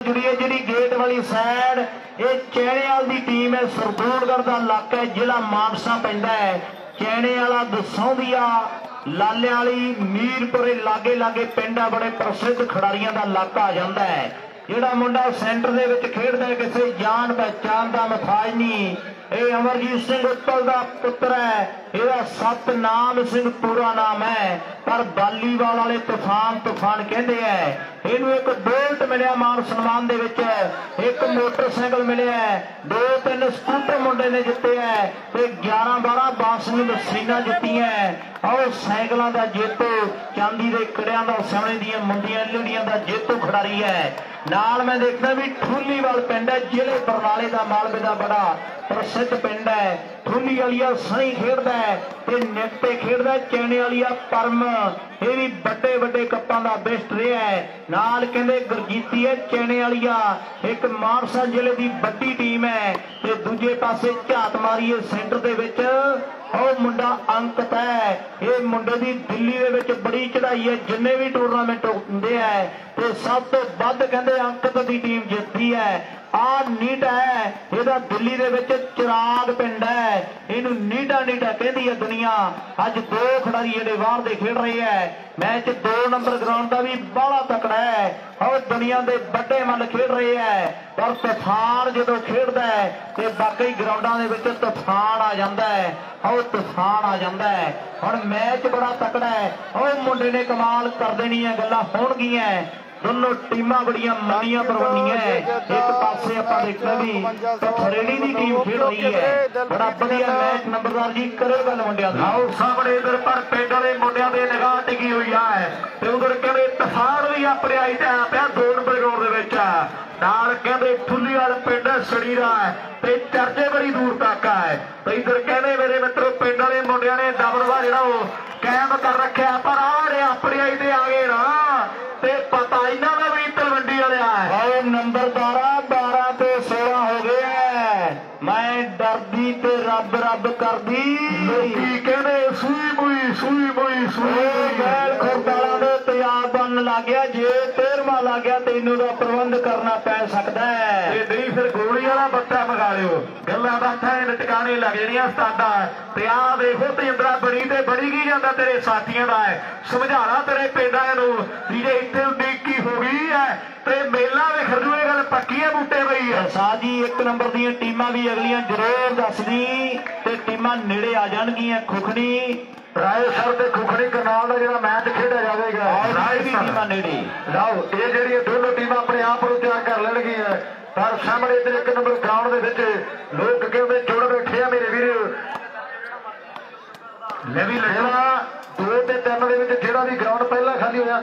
जुड़ी है जी गेट वाली साइड। ये चैनेवाल की टीम है, सरदूलगढ़ का इलाका है, जिला मानसा पैंदा है। चैने वाला दसौंदिया लाले वाली मीरपुरे लागे लागे पिंड है, बड़े प्रसिद्ध खिडारियों का इलाका आ जाता है। जिहड़ा मुंडा सेंटर दे विच खेडदा है, किसी जान पहचान का मुथाज नहीं। ये अमरजीत सिंह उत्तल का पुत्र है, यदा सतनाम सिंह पूरा नाम है, पर बालीवाल वाले तूफान कहते हैं। इनू एक बुलेट मिलिया मान सम्मान दे विच, एक मोटरसाइकिल मिले है, 2-3 स्कूटर मुंडे ने जिते है, 11-12 बांसुरी मशीनां जित्तियां है। और साइकिलों का जेतू, चांदी के कड़ियां का सोने दी मुंडियां लड़ियां का जेतू खिडारी है। नाल मैं देखना भी ठूलीवाल पिंड है, जिले बरनाले का मालवे का बड़ा प्रसिद्ध पिंड है। ठूली वालिया सही खेडदा है ते नित्ते खेडदा चैने वालिया परम, ये भी बड़े बड़े कप्पां दा बेस्ट रहा है। नाल कहंदे गुरजीती है चैने वालिया, एक मानसा जिले की बड़ी टीम है। ते दूजे पासे झात मारीए सेंटर दे विच और मुंडा अंकित है। ये मुंडे की दिल्ली दे विच बड़ी चढ़ाई है, जिन्ने भी टूरनामेंट होंदे है ते सब तो वध कहंदे अंकित की टीम जितती है। आ नीटा है, यदा दिल्ली दे विच चिराग पिंड है, इनू नीटा नीटा कहती है दुनिया। अज 2 खिडारी जेडे बाहर दे खेड रहे हैं। मैच 2 नंबर ग्राउंड का भी बड़ा तकड़ा है और दुनिया के बड़े मल खेड रहे हैं। पर तूफान जो खेडदा है तो बाकी ग्राउंडों के विच तूफान आ जाता है, और तूफान आ जाता है। हुण मैच बड़ा तकड़ा है और मुंडे ने कमाल कर देनी है, गल्लां होणगियां। दोनों टीमां बड़िया मनिया परवानियां है। एक पासे आपां देखना भी पथरेड़ी की टीम खेल रही है, बड़ा बढ़िया मैच। नंबरदार जी करो गल मुंडिया दी। आओ सामने इधर पर पिंड वाले मुंडिया की निगाह टिकी हुई है ते उधर कहते तूफान भी अपने आई ते आ पिया 2 नंबर ग्राउंड दे विच। नाल कहते ठुल्ली वाला पिंड सड़ीरा है ते चर्चे बड़ी दूर तक है। तो इधर कहते मेरे मित्रों पिंड वाले मुंडिया ने दबदबा जिहड़ा कायम कर रखा, पर आ अपनी आई ते आ गए ना ते पता इन्हां दा भी तलवंडी वाला है। नंबर 12 ते 16 हो गया। मैं डरदी ते रब रब करदी, लोकी कहंदे सूई मुई बैल खुरदाला दे तैयार बनन लग गया। जे 13वां लग गया तैनूं दा प्रबंध करना पै सकदा है। ते नहीं फिर गोली वाला बट्टा मंगा लिओ, गल्लां बातां टकाने लग जाणियां साडा। ते आ देखो तेंद्रा बड़ी ते बड़ी की जांदा तेरे साथियां दा है। समझाना तेरे पिंडां नूं भी जे इत्थे उडीकी हो गई है ते मेला विखर जू, गल पक्की है बूटे पई है। साह जी 1 नंबर दी टीमां भी अगलियां जरूर दस दी ते टीमां नेड़े आ जाणगियां। खुखड़ी रायसर ते खुखड़ी करनाल दा जिहड़ा मैच खेडिया जावेगा, राय दी टीमां नेड़े लाओ। ये जिहड़ियां दोनों टीमां अपने आप नूं तैयार कर लैणगियां, पर सामने इधर 1 नंबर ग्राउंड दे विच लोग कहंदे जुड़ बैठे आ मेरे वीर। ले भी लगेगा 2 ते 3 दे विच जिहड़ा भी ग्राउंड पहला खाली होया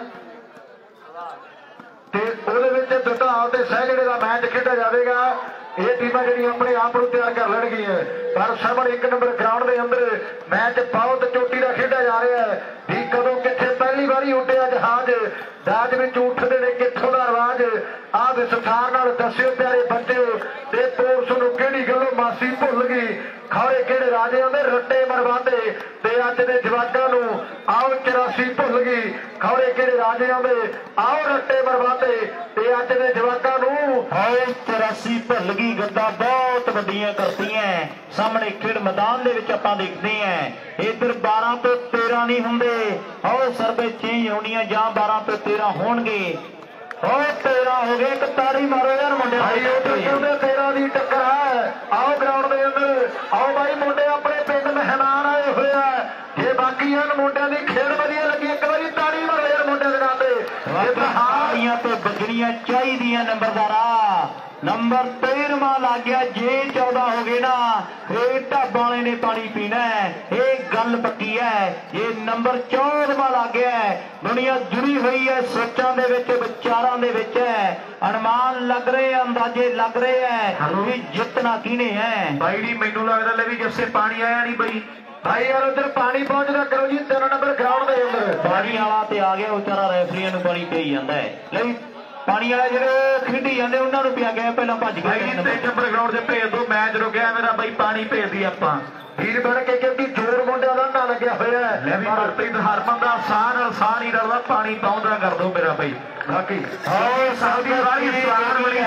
ते ਉਹਦੇ ਵਿੱਚ ਦਤਾਲ ਤੇ ਸਹਿਗੜੇ ਦਾ ਮੈਚ ਖੇਡਿਆ ਜਾਵੇਗਾ। ਇਹ ਟੀਮਾਂ ਜਿਹੜੀਆਂ ਆਪਣੇ ਆਪ ਨੂੰ ਤਿਆਰ ਕਰ ਲੈਣਗੀਆਂ, ਪਰ ਸਾਹਮਣੇ 1 ਨੰਬਰ ਗਰਾਊਂਡ ਦੇ ਅੰਦਰ ਮੈਚ ਬਹੁਤ ਚੋਟੀ ਦਾ ਖੇਡਿਆ ਜਾ ਰਿਹਾ ਹੈ। ਵੀ ਕਦੋਂ ਕਿੱਥੇ ਪਹਿਲੀ ਵਾਰੀ ਉੱਡਿਆ ਜਹਾਜ਼, ਦਾਜ ਵਿੱਚ ਉੱਠਦੇ ਨੇ ਕਿੱਥੋਂ ਦਾ ਰਿਵਾਜ। ਆਹ ਵਿਸਥਾਰ ਨਾਲ ਦੱਸਿਓ ਪਿਆਰੇ ਬੱਚਿਓ, ਤੇ ਪੋਰਸ ਨੂੰ ਕਿਹੜੀ ਗੱਲੋਂ ਮਾਸੀ ਭੁੱਲ ਗਈ। ਖੌਰੇ ਕਿਹੜੇ ਰਾਜਿਆਂ ਦੇ ਰੱਟੇ ਮਰਵਾਦੇ ਤੇ ਅੱਜ ਦੇ ਜਵਾਕਾਂ ਨੂੰ ਆਓ 84 ਭੁੱਲ ਗਈ। ਖੌਰੇ ਕਿਹੜੇ ਰਾਜਿਆਂ ਦੇ ਆਓ ਰੱਟੇ ਮਰਵਾਦੇ ਤੇ ਅੱਜ ਦੇ ਜਵਾਕਾਂ ਨੂੰ ਆਓ 84 ਭੁੱਲ ਗਈ। ਗੱਲਾਂ ਬਹੁਤ ਵੱਡੀਆਂ ਕਰਤੀਆਂ ਸਾਹਮਣੇ ਖੇਡ ਮੈਦਾਨ ਦੇ ਵਿੱਚ ਆਪਾਂ ਦੇਖਦੇ ਹਾਂ। ਇਧਰ 12 ਤੋਂ 13 ਨਹੀਂ ਹੁੰਦੇ, ਆਓ ਸਰਵੇ ਚੇਂਜ ਹੋਣੀਆਂ ਜਾਂ 12 ਤੋਂ 13 ਹੋਣਗੇ। और 13 हो गए, एक ताड़ी मारो यार मुंडे। 13 की टक्कर है। आओ ग्राउंड के अंदर आओ भाई, मुंडे अपने पिंड मेहमान आए हुए हैं। जे बाकी मुंडिया की खेल वधिया लगी, एक बार ताड़ी मारो यार मुंडे के नाते। तो बजनिया चाहिए नंबरदारा। नंबर 13वां लग गया, जे 14 हो गए ना फिर ढाबा वाले ने पानी पीना है, ये गल पक्की है। ये नंबर 14वां लग गया है। दुनिया जुड़ी हुई है सोचों के विचारों के विच है। अनुमान लग रहे हैं, अंदाजे लग रहे हैं कि जितना किने है। भाई जी मैनू लगता ले भी जैसे पानी आया नहीं बई भाई यार, उधर पानी पहुंचदा करो जी। 3 नंबर ग्राउंड के अंदर पानी वाला ते आ गया, बेचारा रेफरीਆਂ ਨੂੰ पानी पई ਜਾਂਦਾ है। ले पानी वाले ਜਿਹੜੇ ਖੇਡੀ ਜਾਂਦੇ ਉਹਨਾਂ ਨੂੰ ਪਿਆ ਗਿਆ, ਪਹਿਲਾਂ ਭੱਜ ਗਏ। 3 ਨੰਬਰ ਗਰਾਊਂਡ ਤੇ ਭੇਜ ਦੋ, ਮੈਚ ਰੁਕਿਆ ਮੇਰਾ ਬਾਈ, ਪਾਣੀ ਭੇਜਦੀ ਆਪਾਂ ਵੀਰ ਬਣ ਕੇ, ਕਿਉਂਕਿ ਜ਼ੋਰ ਮੁੰਡਿਆਂ ਦਾ ਨਾ ਲੱਗਿਆ ਹੋਇਆ ਹੈ। ਲੈ ਵੀ ਹਰਪ੍ਰੀਤ ਹਰਮਨ ਦਾ ਸਾਹ ਨਾਲ ਸਾਹ ਨਹੀਂ ਰਲਦਾ, ਪਾਣੀ ਪਾਉਂਦਾ ਕਰ ਦੋ ਮੇਰਾ ਬਾਈ। ਬਾਕੀ ਆਓ ਸਾਡੀ ਵਾਲੀ ਸਵਾਰ ਵਾਲੀ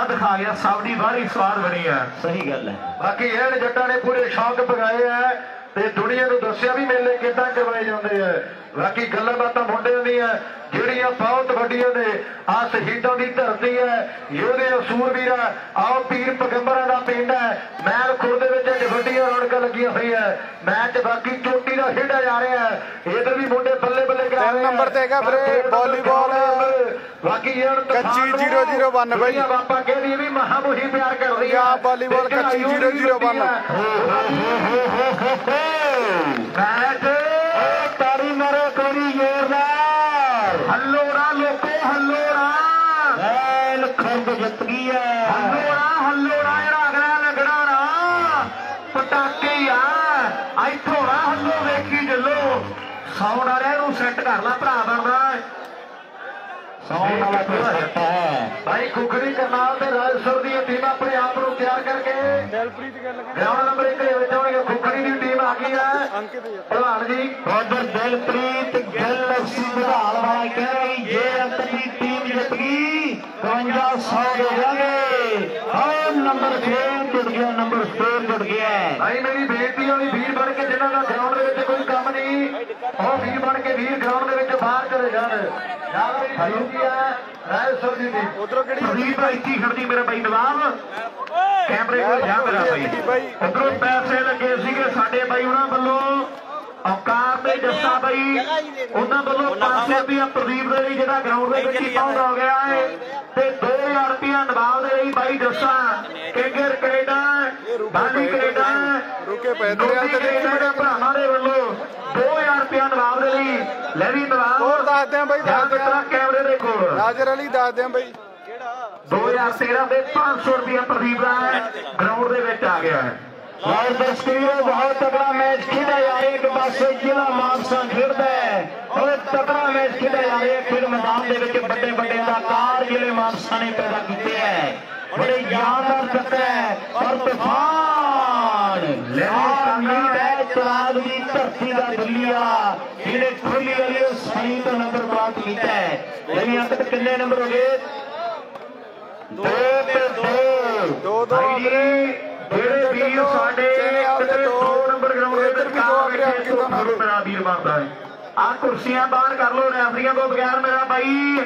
स्वाद दिखा गया, सबकी बारी स्वाद बनी है। सही गल है। बाकी एन जट्टां ने पूरे शौक पगाए है ते दुनिया नूं दस्सिया भी मेले किदां करवाए जाते हैं। बाकी गल्लां बातां मुंडियां दी है ਜਿਹੜੀਆਂ बहुत ਵੱਡੀਆਂ ने आ शहीदों की धरती है, योधे सूरवीर है। आओ पीर पैगंबरां दा पिंड है। मैल खुर्द विच अज वड्डियां रौनकां लगियां हुई है। मैच बाकी चोटी का खेड़ा जा रहा है। इधर भी मुंडे बल्ले बल्ले करा रहे हैं। नंबर ते हैगा वीरे वॉलीबॉल बाकी कच्ची 001 भाई बापा कह दी भी महामुही प्यार कर रही है। वॉलीबॉल कच्ची 001 मैच ताड़ी मारो कोरी जोरदार हल्लोड़ा लोको हल्लोड़ा मैल खुर्द जित गई है। हल्लोड़ा हल्लोड़ा जरा अगला लगना ना पटाके आ इथों ना हल्लो वेखी जलो सौण वाले सैट कर ला भरा बनना सौण वाला तो सेट है भाई। खुखरी करनाल ते राजसर दी टीम अपने आप को तैयार करके ग्राउंड नंबर 1 ਦੇ ਵਿੱਚ ਆਉਣਗੇ। खुखरी की टीम आ गई है प्रधान जी उधर दिलप्रीत गिल सुधार वाला कह रही जे अंक की टीम जित गई 5500 दे देंगे। और नंबर 6 जुड़ गया, नंबर 6 जुड़ गया। भाई मेरी बेनती होनी वीर बन के जिन्हों का ग्राउंड ਦੇ ਵਿੱਚ ਕੋਈ ਕੰਮ ਨਹੀਂ ਉਹ ਵੀਰ ਬਣ ਕੇ ਵੀਰ ग्राउंड ਦੇ ਵਿੱਚ ਬਾਹਰ ਚਲੇ ਜਾਣ। ਯਾਰ ਮੇਰੀ ਬੇਨਤੀ ਹੈ ਰਾਜਸਰ ਦੀ ਟੀਮ ਉਧਰੋਂ ਕਿਹੜੀ प्रदीप भाई की खड़दी मेरा भाई नवाब कैमरे को जा मेरा भाई। उधरों पैसे लगे सीगे साडे भाई उन्हां वल्लों औकार ते जस्सा भाई उन्हां वल्लों 500 रुपया प्रदीप दे लई जेड़ा ग्राउंड दे विच पाउंड हो गया है ते 2000 रुपया नवाब दे लई भाई जस्सा केगर कनेडा बाली कनेडा रुके पैदल ते मेरे भरावां दे वल्लों 2000 रुपया नवाब दे लई ले भी नवाब ਹੋਰ ਦੱਸ ਦਿਆਂ ਬਾਈ जा मित्रा कैमरे दे कोल ਨਾਜ਼ਰ ਅਲੀ ਦੱਸ ਦਿਆਂ ਬਾਈ 2013 ਦੇ 500 रुपया प्रदीप ਦਾ ग्राउंड ਦੇ ਵਿੱਚ ਆ ਗਿਆ है। और दस्तूर बहुत तगड़ा मैच खेला जा रहा है। एक पासे जिला मानसा खेलता है और तगड़ा मैच खेला जा रहा है। खेल मैदान के विच बड़े बड़े अदाकार जिले मानसा ने पैदा किए हैं। बड़े यादगार तक है और तूफान चराग की धरती का दुलिया जिन्हें खुली वाली सही तो नंबर प्राप्त किया है। लेकिन अब तक कितने नंबर हो गए? 2-2 ਜਿਹੜੇ ਵੀਰ ਸਾਡੇ 2 ਨੰਬਰ ਗਰਾਊਂਡ ਦੇ ਵਿੱਚ ਮੇਰਾ ਵੀਰ ਬਣਦਾ ਹੈ। ਆ ਕੁਰਸੀਆਂ ਬਾਹਰ ਕਰ ਲੋ ਰੈਫਰੀਆਂ ਤੋਂ ਬਗੈਰ ਮੇਰਾ ਬਾਈ।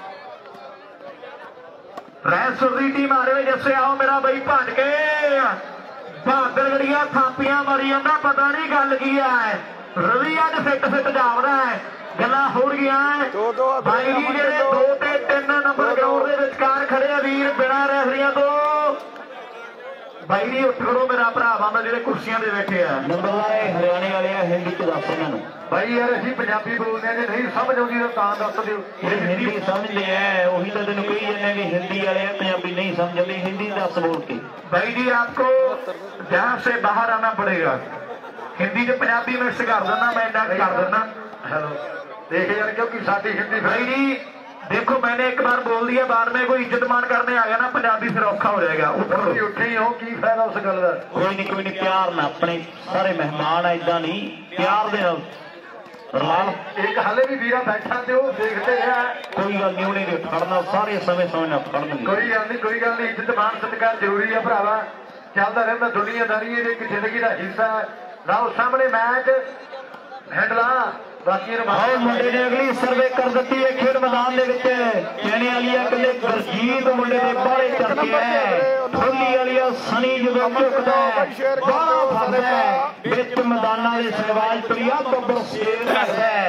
ਰੈਸਰ ਦੀ ਟੀਮ ਆ ਰਹੀ ਜਿੱਥੇ ਆਓ ਮੇਰਾ ਬਾਈ ਭੱਜ ਕੇ ਬਹਾਦਰ ਗੜੀਆਂ ਥਾਪੀਆਂ ਮਾਰੀ ਜਾਂਦਾ ਪਤਾ ਨਹੀਂ ਗੱਲ ਕੀ ਹੈ। ਰਵੀ ਅੱਜ ਫਿੱਟ ਜਾਵਦਾ ਹੈ ਗੱਲਾਂ ਹੋ ਰਹੀਆਂ ਬਾਈ ਜੀ ਜਿਹੜੇ 2 ਤੇ 3 ਨੰਬਰ ਗਰਾਊਂਡ ਦੇ ਵਿਚਕਾਰ ਖੜੇ ਆ ਵੀਰ ਬਿਨਾਂ ਰੈਫਰੀਆਂ ਤੋਂ भाई जी उठ खड़ो मेरा भरा बाबा जेडे कुर्सियां दे बैठे आ नंबर वाले हरियाणे वाले हिंदी च दस इन्हां भाई यार असीं पंजाबी बोलदे जे नहीं समझ आउंदी तां दस दिओ। हिंदी समझदे हैं वही तो तेन कही जाने कि हिंदी वाले पंजाबी नहीं समझते। हिंदी दस बोल के भाई जी आपको जहां से बाहर आना पड़ेगा। हिंदी च पंजाबी मिक्स कर देना मैं इन्ना कर देना। हेलो देख यार क्योंकि साडी हिंदी भाई जी देखो मैंने एक बार बोल दिया बाद में कोई इज्जत मान करने आ गया ना पंजाबी फिर औखा हो जाएगा। उठे ही हो की फायदा उस गल दा। कोई नहीं प्यार ना अपने सारे मेहमान इदा नहीं प्यार दे नाल एक हाले भी वीरा बैठा ते ओ देखते है कोई गल नहीं उन्हें फड़ना सारे समय ना फड़न कोई गल नहीं इज्जत मान सत्कार जरूरी है भरावा चलदा रहंदा दुनियादारी ये एक जिंदगी दा हिस्सा है। लाओ सामने मैच हैंडला मुंडे ने अगली सर्वे कर दी है। खेल मैदान कहने वाली कले गुरजीत मुंडे ने बाहरे चलके है खुली वाली सनी जो चुकता है बाहर फसदा है बिच मैदाना के सहवाज प्रिया बब्बर शेर लगता है।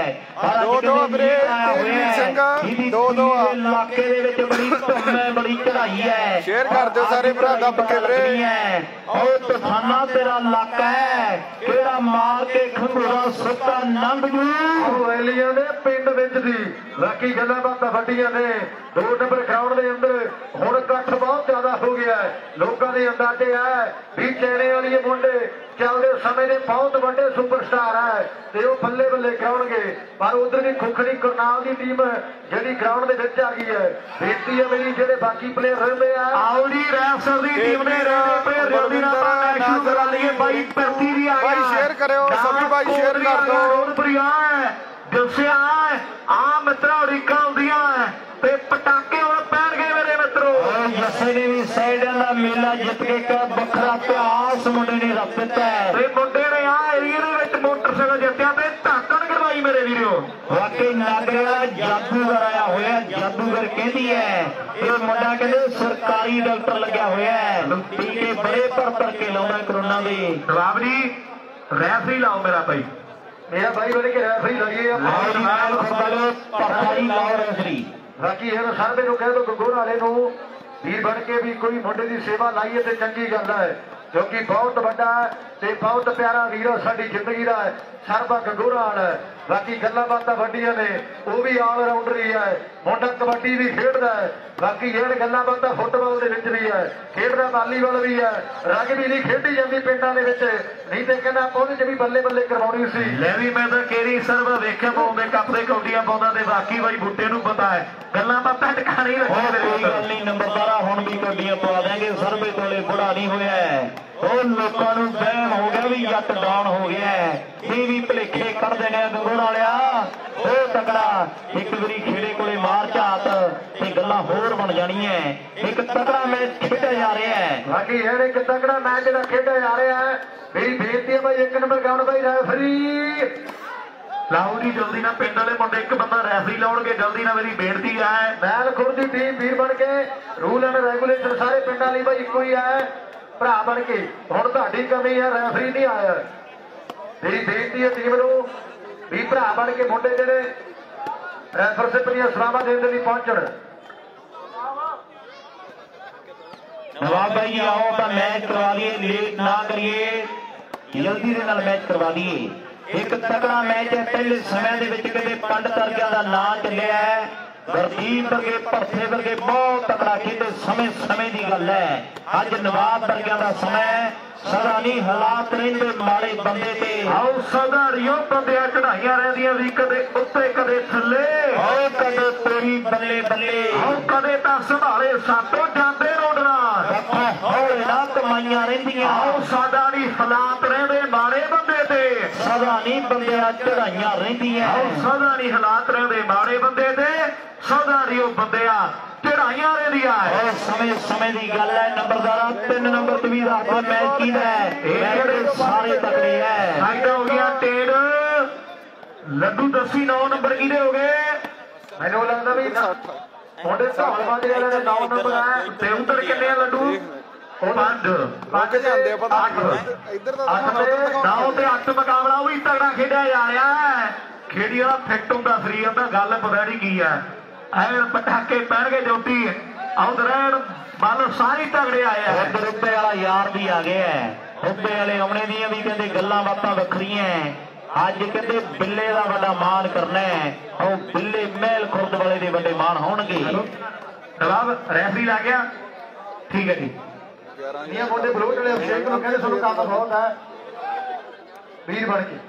इलाके बड़ी धुम है बड़ी चढ़ाई है। शेयर कर दो सारे भरा दब के और तसाना तेरा इलाका है केड़ा मार के खंगूरा सुता नंद जू वैलियां ने पिंड विच दी बाकी गल्लां बातां वड्डियां ने 2 नंबर ग्राउंड के अंदर हुण इकट्ठ बहुत ज्यादा हो गया है। लोगों के अंदाजे है भी चैने वाली मुंडे चलते समय के बहुत बड़े सुपरस्टार है ते वो बल्ले बल्ले कराउणगे पर उधर भी खुखड़ी करनाल की टीम जी ग्राउंड के विच आ गई है। बेनती है मेरी जेडे बाकी प्लेयर रहिंदे आ आओ जी रैफसर दी टीम ने प्लेयर जल्दी ना शुरू करा लिए भाई परती भी आ भाई शेयर करो सभी भाई शेयर कर दो प्रिया जलसिया आ मित्रा उड़ीका आउंदियां ते पटाके हुण पैणगे मेरे मित्रों। जस्से ने भी ਜਿੱਤ ਕੇ ਇੱਕ ਵੱਖਰਾ ਇਤਿਹਾਸ ਮੁੰਡੇ ਨੇ ਰੱਖ ਦਿੱਤਾ ਹੈ ਤੇ ਮੁੰਡੇ ਨੇ ਆ ਏਰੀਏ ਦੇ ਵਿੱਚ ਮੋਟਰਸਾਈਕਲ ਜਿੱਤਿਆ ਤੇ ਧਾਕਣ ਕਰਵਾਈ ਮੇਰੇ ਵੀਰੋ। ਵਾਕਈ ਨਾਗਰਾ ਜਾਦੂਗਰ ਆਇਆ ਹੋਇਆ। ਜਾਦੂਗਰ ਕਹਿੰਦੀ ਹੈ ਇਹ ਮੁੰਡਾ ਕਹਿੰਦੇ ਸਰਕਾਰੀ ਡਾਕਟਰ ਲੱਗਿਆ ਹੋਇਆ ਹੈ। ਟੀਕੇ ਬੜੇ ਭਰ ਕੇ ਲਾਉਂਦਾ ਕਰੋਨਾ ਦੇ। ਜਵਾਬ ਜੀ ਰੈਫਰੀ ਲਾਓ ਮੇਰਾ ਭਾਈ। ਮੇਰਾ ਭਾਈ ਬਣ ਕੇ ਰੈਫਰੀ ਲੱਗੇ ਆ ਬਾਕੀ ਇਹ ਸਰਵੇ ਨੂੰ ਕਹਿ ਦੋ ਗੰਗੋਰ ਵਾਲੇ ਨੂੰ ਵੀਰ ਬਣ ਕੇ ਵੀ ਕੋਈ ਮੁੰਡੇ ਦੀ ਸੇਵਾ ਲਾਈਏ ਤੇ ਚੰਗੀ ਗੱਲ ਹੈ ਕਿਉਂਕਿ ਬਹੁਤ ਵੱਡਾ ਤੇ ਬਹੁਤ ਪਿਆਰਾ ਵੀਰ ਸਾਡੀ ਜ਼ਿੰਦਗੀ ਦਾ ਹੈ ਸਰਬਾ ਗੰਗੋਰਾ ਵਾਲਾ। ਬਾਕੀ ਗੱਲਾਂ ਬਾਤਾਂ ਵੱਡੀਆਂ ਨੇ ਉਹ ਵੀ ਆਲ ਰਾਊਂਡਰ ਹੀ ਹੈ ਮੁੰਡਾ ਕਬੱਡੀ ਵੀ ਖੇਡਦਾ ਹੈ। ਬਾਕੀ ਇਹ ਗੱਲਾਂ ਬਾਤਾਂ ਫੁੱਟਬਾਲ ਦੇ ਵਿੱਚ ਵੀ ਹੈ ਖੇਡਦਾ ਵਾਲੀਬਾਲ ਵੀ ਹੈ ਰਗਬੀ ਨਹੀਂ ਖੇਡੀ ਜਾਂਦੀ ਪਿੰਡਾਂ ਦੇ ਵਿੱਚ ਨਹੀਂ ਤੇ ਕਹਿੰਦਾ ਉਹਦੇ ਚ ਵੀ ਬੱਲੇ ਬੱਲੇ ਕਰਵਾਉਣੀ ਸੀ। ਲੈ ਵੀ ਮੈਂ ਤਾਂ ਕੇਰੀ ਸਰਵ ਵੇਖਿਆ ਪਾਉਂਦੇ ਕੱਪ ਦੇ ਕੌਡੀਆਂ ਪਾਉਂਦਾ ਤੇ ਬਾਕੀ ਬਾਈ ਬੁੱਟੇ ਨੂੰ ਪਤਾ ਹੈ ਗੱਲਾਂ ਬਾਤਾਂ ਟਿਕਾਣੀ ਰੱਖੇ। ਕੋਈ ਗੱਲ ਨਹੀਂ ਨੰਬਰਦਾਰਾ ਹੁਣ ਵੀ ਕੌਡੀਆਂ ਪਵਾ ਦੇਣਗੇ। ਸਰਵੇ ਕੋਲੇ ਬੁੜਾ ਨਹੀਂ ਹੋਇਆ ਉਹ ਲੋਕਾਂ ਨੂੰ ਵਹਿਮ ਹੋ ਗਿਆ ਵੀ ਜੱਟ ਡਾਊਨ ਹੋ ਗਿਆ ਇਹ ਵੀ ਭਲੇਖੇ ਕੱਢ ਦੇਣੇ ਆ ਗੰਗੋਰ ਵਾਲਿਆ। ਉਹ ਤਕੜਾ ਇੱਕ ਵਾਰੀ ਖੇੜੇ ਕੋਲੇ ਮਾਰ ਝਾਤ ਤੇ ਗੱਲਾਂ ਹੋਰ ਬਣ ਜਾਣੀਆਂ। ਇੱਕ ਤਕੜਾ ਮੈਚ ਖੇਡਿਆ ਜਾ ਰਿਹਾ ਹੈ। ਬਾਕੀ ਇਹ ਇੱਕ ਤਕੜਾ ਮੈਚ ਜਿਹੜਾ ਖੇਡਿਆ ਜਾ ਰਿਹਾ ਹੈ ਮੇਰੀ ਬੇਨਤੀ ਹੈ ਭਾਈ 1 ਨੰਬਰ ਗਰਾਊਂਡ ਭਾਈ ਰੈਫਰੀ ਲਾਓ ਜੀ ਜਲਦੀ ਨਾਲ ਪਿੰਡ ਵਾਲੇ ਮੁੰਡੇ ਇੱਕ ਬੰਦਾ ਰੈਫਰੀ ਲਾਉਣਗੇ ਜਲਦੀ ਨਾਲ ਮੇਰੀ ਬੇਨਤੀ ਹੈ। ਮੈਲ ਖੁਰ ਦੀ ਟੀਮ ਵੀਰ ਬਣ ਕੇ ਰੂਲ ਐਂਡ ਰੈਗੂਲੇਸ਼ਨ ਸਾਰੇ ਪਿੰਡਾਂ ਲਈ ਭਾਈ ਇੱਕੋ ਹੀ ਹੈ ਭਰਾ ਬਣ ਕੇ। ਹੁਣ ਤੁਹਾਡੀ ਕਮੀ ਹੈ ਰੈਫਰੀ ਨਹੀਂ ਆਇਆ। ਮੇਰੀ ਬੇਨਤੀ ਹੈ ਟੀਮ ਨੂੰ ਵੀ ਭਰਾ ਬਣ ਕੇ ਮੁੰਡੇ ਜਿਹੜੇ ਰੈਫਰਸ਼ਿਪ ਦੀਆਂ ਸਲਾਹਾਂ ਦੇਣ ਦੇ ਲਈ ਪਹੁੰਚਣ। ਨਵਾਬ ਭਾਈ ਆਓ ਤਾਂ ਮੈਚ ਕਰਵਾ ਲਈਏ ਲੇਟ ਨਾ ਕਰੀਏ ਜਲਦੀ ਦੇ ਨਾਲ ਮੈਚ ਕਰਵਾ ਲਈਏ। ਇੱਕ ਤਕੜਾ ਮੈਚ ਹੈ ਪਹਿਲੇ ਸਮੇਂ ਦੇ ਵਿੱਚ ਕਿਤੇ ਪੰਡ ਤਰਗਿਆਂ ਦਾ ਨਾਂ ਚੱਲਿਆ ਹੈ। ਗੁਰਦੀਪ ਵਰਗੇ ਭਰਥੇ ਵਰਗੇ ਬਹੁਤ ਤਕੜਾ ਖੇਡੇ ਸਮੇਂ ਦੀ ਗੱਲ ਹੈ। ਅੱਜ ਨਵਾਬ ਵਰਗਿਆਂ ਦਾ ਸਮਾਂ ਸਦਾ ਨਹੀਂ ਹਾਲਾਤ ਰਹਿੰਦੇ ਮਾੜੇ ਬੰਦੇ ਤੇ ਆਓ ਸਦਾਰੀਓ ਬੰਦਿਆਂ ਚੜਾਈਆਂ ਰਹਿੰਦੀਆਂ ਵੀ ਕਦੇ ਉੱਤੇ ਕਦੇ ਥੱਲੇ ਆਓ ਕਦੇ ਤੇਰੀ ਬੱਲੇ ਬੱਲੇ ਆਓ ਕਦੇ ਤਾਂ ਸੰਭਾਲੇ ਸਾਤੋਂ ਜਾਂਦੇ ਰੋਡਣਾ ਹੌਲੇ ਨਾ ਕਮਾਈਆਂ ਰਹਿੰਦੀਆਂ। ਆਓ ਸਦਾ ਨਹੀਂ ਹਾਲਾਤ ਰਹਿੰਦੇ ਮਾੜੇ ਬੰਦੇ ਤੇ ਸਦਾ ਨਹੀਂ ਬੰਦਿਆਂ ਚੜਾਈਆਂ ਰਹਿੰਦੀਆਂ। ਆਓ ਸਦਾ ਨਹੀਂ ਹਾਲਾਤ ਰਹਿੰਦੇ ਮਾੜੇ ਬੰਦੇ ਤੇ ਸਦਾ ਨਹੀਂ ਉਹ ਬੰਦਿਆਂ ਚੜਾਈਆਂ ਰਹਿੰਦੀਆਂ। ਸਮੇਂ ਦੀ ਗੱਲ ਹੈ। ਨੰਬਰਦਾਰਾ 3 ਨੰਬਰ ਤੇ ਵੀ ਦੱਸਦਾ ਮੈਚ ਕੀ ਹੈ ਸਾਰੇ ਤਕੜੇ ਹੈ। ਸਾਈਡ ਹੋ ਗਿਆ ਟੇਡ ਲੱਡੂ ਦੱਸੀ 9 ਨੰਬਰ ਕਿਹਦੇ ਹੋ ਗਏ ਮੈਨੂੰ ਲੱਗਦਾ ਵੀ ਮੁੰਡੇ ਧੌਲਵਾਂ ਦੇ ਵਾਲੇ 9 ਨੰਬਰ ਹੈ ਤੇ ਉਧਰ ਕਿੰਨੇ ਆ ਲੱਡੂ 5 ਜਾਂਦੇ ਆ ਪਤਾ ਇੱਧਰ ਦਾ 9 ਤੇ 8 ਮੁਕਾਬਲਾ ਉਹ ਵੀ ਤਗੜਾ ਖੇਡਿਆ ਜਾ ਰਿਹਾ ਹੈ। ਖੇਡੀ ਵਾਲਾ ਫਿੱਟ ਹੁੰਦਾ ਸਰੀਰ ਦਾ ਗੱਲ ਪਤਾ ਨਹੀਂ ਕੀ ਹੈ ਐ ਪਟਾਕੇ ਪੈਣਗੇ ਜੋਤੀ ਆਉਦ ਰਹਿਣ ਬੱਲ ਸਾਰੇ ਤਗੜੇ ਆਏ ਆ। ਰੁੱਬੇ ਵਾਲਾ ਯਾਰ ਵੀ ਆ ਗਿਆ ਰੁੱਬੇ ਵਾਲੇ ਆਉਣੇ ਦੀਆਂ ਵੀ ਕਹਿੰਦੇ ਗੱਲਾਂ ਬਾਤਾਂ ਵੱਖਰੀਆਂ ਅੱਜ ਕਹਿੰਦੇ ਬਿੱਲੇ ਦਾ ਵੱਡਾ ਮਾਣ ਕਰਨਾ ਹੈ। ਉਹ ਬਿੱਲੇ ਮਹਿਲ ਖੁਰਦ ਵਾਲੇ ਦੇ ਵੱਡੇ ਮਾਣ ਹੋਣਗੇ। ਜਵਾਬ ਰੈਫਰੀ ਲੱਗ ਗਿਆ ਠੀਕ ਹੈ ਜੀ। ਇਹ ਮੁੰਡੇ ਬਲੋਟ ਵਾਲੇ ਅਭਿਸ਼ੇਕ ਨੂੰ ਕਹਿੰਦੇ ਤੁਹਾਨੂੰ ਕੰਮ ਬਹੁਤ ਹੈ ਵੀਰ ਬਣ ਕੇ।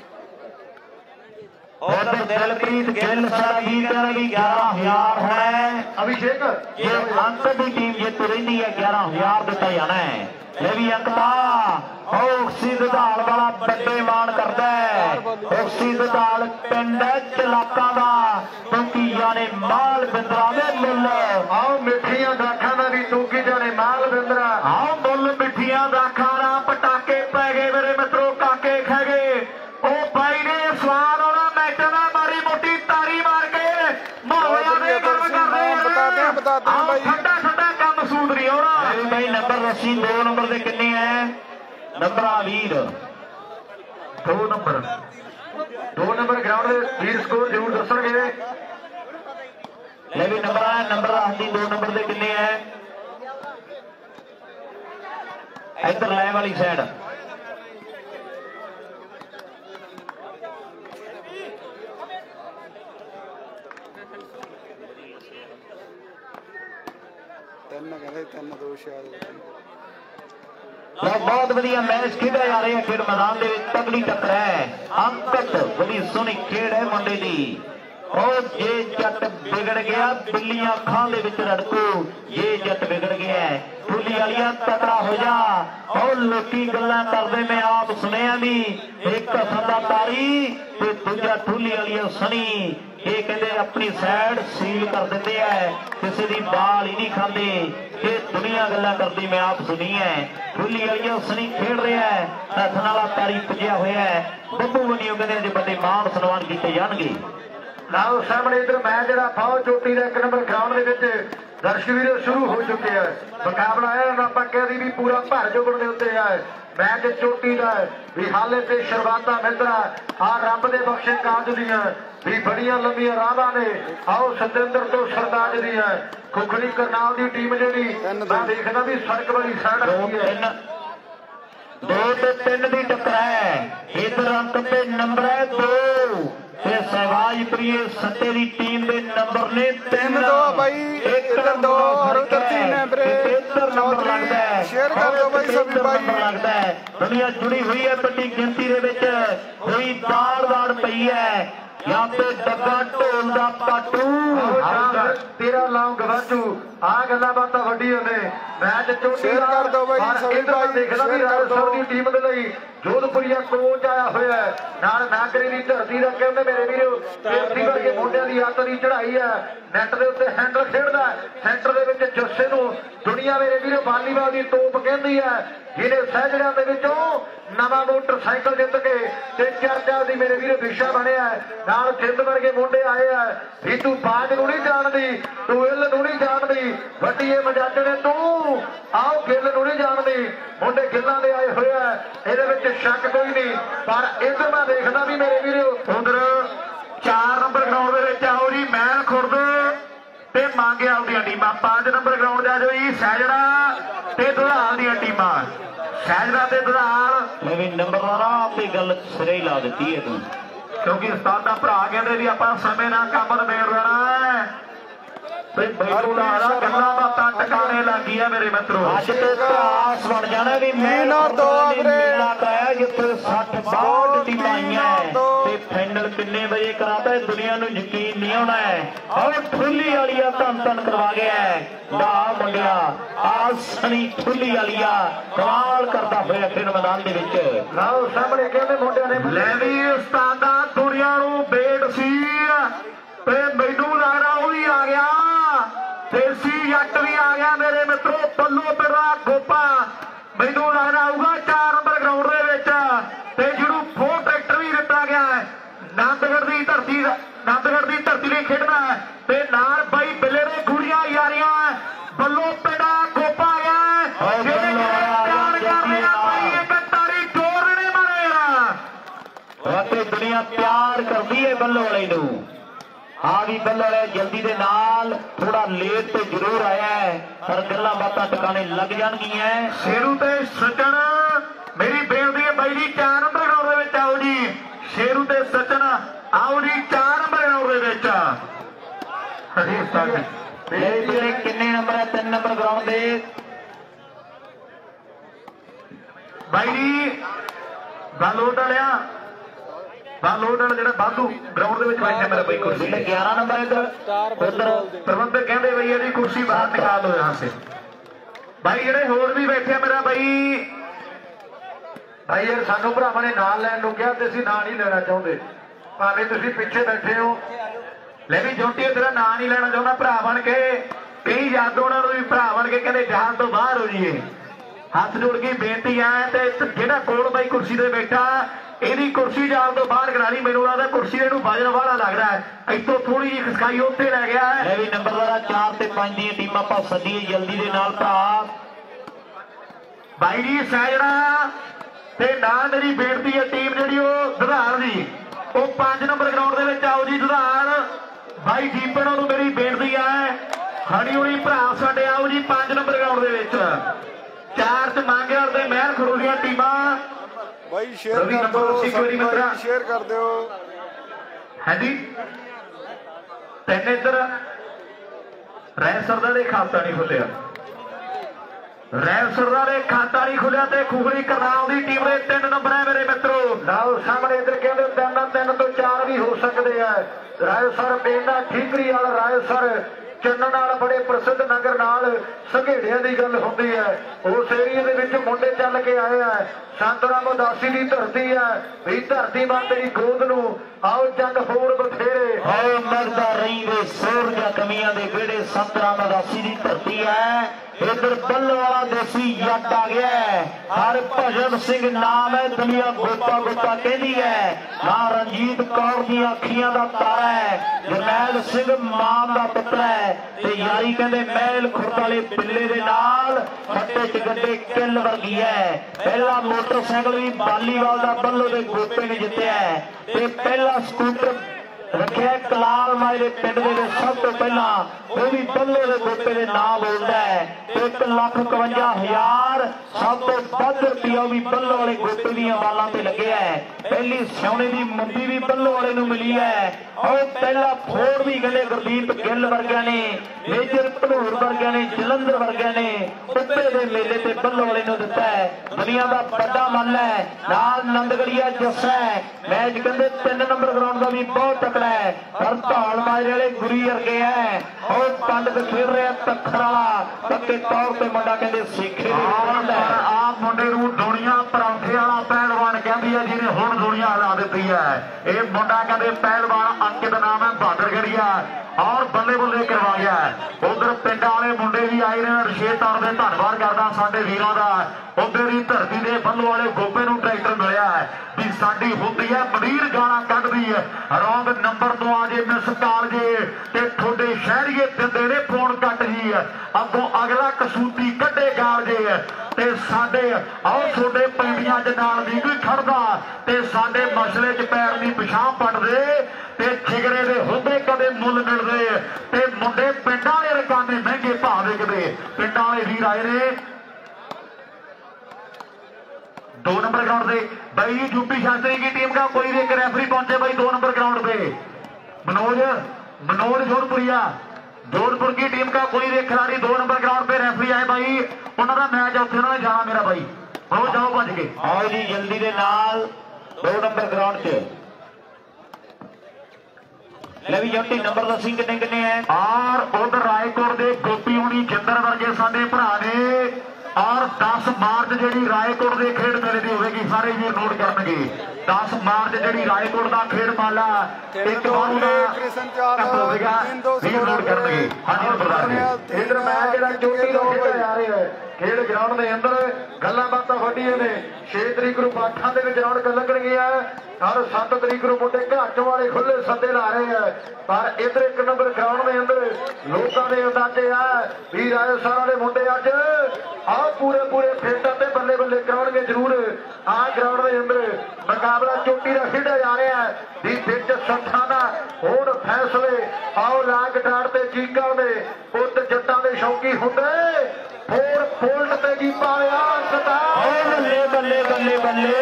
और दिलप्रीत गिल सारा वीर भी 11,000 होना है। अभिषेक ये अंक की टीम जीत रही है 11,000 दिता जाना है। ये भी अंकता सिद्धाल वाला बड़े मान करता है सिद्धाल पिंड चलाका का क्योंकि जाने माल बिंद्रा में मुल आओ मिठिया दाखा का भी चूकी जाने माल बिंद्रा आओ मुल मिठिया दाखा ना पटाके पै गए मेरे मित्रों काके खा गए ओ भाई ने स्वाद वाला मैच ना मारी मोटी तारी मार के माहौलिया ने गर्व कर रहे हैं। ठंडा ठंडा काम सूद नहीं होना भाई। नंबर रसी 2 नंबर के किन्ने है नंबर वीर 2 नंबर 2 नंबर ग्राउंड वीर स्कोर जरूर दसणगे। ले भी नंबर आती 2 नंबर के किन्ने है इधर लै वाली साइड बहुत बढ़िया मैच खेड़ा जा रहा है। खेड मैदान में तगड़ी टक्कर है। अंकत बड़ी सोहनी खेड है मुंडे दी। और ये जट बिगड़ गया बिल्लियां खां दे विच रड़को ये जट बिगड़ गया है। ठुली वालिया तकड़ा हो जा और लोकी गल्लां करदे मैं आप सुनिया भी एक सदा तारी ते दूजा ठुली वालिया सनी ਇਹ ਕਹਿੰਦੇ ਆਪਣੀ ਸਾਈਡ ਸੀਲ ਕਰ ਦਿੰਦੇ ਆ, ਕਿਸੇ ਦੀ ਬਾਲ ਹੀ ਨਹੀਂ ਖਾਂਦੇ। ਇਹ ਦੁਨੀਆ ਗੱਲਾਂ ਕਰਦੀ ਮੈਂ ਆਪ ਸੁਣੀ ਹੈ। ਫੁੱਲੀ ਵਾਲੀਆਂ ਸਨੀ ਖੇਡ ਰਿਹਾ ਹੱਥ ਨਾਲ ਤਾਰੀ ਪੁੱਜਿਆ ਹੋਇਆ ਹੈ। ਬੱਬੂ ਬਣੀ ਉਹ ਕਹਿੰਦੇ ਜੇ ਵੱਡੇ ਮਾਣ ਸਨਮਾਨ ਕੀਤੇ ਜਾਣਗੇ। ਲਓ ਸਾਹਮਣੇ ਇਧਰ ਮੈਚ ਜਿਹੜਾ ਫੌਜ ਚੋਟੀ ਦਾ 1 ਨੰਬਰ ਗਰਾਊਂਡ ਦੇ ਵਿੱਚ ਦਰਸ਼ਕ ਵੀਰੋ ਸ਼ੁਰੂ ਹੋ ਚੁੱਕੇ ਆ। ਮੁਕਾਬਲਾ ਹੈ ਆਪਾਂ ਕਹਿੰਦੇ ਵੀ ਪੂਰਾ ਭਰ ਜੋਗਣ ਦੇ ਉੱਤੇ ਹੈ। ਮੈਚ ਚੋਟੀ ਦਾ ਵੀ ਹਾਲੇ ਤੇ ਸ਼ੁਰੂਆਤਾਂ ਮਿੱਤਰਾ ਆ ਰੱਬ ਦੇ ਬਖਸ਼ੇ ਕਾਜ ਦੀਆਂ ਵੀ ਬੜੀਆਂ ਲੰਬੀਆਂ ਰਾਹਾਂ ਨੇ। ਆਓ ਸਤਿੰਦਰ ਤੋਂ ਸਰਦਾਰ ਦੀਆਂ ਖੁਖੜੀ ਕਰਨਾਲ ਦੀ ਟੀਮ ਜਿਹੜੀ ਮੈਂ ਦੇਖਦਾ ਵੀ ਸੜਕ ਵਾਲੀ ਸਾਈਡ ਰੱਖੀ ਹੈ। 2 ਤੇ 3 ਦੀ ਟੱਕਰ ਹੈ। ਇਧਰ ਅੰਕ ਤੇ ਨੰਬਰ ਹੈ 2 ਤੇ ਸਹਿਬਾਜਪੁਰੀ ਸੱਤੇ ਦੀ ਟੀਮ ਦੇ ਨੰਬਰ ਨੇ 3-2 ਬਾਈ। ਇਧਰ 2 ਔਰ ਉਧਰ 3 ਹੈ ਵੀਰੇ। ਇਧਰ ਨੰਬਰ ਲੱਗਦਾ ਹੈ। ਸ਼ੇਅਰ ਕਰ ਦਿਓ ਬਾਈ ਸਭੀ ਬਾਈ। ਲੱਗਦਾ ਹੈ ਦੁਨੀਆ ਜੁੜੀ ਹੋਈ ਹੈ ਵੱਡੀ ਗਿਣਤੀ ਦੇ ਵਿੱਚ। ਹੋਈ ਦਾੜ ਪਈ ਹੈ ਜਾਂ ਤੇ ਡੱਗਾ ਢੋਲ ਦਾ ਪਾਟੂ ਤੇਰਾ ਲਾਉ ਗਵਾਚੂ। ਆ ਗੱਲਾਂ ਬਾਤਾਂ ਵੱਡੀਆਂ ਨੇ। ਮੈਚ ਚੋਟੀ ਕਰ ਦੋ ਬਾਈ ਸਭੀ ਬਾਈ। ਦੇਖਦਾ ਵੀ ਰਾਜਸਥਾਨ ਦੀ ਟੀਮ ਦੇ ਲਈ ਜੋਧਪੁਰੀਆ ਕੋਚ ਆਇਆ ਹੋਇਆ ਹੈ। ਨਾਲ ਨਾਗਰੀ ਦੀ ਧਰਤੀ ਦਾ ਕਹਿੰਦੇ ਮੇਰੇ ਵੀਰੋ ਧਰਤੀ ਵਰਗੇ ਮੁੰਡਿਆਂ ਦੀ ਅੱਤ ਦੀ ਚੜਾਈ ਹੈ। ਨੈਟ ਦੇ ਉੱਤੇ ਹੈਂਡਲ ਖੇਡਦਾ ਸੈਂਟਰ ਦੇ ਵਿੱਚ ਜੱਸੇ ਨੂੰ ਦੁਨੀਆ ਮੇਰੇ ਵੀਰੋ ਵਾਲੀਬਾਲ ਦੀ ਤੋਪ ਕਹਿੰਦੀ ਹੈ। ਜਿਹਨੇ ਸਹਿਜੜਿਆਂ ਦੇ ਵਿੱਚੋਂ ਨਵਾਂ ਮੋਟਰਸਾਈਕਲ ਜਿੱਤ ਕੇ ਤੇ ਚਰਚਾ ਦੀ ਮੇਰੇ ਵੀਰੋ ਵਿਸ਼ਾ ਬਣਿਆ। ਨਾਲ ਸਿੰਧ ਵਰਗੇ ਮੁੰਡੇ ਆਏ ਆ ਵੀ ਤੂੰ ਬਾਜ ਨੂੰ ਨਹੀਂ ਜਾਣਦੀ, ਤੂੰ ਇੱਲ ਨੂੰ ਨਹੀਂ ਜਾਣਦੀ, ਵੱਡੀਏ ਮਜਾਜਣੇ ਤੂੰ ਆਓ ਗਿੱਲ ਨੂੰ ਨਹੀਂ ਜਾਣਦੀ। ਮੁੰਡੇ ਗਿੱਲਾਂ ਦੇ ਆਏ ਹੋਏ ਆ, ਇਹਦੇ ਵਿੱਚ ਸ਼ੱਕ ਕੋਈ ਨਹੀਂ। ਪਰ ਇੱਧਰ ਮੈਂ ਦੇਖਦਾ ਵੀ ਮੇਰੇ ਵੀਰੋ ਉਧਰ 4 ਨੰਬਰ ਗਰਾਊਂਡ ਦੇ ਵਿੱਚ ਆਓ ਜੀ ਮਹਿਲ ਖੁਰਦ ਤੇ ਮੰਗਿਆਲ ਦੀਆਂ ਟੀਮਾਂ। 5 ਨੰਬਰ ਗਰਾਊਂਡ ਤੇ ਆ ਜਾਓ ਜੀ ਸਹਿਜੜਾ ਤੇ ਦੁਧਾਲ ਦੀਆਂ ਟੀਮਾਂ। ਸਹਿਜੜਾ ਤੇ ਦੁਧਾਲ ਵੀ ਨੰਬਰਦਾਰ ਆਪੇ ਗੱਲ ਸਿਰੇ ਹੀ ਲਾ ਦਿੱਤੀ ਹੈ ਤੂੰ, ਕਿਉਂਕਿ ਉਸਤਾਦ ਦਾ ਭਰਾ ਕਹਿੰਦੇ ਵੀ ਆਪਾਂ ਸਮੇਂ ਨਾਲ ਕੰਮ ਨਿਬੇੜ ਲੈਣਾ ਹੈ। ਗੱਲਾਂ ਬਾਤਾਂ ਟਿਕਾਣੇ ਲੱਗੀ ਆ ਮੇਰੇ ਮਿੱਤਰੋ। ਅੱਜ ਤੇ ਇਤਿਹਾਸ ਬਣ ਜਾਣਾ ਵੀ ਮੇਲਾ ਕਰਾਇਆ ਜਿੱਥੇ 60-62 ਟੀਮਾਂ ਆਈਆਂ ਤੇ ਫਾਈਨਲ ਕਿੰਨੇ ਵਜੇ ਕਰਾਤਾ ਇਹ ਦੁਨੀਆ ਨੂੰ ਯਕੀਨ ਨਹੀਂ ਆਉਣਾ ਹੈ। ਔਰ ਠੁੱਲੀ ਵਾਲੀਆ ਧੰਨ ਕਰਵਾ ਗਿਆ ਦਾ ਮੁੰਡਿਆ ਆ ਸਣੀ ਠੁੱਲੀ ਵਾਲੀਆ ਕਮਾਲ ਕਰਦਾ ਹੋਇਆ ਫਿਰ ਮੈਦਾਨ ਦੇ ਵਿੱਚ। ਲਓ ਸਾਹਮਣੇ ਕਹਿੰਦੇ ਮੁੰਡਿਆਂ ਨੇ ਲੈ ਵੀ ਉਸਤਾਦਾ ਦੁਨੀਆ ਨੂੰ ਵੇਟ ਸੀ ਤੇ ਮੈਨੂੰ ਲੱਗਦਾ ਉਹ ਵੀ ਆ ਗਿਆ। ਦੇਸੀ ਜੱਟ ਵੀ ਆ ਗਿਆ ਮੇਰੇ ਮਿੱਤਰੋ। ਪੱਲੋ ਤੇਰਾ ਗੋਪਾ ਮੈਨੂੰ ਲੱਗਦਾ ਆਊਗਾ 4 ਨੰਬਰ ਗਰਾਊਂਡ ਦੇ ਵਿੱਚ ਤੇ ਜਿਹਨੂੰ 4 ਟਰੈਕਟਰ ਵੀ ਦਿੱਤਾ ਗਿਆ ਹੈ। ਆਨੰਦਗੜ੍ਹ ਦੀ ਧਰਤੀ ਲਈ ਖੇਡਣਾ ਹੈ ਤੇ ਨਾਲ ਬਾਈ ਬਿੱਲੇ ਦੇ ਗੁੜੀਆਂ ਯਾਰੀਆਂ ਬੱਲੋ ਪਿੰਡਾ ਗੋਪਾ ਗਿਆ ਜਿਹੜੇ ਪਿਆਰ ਕਰਦੇ ਆ ਬਾਈ ਇੱਕ ਤਾਰੀ ਜੋਰ ਨੇ ਮਾਰਿਆ ਤੇ ਦੁਨੀਆ ਪਿਆਰ ਕਰਦੀ ਹੈ ਬੱਲੋ ਵਾਲੇ ਨੂੰ। ਆ ਵੀ ਬੱਲੋ ਵਾਲੇ ਜਲਦੀ ਦੇ ਨਾਲ ਥੋੜਾ ਲੇਟ ਤੇ ਜ਼ਰੂਰ ਆਇਆ ਹੈ ਪਰ ਗੱਲਾਂ ਬਾਤਾਂ ਟਿਕਾਣੇ ਲੱਗ ਜਾਣਗੀਆਂ। ਸ਼ੇਰੂ ਤੇ ਸੱਜਣ ਮੇਰੀ ਬੇਨਤੀ ਹੈ ਬਾਈ ਜੀ 4 ਨੰਬਰ ਗਰਾਊਂਡ ਦੇ ਵਿੱਚ ਆਓ ਜੀ। ਸ਼ੇਰੂ ਤੇ ਸੱਜਣ ਆਓ ਜੀ 4 ਨੰਬਰ ਗਰਾਊਂਡ ਦੇ ਵਿੱਚ। ਹਰੀ ਉਸਤਾਦ ਜਿਹੜੇ ਕਿੰਨੇ ਨੰਬਰ ਹੈ 3 ਨੰਬਰ ਗਰਾਊਂਡ ਦੇ ਬਾਈ ਜੀ ਬਾਲੋਟ ਵਾਲਿਆ ਜਿਹੜਾ ਬਾਦੂ ਗਰਾਊਂਡ ਦੇ ਵਿੱਚ ਬੈਠਾ ਮੇਰਾ ਬਾਈ ਕੁਰਸੀ 11 ਨੰਬਰ ਉਧਰ ਪ੍ਰਬੰਧਕ ਕਹਿੰਦੇ ਬਈ ਇਹਦੀ ਕੁਰਸੀ ਬਾਹਰ ਨਿਕਾਲ ਦੋ ਯਹਾਂ ਸੇ। ਬਾਈ ਜਿਹੜੇ ਹੋਰ ਵੀ ਬੈਠੇ ਆ ਮੇਰਾ ਬਾਈ ਯਾਰ ਸਾਨੂੰ ਭਰਾਵਾਂ ਨੇ ਨਾਂ ਲੈਣ ਨੂੰ ਕਿਹਾ ਤੇ ਅਸੀਂ ਨਾਂ ਨਹੀਂ ਲੈਣਾ ਚਾਹੁੰਦੇ। ਭਾਵੇਂ ਤੁਸੀਂ ਪਿੱਛੇ ਬੈਠੇ ਹੋ। ਲੈ ਵੀ ਜੋਟੀਏ ਤੇਰਾ ਨਾਂ ਨਹੀਂ ਲੈਣਾ ਚਾਹੁੰਦਾ ਭਰਾ ਬਣ ਕੇ। ਕਈ ਯਾਦ ਉਹਨਾਂ ਨੂੰ ਵੀ ਭਰਾ ਬਣ ਕੇ ਕਹਿੰਦੇ ਜਹਾਨ ਤੋਂ ਬਾਹਰ ਹੋ ਜਾਈਏ। ਹੱਥ ਜੋੜ ਕੇ ਬੇਨਤੀ ਆ ਤੇ ਜਿਹੜਾ ਕੋਲ ਬਾਈ ਕੁਰਸੀ ਤੇ ਬੈਠਾ ਇਹਦੀ ਕੁਰਸੀ ਜਾਣ ਤੋਂ ਬਾਹਰ ਕਰਾ ਲਈ। ਮੈਨੂੰ ਲੱਗਦਾ ਕੁਰਸੀ ਇਹਨੂੰ ਵਜਨ ਵਾਲਾ ਲੱਗਦਾ ਹੈ। ਇੱਥੋਂ ਥੋੜੀ ਜਿਹੀ ਖਸਕਾਈ ਉੱਥੇ ਲੈ ਗਿਆ ਹੈ। ਇਹ ਵੀ ਨੰਬਰਦਾਰ 4 ਤੇ 5 ਦੀਆਂ ਟੀਮਾਂ ਆਪਾਂ ਸੱਦੀਏ ਜਲਦੀ ਦੇ ਨਾਲ ਭਰਾ। ਬਾਈ ਜੀ ਸਹਿਜੜਾ ਤੇ ਨਾਲ ਮੇਰੀ ਬੇਨਤੀ ਹੈ ਟੀਮ ਜਿਹੜੀ ਉਹ ਦੁਧਾਰ ਦੀ ਉਹ 5 ਨੰਬਰ ਗਰਾਊਂਡ ਦੇ ਵਿੱਚ ਆਓ ਜੀ। ਦੁਧਾਰ ਬਾਈ ਜੀਪਣ ਨੂੰ ਮੇਰੀ ਬੇਨਤੀ ਹੈ ਹਣੀ ਹੁਣੀ ਭਰਾ ਸਾਡੇ ਆਓ ਜੀ 5 ਨੰਬਰ ਗਰਾਊਂਡ ਦੇ ਵਿੱਚ। 4 ਚ ਮੰਗਿਆਲ ਤੇ ਮਹਿਲ ਖੜੋਲੀਆਂ ਟੀਮਾਂ ਬਾਈ ਸ਼ੇਅਰ ਕਰ ਦਿਓ ਸ਼ੇਅਰ ਕਰ ਦਿਓ। ਹਾਂਜੀ 3 ਇੱਧਰ ਰੈਲ ਸਰਦਾਰ ਦੇ ਖਾਤਾ ਨਹੀਂ ਖੁੱਲਿਆ। ਰੈਲ ਸਰਦਾਰ ਦੇ ਖਾਤਾ ਨਹੀਂ ਖੁੱਲਿਆ ਤੇ ਖੁਖੜੀ ਕਰਨਾਲ ਦੀ ਟੀਮ ਦੇ 3 ਨੰਬਰ ਹੈ ਮੇਰੇ ਮਿੱਤਰੋ। ਲਓ ਸਾਹਮਣੇ ਇੱਧਰ ਕਹਿੰਦੇ 3 ਤੋਂ 4 ਵੀ ਹੋ ਸਕਦੇ ਆ। ਰਾਏਸਰ ਬੇਨਾ ਠੀਕਰੀ ਵਾਲਾ ਰਾਏਸਰ ਚੰਨ ਨਾਲ ਬੜੇ ਪ੍ਰਸਿੱਧ ਨਗਰ ਨਾਲ ਸੰਘੇੜਿਆਂ ਦੀ ਗੱਲ ਹੁੰਦੀ ਹੈ। ਉਸ ਏਰੀਏ ਦੇ ਵਿੱਚ ਮੁੰਡੇ ਚੱਲ ਕੇ ਆਏ ਆ। ਸੰਤ ਰਾਮ ਉਦਾਸੀ ਦੀ ਧਰਤੀ ਹੈ ਵੀ ਧਰਤੀ ਮਾਂ ਤੇਰੀ ਗੋਦ ਨੂੰ आओ जग होर बथेरे मरदा रही वे सूरजा कमियां दे बेड़े संतरा मदासी की धरती है। इधर बल्लो वाला देसी जट आ गया है। हर भजन सिंह नाम है, दुनिया गोता गोता कहती है। मां रंजीत कौर दी अखियां दा तारा है। जरनैल सिंह मां दा पुत्र है ते यारी कहंदे महल खुर्द वाले बिल्ले दे नाल फट्टे च गड्डे किल वर्गी है। पहला मोटरसाइकिल भी बालीवाल दा बल्लो दे गोपे ने जितया है ते पहला स्कूटर रखिया कलाल मारे पिंड दे सब तो पहला वो भी बल्ले दे गोपे दे नाम बोलता है। 1,52,000 सब तो वध रुपया भी बल्लो वाले गोपे दी वालों से लगे है। पहली सोने की मुंडी भी बल्लो वाले नूं मिली है और पहला फोड़ भी कहते गुरदीप गिल वर्गिया ने, मेजर धनूर वर्गिया ने, जलंधर वर्गिया ने उत्ते दे मेले ते बल्लो वाले नूं दिता है। दुनिया का बड़ा मल है नाल नंदगढ़िया जस्सा है। मैच कहते 3 नंबर ग्राउंड का भी बहुत तकड़ा है पर धौल माजरे वाले गुरी वर्गे है और पंडित खेल रहे तखर वाला पक्के तौर पर मुंडा कहते सीखे आ मुंडे नूं दुनिया परांठे वाला पहलवान कहती है जिन्हें हुण दुनिया हिला दी है। ये मुंडा कहते पहलवान अंकित नाम है बहादुरगढ़िया और बल्ले बल्ले करवा गया है। उधर पिंड वाले मुंडे भी आए ने रशेद तौर पर धन्यवाद करदा साडे वीरां दा। उधर की धरती के बल्लो वाले गोपे नूं ट्रैक्टर मिलिया है भी साडी हुंदी है मनीर गाना कढदी है रौंग नंबर तो आ जे मिस काल जे ते थोड़े शहरीए दिंदे ने फोन कट जी है अगों अगला कसूती कड्डे गाल जे ते साडे आओ थोड़े पिंडियां च नाल नहीं कोई खड़दा ते साडे मसले च पैर दी पिछां पटदे ते ठिगरे दे हुंदे कदे मुੱਲ मिलदे ते मुंडे पिंडां वाले रकाने महंगे भाव विकदे। पिंडां वाले वीर आए ने 2 नंबर ग्राउंड पे भाई यूपी शास्त्री की टीम का कोई भी एक रेफरी पहुंचे भाई 2 नंबर ग्राउंड पे मनोज जोधपुर की टीम का कोई भी खिलाड़ी 2 नंबर ग्राउंड पे रेफरी आए भाई उन्होंने मैच उत्थे उन्होंने जाना मेरा भाई और जाओ भज के आओ जी जल्दी दे नाल 2 नंबर ग्राउंड च लवी जंटी नंबर दसी किन्ने किन्ने है और उधर रायकोट के गोपी होनी जिंदर वर्गे साडे भरा ने और 10 मार्च जी रायकोट के खेड मेले की होगी सारे भी नोट करनगे। 10 मार्च जी रायकोट का खेड माला एक होगा नोट करनगे। हाँ जी इधर मैच जो चोटी का जा रहा है खेड ग्राउंड के अंदर गल्लां बातां वड्डियां ने 6 तरीक को पाठां दे विच रौनक लगणगी है और 7 तरीक को मुंडे घाट वाले खुले सद्दे ला रहे हैं पर इधर 1 नंबर ग्राउंड के अंदर लोगों के अंदाजे है भी राजस्थान वाले मुंडे अज आ पूरे फिट ते बल्ले बल्ले कराउणगे जरूर। आ ग्राउंड के अंदर मुकाबला चोटी का खेडा जा रहा है भी बिच सट्ठां दा होण फैसले आओ लाग डाट ते चीकां दे पुੱਤ जट्टां दे शौकी हुंदे फोर फोल्ड ते जी पाया सता बल्ले बल्ले बल्ले बल्ले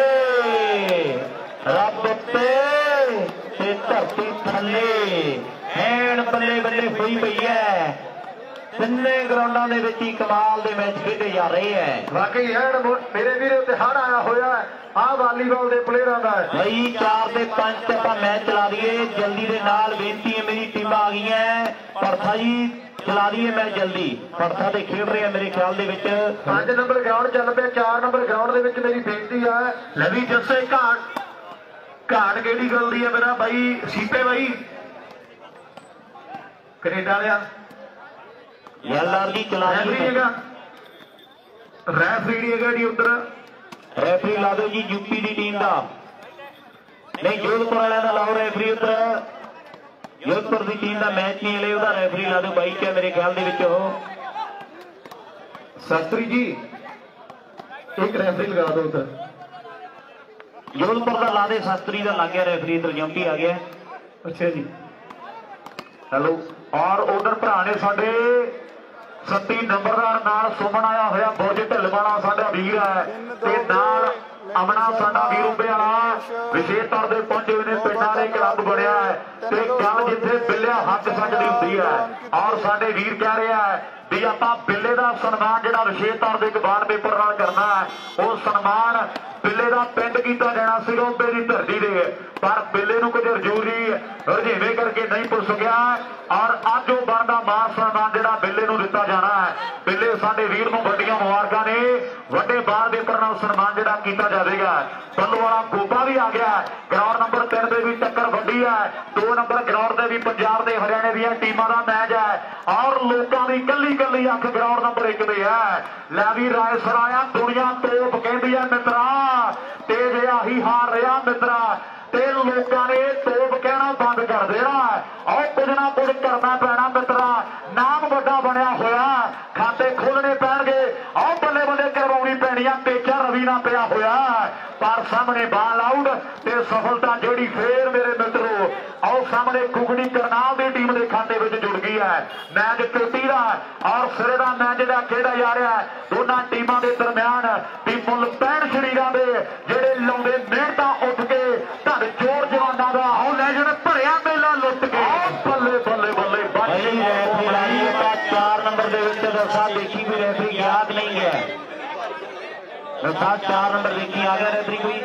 रब ते धरती थले हैन बल्ले बल्ले हुई पई है। 3 ग्राउंडां दे विच कमाल दे मैच खेडे जा रहे हैं। वाकई हैन मेरे वीरे ते हड़ आया होया आ वालीबाल दे प्लेयरां दा भाई 4 ते 5 ते आपां मैच चला दीए जल्दी दे नाल बेनती है मेरी टीम आ गई है परथा जी चला दिए मैच जल्दी परथा ते खेड रहे हैं मेरे ख्याल दे विच 5 नंबर ग्राउंड चल पे 4 नंबर ग्राउंड दे विच मेरी बेनती है लवी जस्से घाट केड़ी गल दी है मेरा भाई सीपे भाई कनेडा वाला एलआर जी चला रेफरी उधर रेफरी ला दो जी यूपी की टीम का नहीं जोधपुर वाले का लाओ रेफरी उधर जोधपुर की टीम का मैच नहीं ले उधर रेफरी ला दो बाई क्या मेरे ख्याल दे विच हो शास्त्री जी एक रेफरी लगा दो उधर जोधपुर का ला दे शास्त्री का लग गया रेफरी इधर जंपी आ गया। अच्छा जी हेलो और उधर भरा ने साडे 37 नंबरदार नाल सुमन आया होया बुर्ज ढिलवाना साडा वीर है ते नाल अमना साडा वीर उंबे वाला विशेष तौर पर पहुंचे हुए ने पिंडां दे क्लब बनया है ते गल जिथे बिल्लिया हक सकदी हुंदी है और साडे वीर कह रहे हैं भी आपां बिल्ले दा सन्मान जिहड़ा विशेष तौर ते कबाड़ पेपर नाल करना है वो सन्मान बिल्ले दा पिंड कीता जाना सीगा उंबे दी धरती दे पर बिल्ले नूं कुछ रजीवे करके नहीं पुल सकिया और अज वो बनता मान सम्मान जिहड़ा बिल्ले नूं दिता जाना है। बिल्ले साडे वीर नूं वड्डियां मुबारकां ने, वड्डे बार दे नाल सन्मान जिहड़ा कीता जावेगा। बल्लू वाला गोपा भी आ गया, ग्राउंड नंबर 3 से भी टक्कर वड्डी है। 2 नंबर ग्राउंड से भी पंजाब के हरियाणे दी टीमां दा मैच है और लोगों की कली कली अख ग्राउंड नंबर 1 पे है। लै भी राय सराया दुनिया तोप कहती है मित्रा, तेज आही हार रहा मित्रा, ते लोगों ने तोप कहना बंद कर देना और कुछ ना कुछ करना पैना मित्रा। नाम वड्डा बनया होया, खाते खोलने पैणगे और बल्ले बल्ले करवानी पैनी, पेचा रवि ना पिया होया पर सामने बाल आउट ते सफलता जोड़ी फिर मेरे मित्रों और सामने कुगड़ी करनाल की टीम के खाते में जुड़ गई है। मैच चोटी का और सिरे का मैच जो खेड़ा जा रहा है दोनों टीमों के दरम्यान भी मुल पैण शरीरों के ਜਿਹੜੇ ਲਾਉਂਦੇ ਮਿਹਨਤਾਂ ਉੱਠ ਕੇ ਧਨ ਚੋਰ ਜਵਾਨਾਂ ਦਾ ਉਹ ਲੈਜਣ ਭਰਿਆ ਮੇਲਾ ਲੁੱਟ ਕੇ ਬੱਲੇ ਬੱਲੇ ਬੱਲੇ भाई रेफरी का 4 नंबर ਦੇ ਵਿੱਚ ਦਰਸ਼ਾ ਦੇਖੀ ਵੀ रेफरी याद नहीं है। दरशा 4 नंबर देखी आ गया रेफरी कोई।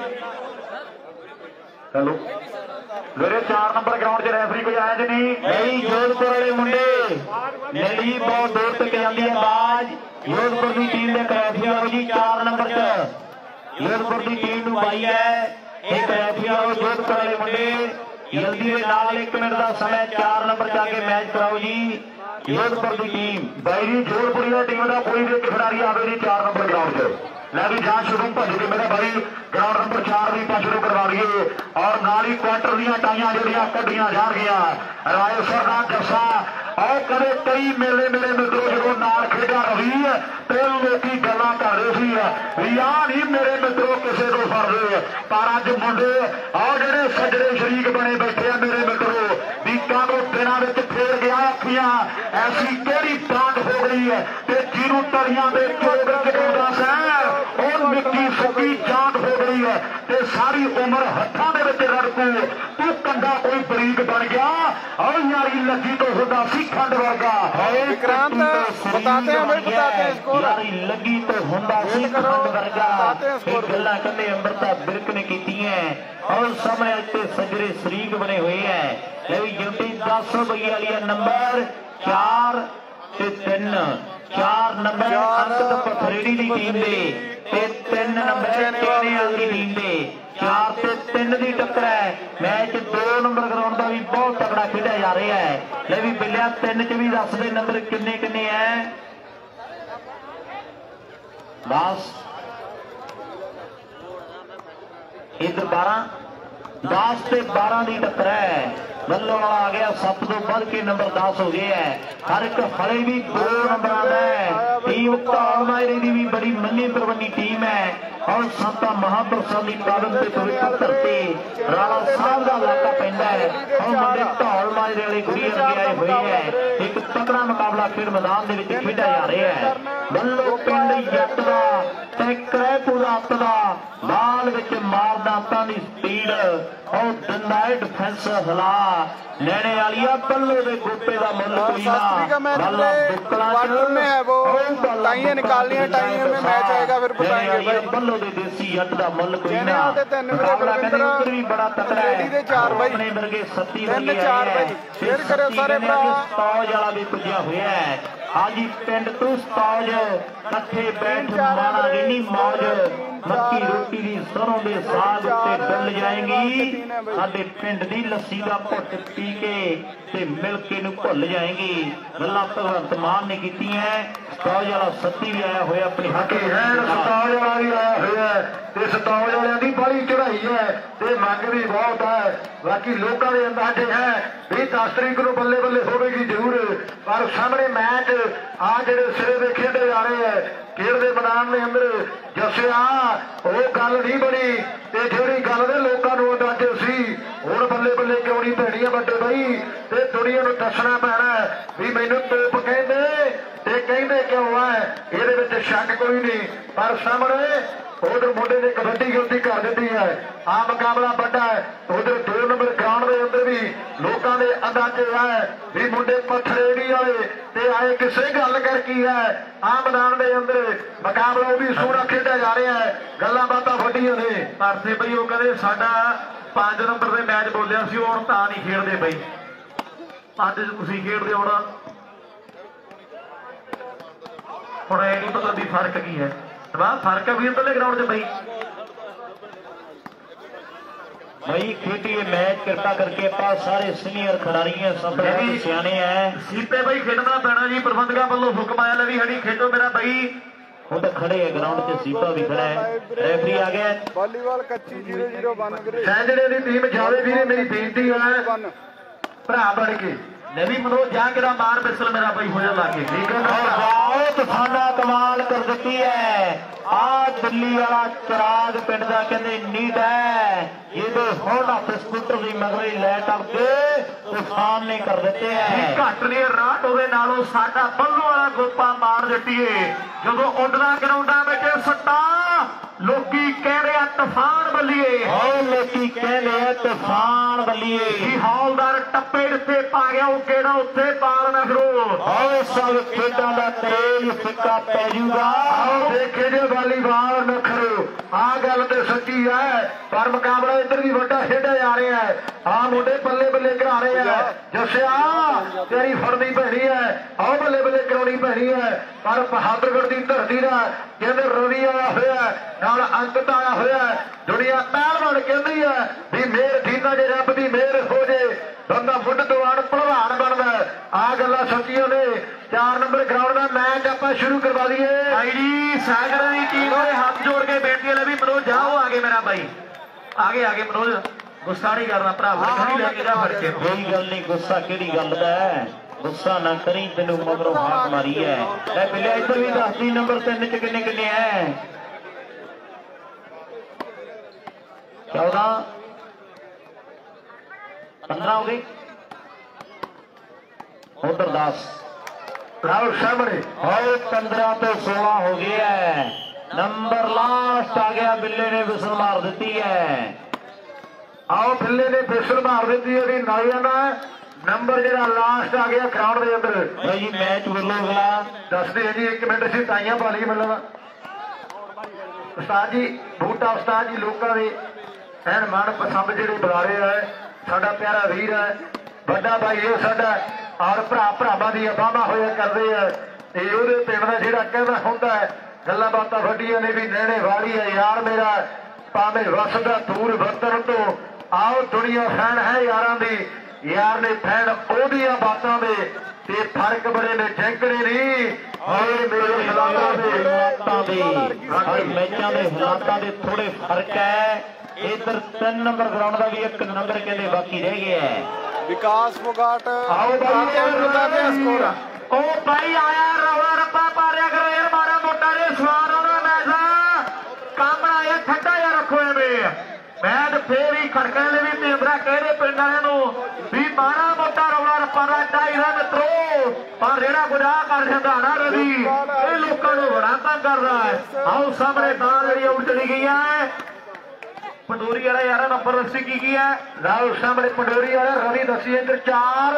हेलो मेरे 4 नंबर ग्राउंड च रेफरी कोई आया जी नहीं। जोधपुर वाले मुंडे नली बहुत दूर तक जाती है बाज। जोधपुर की टीम के रेफरी आओ जी 4 नंबर च जोधपुर की टीम नूं पाई है एक रेफरी आओ। जोधपुर वाले मुंडे जल्दी के नाल 1 मिनट का समय 4 नंबर जाके मैच कराओ जी। जोधपुर की टीम भाई जी जोधपुरी टीम का कोई भी खिलाड़ी आवे जी 4 नंबर ग्राउंड से लै भी जान शुरू भज के मेरा भाई ग्राउंड नंबर 4 भी शुरू करवा लिए और नाल ही क्वार्टर दी टाइयां जोड़ियां कड्डियां जाणगियां। रायसर का जस्सा और कदे कई मेले मेरे मित्रों जो नाल खेड़ा रवि ते लोकी गल्लां कर रहे सी भी आ नहीं मेरे मित्रों किसी को फड़ रहे पर अज मुंडे और जेडे सजरे शरीक बने बैठे हैं मेरे मित्रों बीकां को दिनां विच फेर गया अखियां ऐसी केड़ी बात हो गई है ते जिन्हों तड़ियां दे चोग जगाउंदा सै और मिट्टी सुकी जान हो गई है ते सारी उम्र हत्थां दे विच रड़कू तू कंधा कोई बरीक बन गया और यारी लगी तो होता सी खंड वर्गा। विक्रांत बताते हैं भाई, बताते हैं स्कोर। यारी लगी तो होता सी खंड वर्गा। गल्लां कन्ने अमृता बिरक ने कीती है और सामने इतने सजरे शरीक बने हुए हैं। गिनती 10 रुपये वाली नंबर 4 ते 3 4 नंबर अंकित पथरेड़ी की टीम दे 3 नंबर चेने वाली टीम दे 4 ते 3 की टक्कर है। मैच 2 नंबर ग्राउंड का भी बहुत तगड़ा खेड़ा जा रहा है। ले भी बिलिया 3 च भी दस दे नंबर किन्ने किन्ने है 10 इधर 10 ते 12 की टक्कर है। बल्लो वाला आ गया 7 तो बढ़ के नंबर 10 हो गया है। हर एक फले भी 2 नंबर आता है। टीम कालमायरे की भी बड़ी मनी परवनी टीम है और संता महाप्रसाद की पावन से पवित्र धरती राणा साहब का इलाका पैंदा है और मुंडे ढोल माजरे वाले गुड़िया लगे आए हुए है। एक तगड़ा मुकाबला खेड मैदान के विच खेडा जा रहा है। बल्लो पिंड जट का ते क्रैपुर अत का बाल विच मार दांतां दी स्पीड और डंडाए डिफेंस हिला लेने वाली बल्लो के गोपे का मुल कोई ना क्वार्टर में है वो टाइयां निकालनी है, टाइयां में मैच आएगा फिर बताएंगे। बल्लो के देसी जट का मुल कोई ना मुकाबला कहते उधर भी बड़ा तगड़ा है। 4 भाई अपने वर्गे 37 4 भाई शेयर करो सारे भरा। सतौज वाला भी पुजया हुआ है। हाजी पिंड तू सतौज कट्ठे बैठ मारा गिनी मौज मक्की रोटी की सरों के साग उत्ते डुल जाएगी। साडे पिंड की लस्सी का घुट पी के ते मिल के नूं भुल जाएगी। गल्लां भगवंत मान ने कीती है। सतौज वाला सत्ती भी आया हुआ अपनी हक सतौज वाला भी आया हुआ ते सतौज वालियां दी बड़ी चढ़ाई है ते मंग भी बहुत है। बाकी लोगों के अंदाजे है भी 10 तरीक को बल्ले बल्ले होगी जरूर पर सामने मैच आ जेडे सिरे दे खेडे जा रहे हैं खेड दे मैदान के अंदर जस्सिया वो गल नहीं बनी ते जिहड़ी गल दे लोकां नूं अंदाजे सी हुण बल्ले बल्ले क्यों नहीं पैनी वड्डे बई ते दुनिया नूं दसना पैना भी मैनूं तोप कहंदे ते कहंदे क्यों है इहदे विच शक कोई नहीं पर सामने उधर मुंडे ने कबड्डी गिनती कर दी है। आ मुकाबला बड़ा है। उधर 2 नंबर ग्राउंड के अंदर भी लोगों के अंदाजे है भी मुंडे पथरेड़ी वाले ते आए किसे गल कर की है। आ मैदान के अंदर मुकाबला भी सोहना खेडा जा रहा है। गल्लां बातां वड्डियां ने परसे बई वो कहते साडा 5 ਨੰਬਰ ਦੇ ਮੈਚ ਬੋਲਿਆ ਸੀ ਹੁਣ ਤਾਂ ਨਹੀਂ ਖੇਡਦੇ ਬਈ। ਅੱਜ ਤੁਸੀਂ ਖੇਡਦੇ ਹੁਣ ਇਹ ਨਹੀਂ ਪਤਾ ਵੀ ਫਰਕ ਕੀ ਹੈ। ਫਰਕ ਹੈ ਵੀ ਇੱਧਰਲੇ ਗਰਾਊਂਡ 'ਚ ਬਈ भाई खेटिए मैच कृपा करके पास सारे सीनियर खिलाड़ी हैं, सब सियाने हैं। सीपे भाई खेडना पैना जी, प्रबंधकों वालों हुक्म आया ले हड़ी खेडो मेरा भाई। ਹੁਣ ਤਾਂ ਖੜੇ ਹੈ ਗਰਾਊਂਡ 'ਚ, ਸੀਪਾ ਵੀ ਖੜਾ ਹੈ, ਰੈਫਰੀ ਆ ਗਿਆ। ਵਾਲੀਬਾਲ ਕੱਚੀ 0-0 ਬਣ ਵੀਰੇ। ਸੈਂਜੜੇ ਦੀ ਟੀਮ ਜਾਵੇ ਵੀਰੇ, ਮੇਰੀ ਬੇਨਤੀ ਹੈ ਭਰਾ ਬਣ ਕੇ ਲੈ ਵੀ ਮਨੋਜ ਜਾ ਕੇ ਮਾਰ ਬਿਸਲ ਮੇਰਾ ਭਾਈ ਹੋ ਜਾ ਲਾਗੇ। ਠੀਕ ਹੈ ਬਹੁਤ ਸਾਡਾ ਕਮਾਲ ਕਰ ਦਿੱਤੀ ਹੈ ਆ ਦਿੱਲੀ ਵਾਲਾ ਚਰਾਗ ਪਿੰਡ ਦਾ, ਕਹਿੰਦੇ ਨੀਡ ਹੈ ਇਹਦੇ ਹੁਣ ਹੱਥ ਸਕੂਟਰ ਦੀ ਮਗਰੀ ਲੈ ਟੱਪ ਕੇ ਤੂਫਾਨ ਨੇ ਕਰ ਦਿੱਤੇ ਹੈ। ਘੱਟ ਨਹੀਂ ਰਾਟ ਉਹਦੇ ਨਾਲੋਂ ਸਾਡਾ ਬੱਲੂ ਵਾਲਾ ਗੋਪਾ ਮਾਰ ਦਿੱਤੀਏ ਜਦੋਂ ਉੱਡਦਾ ਗਰਾਊਂਡਾਂ ਵਿੱਚ ਸੱਟਾ। ਲੋਕੀ ਕਹਿੰਦੇ ਆ ਤੂਫਾਨ ਬੱਲੀਏ, ਉਹ ਲੋਕੀ ਕਹਿੰਦੇ ਆ ਤੂਫਾਨ ਬੱਲੀਏ। ਕੀ ਹੌਲਦਾਰ ਟੱਪੇ ਜਿੱਥੇ ਪਾ ਗਿਆ ਉਹ ਕਿਹੜਾ ਉੱਥੇ ਪਾਲ ਨਾ ਕਰੋ। ਆਹ ਸਭ ਖੇਡਾਂ ਦਾ ਤੇਜ਼ ਫਿੱਕਾ ਪੈ ਜੂਗਾ। ਦੇਖੇ ਜੇ ਵਾਲੀਬਾਲ ਨਖਰੋ, ਆਹ ਗੱਲ ਤੇ ਸੱਚੀ ਹੈ, ਪਰ ਮੁਕਾਬਲਾ ਇੱਧਰ ਵੀ ਵੱਡਾ ਖੇਡਿਆ ਜਾ ਰਿਹਾ ਹੈ। ਆਹ ਮੁੰਡੇ ਬੱਲੇ ਬੱਲੇ ਕਰਾ ਰਹੇ ਆ। ਜੱਸਿਆ ਤੇਰੀ ਫੜਨੀ ਪੈਣੀ ਹੈ, ਆਹ ਬੱਲੇ ਬੱਲੇ ਕਰਾਉਣੀ ਪੈਣੀ ਹੈ। ਪਰ ਬਹਾਦਰਗੜ੍ਹ ਦੀ ਧਰਤੀ ਦਾ ਕਹਿੰਦੇ ਰਵੀ ਆਇਆ ਹੋਇਆ, ਨਾਲ ਅੰਕਿਤ ਆਇਆ ਹੋਇਆ। ਦੁਨੀਆ ਪਹਿਲਵਾਨ ਕਹਿੰਦੀ ਹੈ ਵੀ ਮਿਹਰ ਠੀਨਾ ਜੇ ਰੱਬ ਦੀ ਮਿਹਰ ਹੋ ਜੇ ਬੰਦਾ ਮੁੱਢ ਤੋਂ ਆਣ ਭਲਵਾਨ ਬਣਦਾ। ਆਹ ਗੱਲਾਂ ਸੱਚੀਆਂ ਨੇ। 4 ਨੰਬਰ ਗਰਾਊਂਡ ਦਾ ਮੈਚ ਆਪਾਂ ਸ਼ੁਰੂ ਕਰਵਾ ਦਈਏ। ਭਾਈ ਜੀ ਸਾਗਰ ਦੀ ਟੀਮ ਦੇ ਹੱਥ ਜੋੜ ਕੇ ਬੇਨਤੀ ਲੈ ਵੀ ਮਨੋਜ ਜਾਓ ਆਗੇ ਮੇਰਾ ਭਾਈ, ਆਗੇ ਮਨੋਜ ਗੁੱਸਾ ਨਹੀਂ ਕਰਨਾ ਭਰਾ, ਨਹੀਂ ਲੈ ਕੇ ਜਾ ਫੜ ਕੇ। ਕੋਈ ਗੱਲ ਨਹੀਂ, ਗੁੱਸਾ ਕਿਹੜੀ ਗੱਲ ਦਾ ਹੈ, ਗੁੱਸਾ ਨਾ ਕਰੀ, ਤੈਨੂੰ ਮਗਰੋਂ ਹਾਕ ਮਾਰੀ ਹੈ। ਲੈ ਬਿੱਲਿਆ ਇੱਧਰ ਵੀ 10 ਨੰਬਰ 3 ਚ ਕਿੰਨੇ ਕਿੰਨੇ ਹੈ? 14 15 ਹੋ ਗਏ, ਉਧਰ 10 ਰਾਹੁਲ ਸਾਹਮਣੇ और 15 तो 16 हो गया है। नंबर लास्ट आ गया, बिल्ले ने विसल मार दी है। आओ बिल्ले ने विसल मार दी है। नालियां का नंबर जो लास्ट आ गया ग्राउंड के अंदर। भाई जी मैच बोलो अगला दसते हैं जी, 1 मिनट असीं ताइयां पा लईए। मतलब उस्ताद जी बूटा उस्ताद जी लोगों के एन मन पसंद जो बुला रहे है, साडा प्यारा वीर है, बड़ा भाई है साडा, और भरा भरावां दी अफवाहां होया करदे है। ते ओहदे पिंड दा जिहड़ा कहदा हुंदा है गल्लां बातां वड्डियां ने भी नैणे वाली है यार मेरा, भावें वसदा दूर वतन तो। आओ दुनिया फैन है यारां दी, यार ने फैन ओहदियां बातां दे, ते फर्क बड़े ने जैंकड़े नहीं होए मेरे हालातां दे। मैचों के हालातों के थोड़े फर्क है। इधर 3 नंबर ग्राउंड का भी 1 नंबर कहते बाकी रह गया है। विकास फोगाट आओ स्कोर ओ भाई आया रवा रप्पा पारिया करो यार, मारा मोटा ने सवार होना मैच कामना ये ठंडा या रखो मैच फिर ही खड़कने ले भी मेंबरा कहते पिंड वाले भी मारा मोटा रौला रप्पा का चाहिए मित्रो, पर जेड़ा गुनाह कर दिंदा ना रवि ये लोगों को बड़ा तंग कर रहा है। आओ सामने बाल जी आउट चली गई है। पंडोरी वाला यार नंबर दसी की है, राहुल सामने पंडोरी वाला रवि दसी इधर 4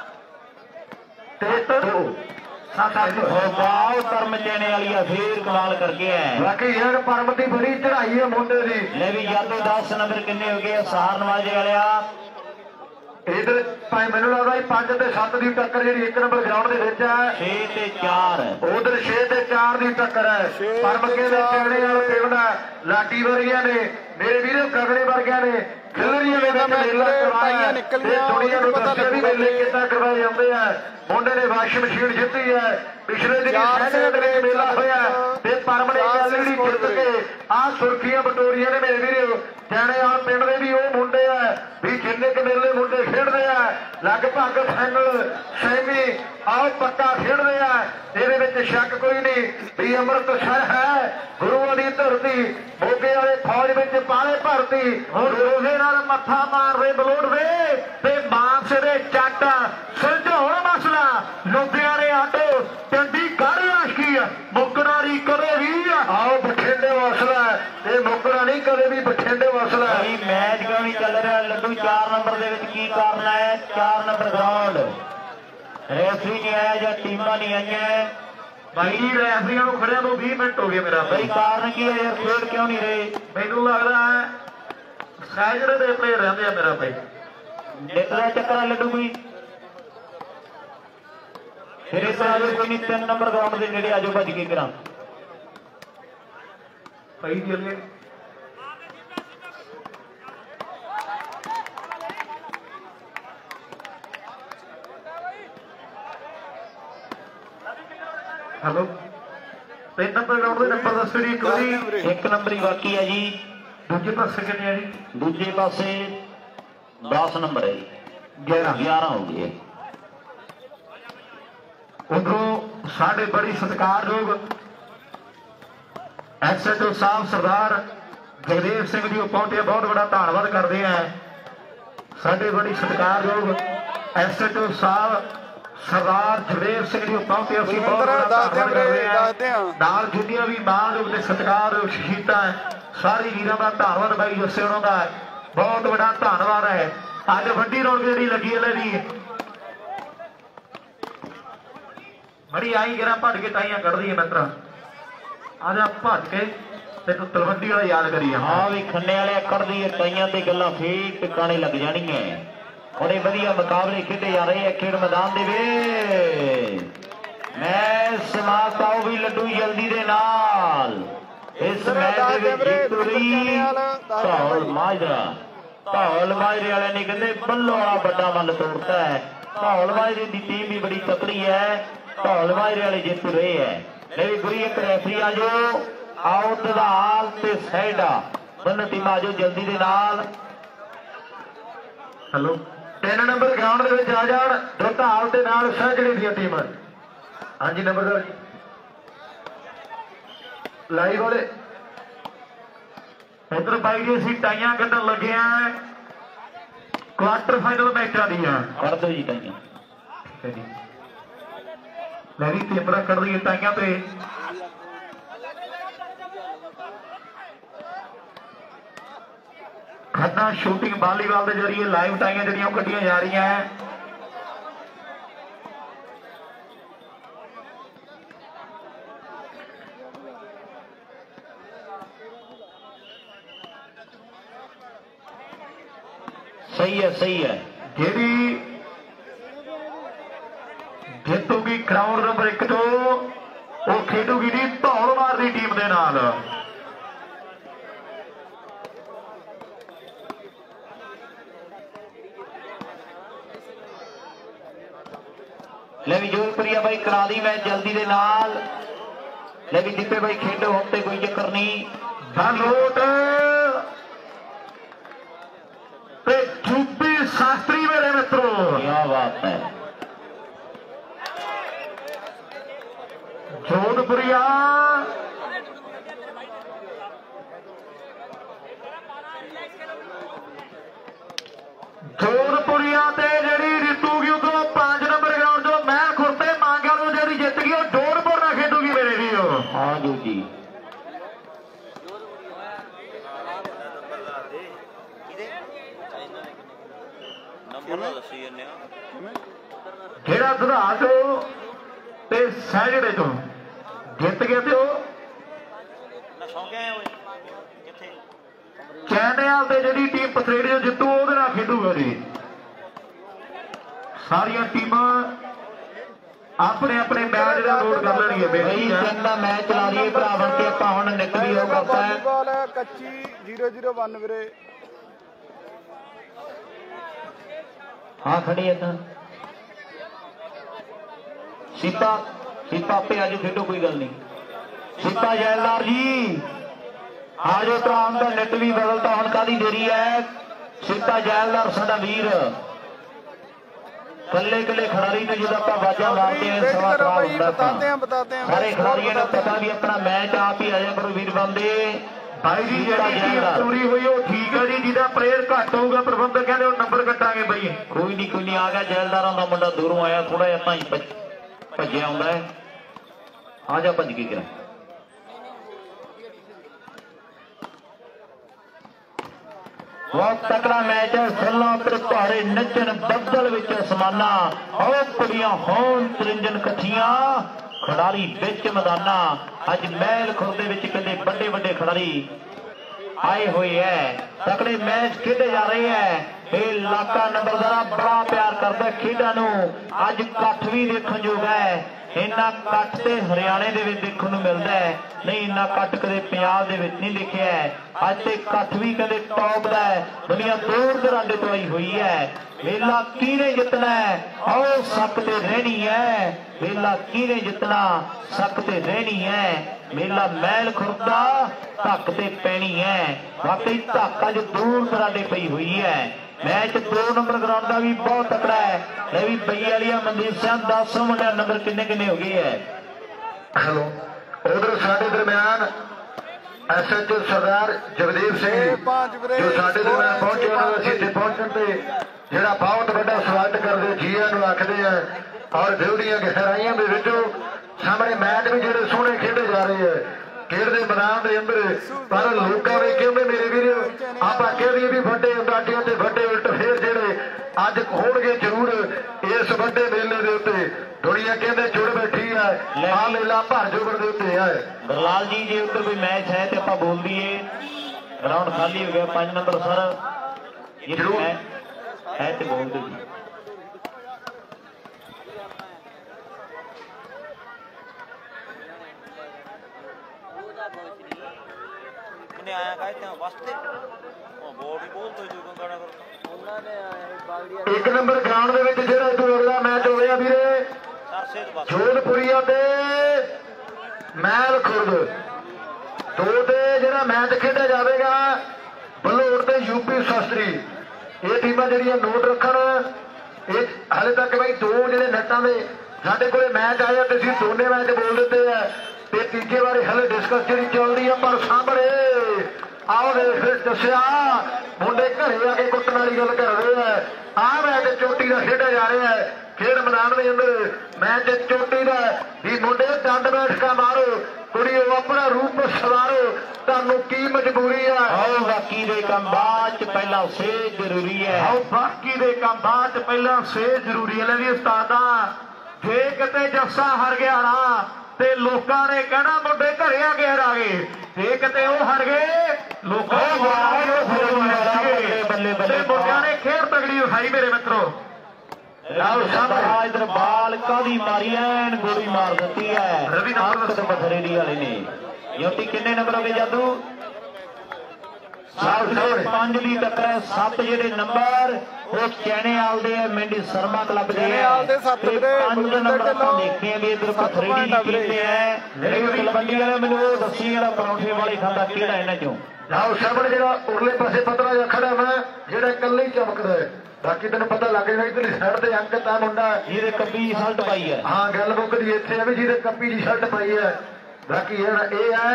कर्म लेने वाली फिर कमाल करके है। बाकी यार परम की बड़ी चढ़ाई है मुंडे की। ले भी यादव 10 नंबर किन्ने हो गए सहारनवाजे वाले इधर मैनू लगता 5 ते 7 की टक्कर जी 1 नंबर ग्राउंड के 6 ते 4 उधर 6 ते 4 की टक्कर है। परमके के चढ़ने वाले पिंड लाटी वर्गिया ने मेरे वीर गगड़े वर्गिया ने खिलरिया ने मेला करवाया, दुनिया को दस्सिया भी मेले कितना करवाए जाते हैं। मुंडे ने वाशिंग मशीन जीती है, पिछले दिन मेला होया परम ने एलईडी जित के आ सुर्खियां बटोरिया ने मेरे वीर जाने और पिंड के भी वो मुंडे है भी जिन्ने के मेले मुंडे खेडते हैं लगभग फाइनल सेमी आओ पक्का खेडते हैं। ये शक कोई नहीं भी अमृतसर है गुरुओं की धरती, मोगे वाले फौज में पाले भरती रोजे मत्था मार रहे बलोड़ दे मांस दे चट सुलझाउण मसला लुधियाने आटो चंडीगढ़ आशकी मुकना नहीं कदे भी। आओ बठिंडे मसला ये मुकना नहीं कदे भी बठिंडे मसला। मैच क्यों नहीं चल रहा लड्डू 4 नंबर की कारण है? 4 नंबर ग्राउंड रेफरी नहीं आया या टीमां नहीं आई भाई रेफरिया को खड़े तो 20 मिनट हो गए मेरा भाई कारण की है यार खेल क्यों नहीं रहे? मैनू लगता है ਸੈਜਰੇ ਦੇ ਪਲੇਅਰ ਰਹਿੰਦੇ ਆ ਮੇਰਾ ਭਾਈ। ਨਿੱਤ ਦਾ ਚੱਕਰ ਲੱਡੂ ਕੋਈ ਫਿਰ ਇਸ ਆਜੋ ਕੋਈ ਨਹੀਂ 3 ਨੰਬਰ ਗਰਾਊਂਡ ਦੇ ਨੇੜੇ ਆਜੋ ਭੱਜ ਕੇ ਕਰਾਂ ਭਾਈ ਜੀ। हेलो 3 नंबर ग्राउंड में नंबर 10 जी कोई 1 नंबर ही बाकी है जी। दूजे पासे कितने है जी? दूजे पासे 10 नंबर है जी। 11 हो गए। उधरों साढ़े बड़ी सत्कारयोग SHO साहब सरदार जगदेव सिंह जी पहुंचे, बहुत बड़ा धन्यवाद करते हैं। साढ़े बड़ी सत्कारयोग SHO साहब सरदार जगदेव सिंह जी पहुंचे, असं बहुत बड़ा धन्यवाद करते हैं। नाल जिन्नियां भी मानयोग ते सत्कारयोग शहीदां सारी वीरां दा धन्यवाद भाई जस्से होणां दा बहुत बड़ा धन्यवाद है। अज वड्डी रौनक जिहड़ी लगी है जी बड़ी आई गिरा भज के ताइयां कढ़ दी है मित्र। आज भज के तेन तलवंडी वाला याद करिए। हाँ भी खन्ने वाले कढ़दी है ताइयां ते गल्लां फेर टिकाने लग जाणियां। बड़े वधिया मुकाबले खेडे जा रहे हैं खेड मैदान दे विच। मैच समाप्त आओ भी लड्डू जल्दी दे नाल। इस मैच दे विच जीतू रही धौल माजरा। धौल माजरे वाले ने कहते बल्लों वाला बड़ा मल तोड़ता है। धौल माजरे की टीम भी बड़ी तकड़ी है। धौल माजरे वाले जीतू रहे हैं। नहीं बुरी एक रेफरी आ जाओ आओ ददाल ते सैडा दोनों टीम आ जाओ जल्दी दे नाल। हेलो 3 नंबर ग्राउंड दे विच आ जाण ददाल ते नाल सैजड़ी दी टीम। हाँ जी नंबर लाइव वाले इधर बाई जी असीं टाइयां कड्ढण लगे हैं क्वार्टर फाइनल मैचां दीयां। कर दो जी टाइयां। ठीक है जी लहरी तेपरा कढ़ रही है टाइयां ते खन्ना शूटिंग वालीबॉल के जरिए लाइव टाइयां जड़ियां कढ़ियां जा रही हैं। सही है जेडी जीतूगी ग्राउंड नंबर 1 तो वो खेडूगी जी धौलवार की टीम के नाल। ले भी जोधपुरिया भाई करा दी मैच जल्दी दे नाल। ले भी दीपे भाई खेडो हम ते कोई चक्कर नहीं। लोट यूपी शास्त्री मेरे मित्रों क्या बात है। जोधपुरिया ते जी रितूगी उधरों 5 नंबर ग्राउंड जो मैं खुरते मांगा जी जित गई जोधपुर ना खेडूगी मेरे जी। हाँ जी जेड़ा सुधार चो ते सैजड़े चो जित गए थे चैनियाल ते जी टीम पथरेड़ी जो जितू वो खेडूगा जी। सारिया टीम अपने अपने मैच लोड कर लेनी मैच चला रही है भरा बन के ਆਪਾਂ ਹੁਣ ਨਿਕ ਵੀ ਹੋ ਕਰਤਾ है। बॉल है कच्ची 001 ਵੀਰੇ। हाँ खड़ी है तो सीता आपे आज खेडो कोई गल नहीं। सीता जैलदार जी आज तो आम का नेट भी बदलता हूं कादी देरी है। सीता जैलदार साडा वीर कल्ले कल्ले खिडारी ने जो आप बाजा मारते हैं सवा खराब होता है। सारे खिडारियों ने पता भी अपना मैच आप ही आया करो वीर बंदे। भाई जी जी पूरी हुई वो ठीक है जी जिहदा प्लेयर घट होगा प्रबंधक कहते वो नंबर कटांगे भाई। कोई नहीं आ गया जैलदारों का मुंडा दूरों आया थोड़ा जिहा भज्या आउंदा है। आ जा भज के गिरा बहुत तकड़ा मैच है। फुल्लां ते भारे नचन बदल विच आसमाना और कुड़ियां होन त्रिंजन कठियां खिडारी बिच मैदाना। अज महल खुर दे विच कहंदे बड़े बड़े खिडारी आए हुए है। तगड़े मैच खेडे जा रहे हैं। ये इलाका नंबरदारा बड़ा प्यार करता खेडा नूं। अज कट्ठ भी देखण योग है। इन्ना कट्ठ ते हरियाणे दे विच देखण नूं मिलदा है, नहीं इन्ना कट्ठ कदे पंजाब दे विच नहीं देखिया है। अज ते कट्ठ भी कदे टॉप दा है। दुनिया दूर दराडे तो आई हुई है। मेला किहने जितना है, आओ सक ते रहनी है। मेला किहने जितना, सक ते रहनी है। मेला मैल खुरदा धक ते पैनी है। वाकई धक अज दूर दराडे पई हुई है। मैच 2 नंबर ग्राउंड का भी बहुत तकड़ा है। ले भी बई वाली मनदीप सिंह 10 मुंडे नंबर किन्ने किन्ने हो गए है। हेलो उधर साडे दरम्यान SHO सरदार जगदेव सिंह जो साडे दरम्यान पहुंचे, उन्होंने इत्थे पहुंचण ते जिहड़ा बहुत बड़ा स्वागत करदे जीआं नूं आखदे हैं। और दिल दीआं गहराइयां दे विचों सामने मैच भी जिहड़े सोहणे खेडे जा रहे हैं खेड दे मैदान दे अंदर, पर लोकां ने कहंदे मेरे वीर आपां कहदे भी वड्डे अंदाज़ियां ते वड्डे उल्टफेर जिहड़े अज होणगे जरूर इस वड्डे मेले दे उत्ते। दुनिया कहंदे जुड़ बैठी है, आ मेला भर जोगड़ दे उत्ते है। बरलाल जी जे उधर कोई मैच है तो आपां बोल दीए। ग्राउंड खाली हो गया 5 नंबर सर जरूर है तो बोल दो। एक नंबर ग्राउंड दे विच जिहड़ा इतों अगला मैच होया वीरे जोधपुरिया ते मैल खुर्द 2 ते जिहड़ा मैच खेडा जाएगा बलोर ते यूपी शास्त्री। ये टीमां जिहड़ियां नोट रखण, ये हाले तक भाई 2 जिहड़े नैटां दे साडे कोले मैच आया ते असीं दोने मैच बोल दित्ते है ते तीजे बारे हाले डिस्कस जिहड़ी चलदी है। पर सामने आओ देख दस्या मुंडे घरे आके कुट्टण वाली गल कर रहे हैं। आ मैच चोटी का खेडा जा रहा है। खेड मैदान के अंदर मैच चोटी का भी मुंडे डंड बैठका मारो, कुड़ियों अपना रूप सवारो, तुहानू की मजबूरी है। आओ बाकी दे काम बाद च पहला सेज जरूरी है। आओ बाकी दे काम बाद च पहला सेज जरूरी है। ले भी उस्तादा जे किते जस्सा हर गया ना ते लोकां ने कहना मुंडे घरे आके हरा गए, जे किते वो हर गए लोकां बल्ले बल्ले मुंडियां ने खेड तगड़ी उठाई मेरे मित्रों। इधर बाल कादी मारी ऐन गोली मार दी है रवि बथरेरी वाले ने। योटी किन्ने नंबर हो गए जादू 5 दी टक्कर 7 जेडे नंबर वो चैनेवाल दे मेंढी शर्मा क्लब दे है। 5 नंबर देखते हैं इधर पथरेरी टीम है। तलवंडी वाले मैनू दसी वाला परौंठे वाले खांदा किहड़ा इन्हां चों। जाओ सामने जिहड़ा उरले पासे पतला जिहा खड़ा मैं जिहड़ा कल्ले ही चमकदा है। बाकी तेन पता लग जाएगा इधरली साइड ते अंकित आ मुंडा जिहदे कब्बी शर्ट पाई है। हाँ गल मुकदी इत्थे है भी जिहदे कब्बी दी शर्ट पाई है। बाकी ये है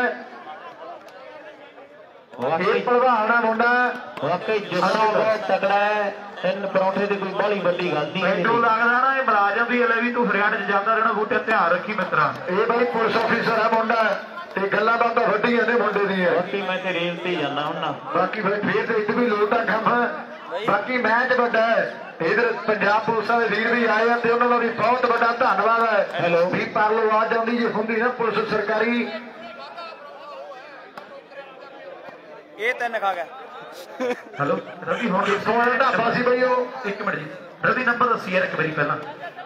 भलवान मुंडा वाकई जस्सा बहुत तगड़ा है। 3 परौंठे की कोई बड़ी वड्डी गल नहीं है। मैनू लगदा ना ये मुलाजम भी हले भी तू हरियाणे च जांदा रहना बूटे ध्यान रखी मित्रा। ये भाई पुलिस ऑफिसर है मुंडा ते गल्लां बातां वड्डियां ने मुंडे दी है। बाकी मैं ते रेल ते जाना हुन्ना। बाकी फिर ते इत्थे भी लोटा खंभ। बाकी मैच वड्डा है। इधर पंजाब पुलिस वाले वीर भी आए हैं ते उन्हां दा भी बहुत बड़ा धन्नवाद है। हेलो भी परलो आ जांदी जे हुंदी ना पुलिस सरकारी ये 3 खा गया। हेलो रवि हुण कित्थों आया ढाबा सी बई ओ। एक मिनट जी रवि नंबर दसी यार एक बारी पहला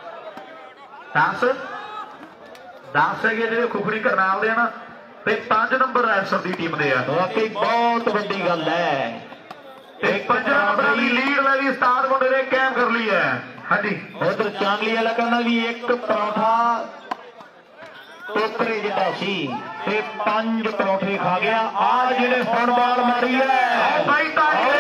10 है जिहड़े खुखड़ी करनाल दे ना ते 5 नंबर रैसर दी टीम दे आ। वाकई बहुत वड्डी गल है। ते 5 नंबर दी लीड ले भी उस्ताद मुंडे ने कायम कर ली है। हाँ जी उधर चांगली वाला कहना भी एक परौठा टोकरे जिहा सी ते 5 परौठे खा गया। आ जिहड़े हुण बाल मारी है भाई ताली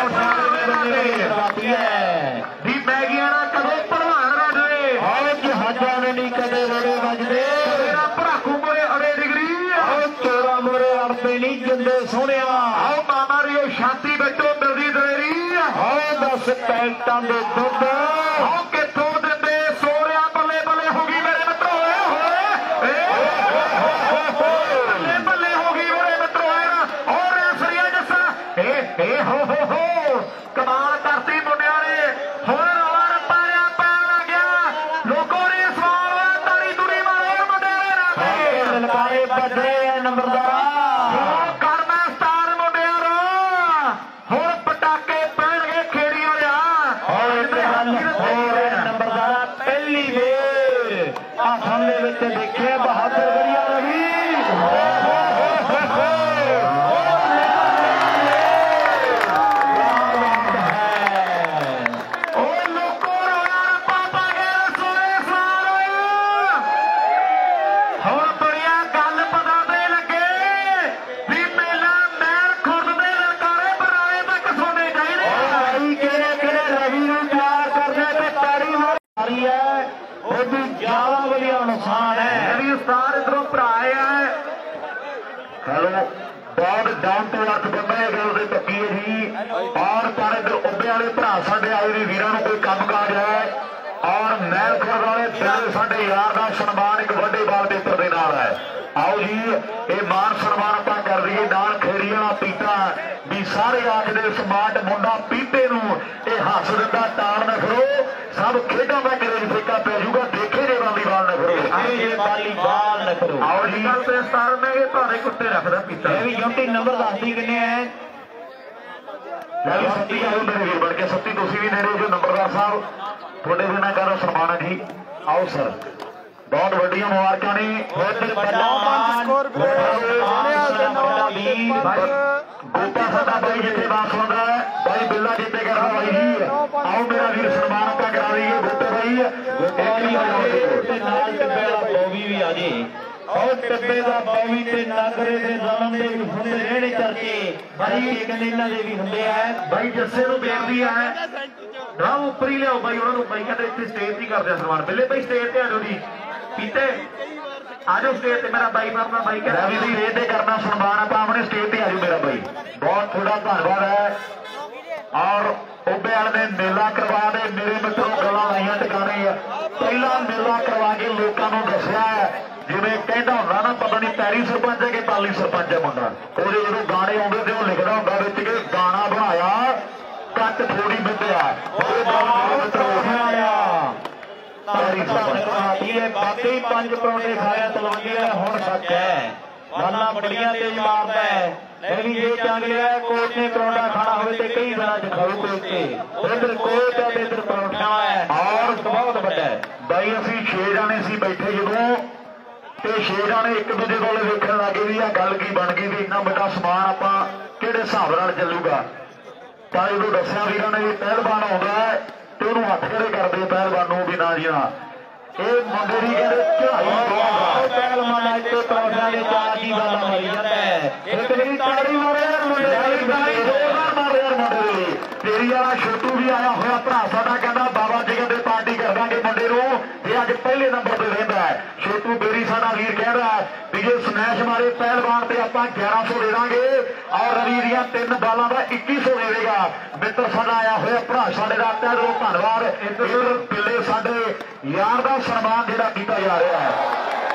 भी मैगियां ना कदों भलवान रजदे। आओ जहाजां ने नहीं कदे रोड़े वजदे। मेरा भराकू मोरे अड़े डिगरी आओ चोरा मोरे अड़ते नहीं जिंदे सोहणिया। आओ मामा री शांति बचो मिलदी दलेरी। आओ 10 पैकटां दे दुੱਧ आओ कित्थों दिंदे सोहणिया बल्ले बल्ले हो गई मेरे मित्रों। बल्ले बल्ले हो गई मेरे मित्रों। और रैसरिया जस्सा ए हो कमाल करती मुंडिया ने। हुण रौला रप्पा जिहा पैण लग गया। लोगों ने सवाल ताली तुली मारे मुंडिया ने ललकारे बजे नंबरदारा करना स्टार मुंडिया रो। ਹੁਣ ਬੜੀਆ ਗੱਲ ਪਤਾ ਤੇ ਲੱਗੇ ਵੀ ਮੇਲਾ ਮੈਲ ਖੁਰਦ ਦੇ ਲਲਕਾਰੇ ਬਰਾਲੇ ਤੱਕ ਸੁਣਨੇ ਚਾਹੀਦੇ ਕਿਹੜੇ ਰਵੀ ਨੂੰ ਤਿਆਰ ਕਰਦੇ ਤੇ ਪੈਰੀ ਮਾਰੀ ਹੈ ਉਹਦੀ ਜ਼ਿਆਦਾ ਵਧੀਆ ਨੁਕਸਾਨ ਹੈ ਰਵੀ ਉਸਤਾਦ ਇਧਰੋਂ ਭਰਾ ਹੈ ਹੈਲੋ ਬਹੁਤ ਡਾਊਨ ਟੂ ਅਰਥ ਬੰਦਾ ਇਹ ਗੱਲ ਦੇ ਪੱਕੀ ਹੈ ਜੀ ਔਰ ਪਰ ਇਧਰ ਉੱਬੇ ਵਾਲੇ ਭਰਾ ਸਾਡੇ ਆਏ ਵੀ ਵੀਰਾਂ ਨੂੰ ਕੋਈ ਕੰਮ ਕਾਜ ਹੈ ਔਰ ਮਹਿਲ ਖੁਰਦ ਵਾਲੇ ਦਿਲ ਸਾਡੇ ਯਾਰ ਦਾ ਸਨਮਾਨ ਇੱਕ ਵੱਡੇ ਬਾਲ ਪੇਪਰ ਦੇ ਨਾਲ ਹੈ ਆਓ ਜੀ ਇਹ ਮਾਨ ਸਨਮਾਨ ਆਪਾਂ ਕਰ ਦਈਏ ਨਾਲ ਖੇੜੀ ਵਾਲਾ ਪੀਤਾ ਵੀ ਸਾਰੇ ਆਖਦੇ ਸਮਾਰਟ ਮੁੰਡਾ ਪੀਤੇ ਨੂੰ ਇਹ ਹੱਸ ਦਿੰਦਾ ਟਾਲ ਨਾ ਕਰੋ ਸਭ ਖੇਡਾਂ ਦਾ ਕਰੇਜ ਫਿੱਕਾ ਪੈ ਜਾਊਗਾ ਦੇਖੇ ਜੇ ਵਾਲੀਬਾਲ ਨਾ ਕਰੋ ਇਹ ਵਾਲੀਬਾਲ ਨਾ ਕਰੋ ਆਓ ਜੀ ਗੱਲ ਤੇ ਸਟਾਰ ਮੈਂ ਇਹ ਤੁਹਾਡੇ ਕੁੱਤੇ ਰੱਖਦਾ ਪੀਤਾ ਇਹ ਵੀ ਗਿਣਤੀ ਨੰਬਰ ਦੱਸਦੀ ਕਿੰਨੇ ਹੈ ਲੈ ਵੀ ਸੱਤੀ ਆਓ ਮੇਰੇ ਵੀਰ ਬਣ ਕੇ ਸੱਤੀ ਤੁਸੀਂ ਵੀ ਨੇੜੇ ਜੋ ਨੰਬਰਦਾਰ ਸਾਹਿਬ ਤੁਹਾਡੇ ਦੇ ਨਾਲ ਕਰੋ ਸਨਮਾਨ ਹੈ ਜੀ ਆਓ ਸਰ ਬਹੁਤ ਵੱਡੀਆਂ ਮੁਬਾਰਕਾਂ ਨੇ ਸਕੋਰ ਵੀਰੇ ਗੋਪਾ ਸਾਡਾ ਬਾਈ ਜਿੱਥੇ ਬਾਸ ਹੁੰਦਾ ਬਾਈ ਬਿੱਲਾ ਜਿੱਤੇ ਕਰਦਾ ਬਾਈ ਜੀ ਆਓ ਮੇਰਾ ਵੀਰ ਸਨਮਾਨ ਆਪਾਂ ਕਰਾ ਦਈਏ ਗੋਪੇ ਬਾਈ ਤੇ ਨਾਲ ਟੱਬੇ ਦਾ ਬੌਵੀ ਵੀ ਆ ਜੀ ਔਰ ਟੱਬੇ ਦਾ ਬੌਵੀ ਤੇ ਨਾਗਰੇ ਦੇ ਜ਼ਲਮ ਦੇ ਵੀ ਹੁੰਦੇ ਰਹਿਣੇ ਚਰਚੇ ਬਾਈ ਕਹਿੰਦੇ ਇਹਨਾਂ ਦੇ ਵੀ ਹੁੰਦੇ ਆ ਬਾਈ ਜੱਸੇ ਨੂੰ ਬੇਨਤੀ ਹੈ ਨਾ ਉੱਪਰ ਹੀ ਲਿਆਓ ਬਾਈ ਉਹਨਾਂ ਨੂੰ ਬਾਈ ਕਹਿੰਦੇ ਇੱਥੇ ਸਟੇਜ ਤੇ ਕਰਦੇ ਆ ਸਨਮਾਨ ਬਿੱਲੇ ਬਾਈ ਸਟੇਜ ਤੇ ਆ ਜਾਓ ਜੀ ਪੀਤੇ ਆ ਜਾਓ ਸਟੇਜ ਤੇ ਮੇਰਾ ਬਾਈ ਮਾਰਨਾ ਬਾਈ ਕਹਿੰਦਾ ਰਵੀ ਦੀ ਇਹ ਤੇ ਕਰਨਾ ਸਨਮਾਨ ਆਪਾਂ ਆਪਣੇ ਸਟੇਜ ਤੇ ਆ ਜਾਓ ਮੇਰਾ ਬਾਈ ਬਹੁਤ ਥੋੜਾ ਧੰਨਵਾਦ ਹੈ ਔਰ ਉੱਬੇ ਵਾਲੇ ਨੇ ਮੇਲਾ ਕਰਵਾ ਦੇ ਮੇਰੇ ਮਿੱਤਰੋਂ ਗੱਲਾਂ ਆਈਆਂ ਟਿਕਾਣੇ ਪਹਿਲਾ ਮੇਲਾ ਕਰਵਾ ਕੇ ਲੋਕਾਂ ਨੂੰ ਦੱਸਿਆ ਜਿਵੇਂ ਕਹਿੰਦਾ ਹੁੰਦਾ ਨਾ ਪਤਾ ਨਹੀਂ ਪੈਰੀ ਸਰਪੰਚ ਹੈ ਕਿ ਪਾਲੀ ਸਰਪੰਚ ਹੈ ਮੁੰਡਾ ਉਹਦੇ ਜਦੋਂ ਗਾਣੇ ਆਉਂਦੇ ਤੇ ਉਹ ਲਿਖਦਾ ਹੁੰਦਾ ਵਿੱਚ ਕਿ ਗਾਣਾ ਬਣਾਇਆ ਕੱਟ ਥੋੜੀ ਮਿੱਧਿਆ ਉਹਦੇ ਨਾਲ ਮਿੱਤਰ ਤਾਰੀ ਸਰਪੰਚ ਬਾਕੀ 5 ਪਰੌਂਠੇ ਖਾਇਆ ਤਲਵੰਡੀਆ ਹੁਣ ਸੱਚ ਹੈ ਗੱਲਾਂ ਬੜੀਆਂ ਤੇਜ਼ ਮਾਰਦਾ ਹੈ ਇਹ ਵੀ ਜੇ ਚੰਗ ਲਿਆ ਕੋਚ ਨੇ ਪਰੌਂਠਾ ਖਾਣਾ ਹੋਵੇ ਤੇ ਕਈ ਦਿਨਾਂ ਚ ਖਾਊ ਕੋਚ ਤੇ ਇਧਰ ਕੋਚ ਹੈ ਤੇ ਇਧਰ ਪਰੌਂਠਾ ਹੈ ਔਰ ਬਹੁਤ ਵੱਡਾ ਹੈ ਬਾਈ ਅਸੀਂ 6 ਜਾਣੇ ਸੀ ਬੈਠੇ ਜਦੋਂ ਤੇ 6 ਜਾਣੇ ਇੱਕ ਦੂਜੇ ਕੋਲ ਵੇਖਣ ਲੱਗੇ ਵੀ ਆ ਗੱਲ ਕੀ ਬਣ ਗਈ ਵੀ ਇੰਨਾ ਵੱਡਾ ਸਮਾਨ ਆਪਾਂ ਕਿਹੜੇ ਹਿਸਾਬ ਨਾਲ ਚੱਲੂਗਾ ਤਾਂ ਜਦੋਂ ਦੱਸਿਆ ਵੀਰਾਂ ਨੇ ਵੀ ਪਹਿਲਵਾਨ ਆਉਂਦਾ ਤੇ ਉਹਨੂੰ ਹੱਥ ਖੜੇ ਕਰਦੇ ਪਹਿਲਵਾਨ ਨੂੰ ਵੀ ਨਾ ਜੀ ਨਾ ਇਹ ਮੁੰਡੇ ਦੀ ਕਹਿੰਦੇ ਚੜਾਈ ਪਹਿਲਵਾਨ ਇੱਥੇ ਪਰੌਂਠਿਆਂ ਦੇ ਚਾਰ ਦੀ ਗੱਲ ਮਾਰੀ ਜਾਂਦਾ ਹੈ ਇੱਕ ਵਾਰੀ ਤਾੜੀ ਮਾਰੇ ਮੁੰਡੇ ਦੀ ਜ਼ੋਰਦਾਰ ਮਾਰੇ ਯਾਰ ਮੁੰਡੇ ਦੇ ਲਈ ਤੇਰੀ ਵਾਲਾ ਛੋਟੂ ਵੀ ਆਇਆ ਹੋਇਆ ਭਰਾ ਸਾਡਾ ਕਹਿੰਦਾ ਬਾਬਾ ਜੀ ਕਹਿੰਦੇ ਪਾਰਟੀ ਕਰ ਦਾਂਗੇ ਮੁੰਡੇ ਨੂੰ ਇਹ ਅੱਜ ਪਹਿਲੇ ਨੰਬਰ ਤੇ ਰਹਿੰਦਾ ਹੈ ਛੋਟੂ ਬੇਰੀ ਸਾਡਾ ਵੀਰ ਕਹਿੰਦਾ ਵੀ ਜੇ ਸਮੈਸ਼ ਮਾਰੇ ਪਹਿਲਵਾਨ ਤੇ ਆਪਾਂ 1100 ਦੇ ਦਾਂਗੇ ਔਰ ਰਵੀ ਦੀਆਂ 3 ਬਾਲਾਂ ਦਾ 2100 ਦੇਵੇਗਾ ਮਿੱਤਰ ਸਾਡਾ ਆਇਆ ਹੋਇਆ ਭਰਾ ਸਾਡੇ ਦਾ ਤਹਿ ਦਿਲੋਂ ਧੰਨਵਾਦ ਇੱਧਰ ਪਿੱਲੇ ਸਾਡੇ ਯਾਰ ਦਾ ਸਨਮਾਨ ਜਿਹੜਾ ਕੀਤਾ ਜਾ ਰਿਹਾ ਹੈ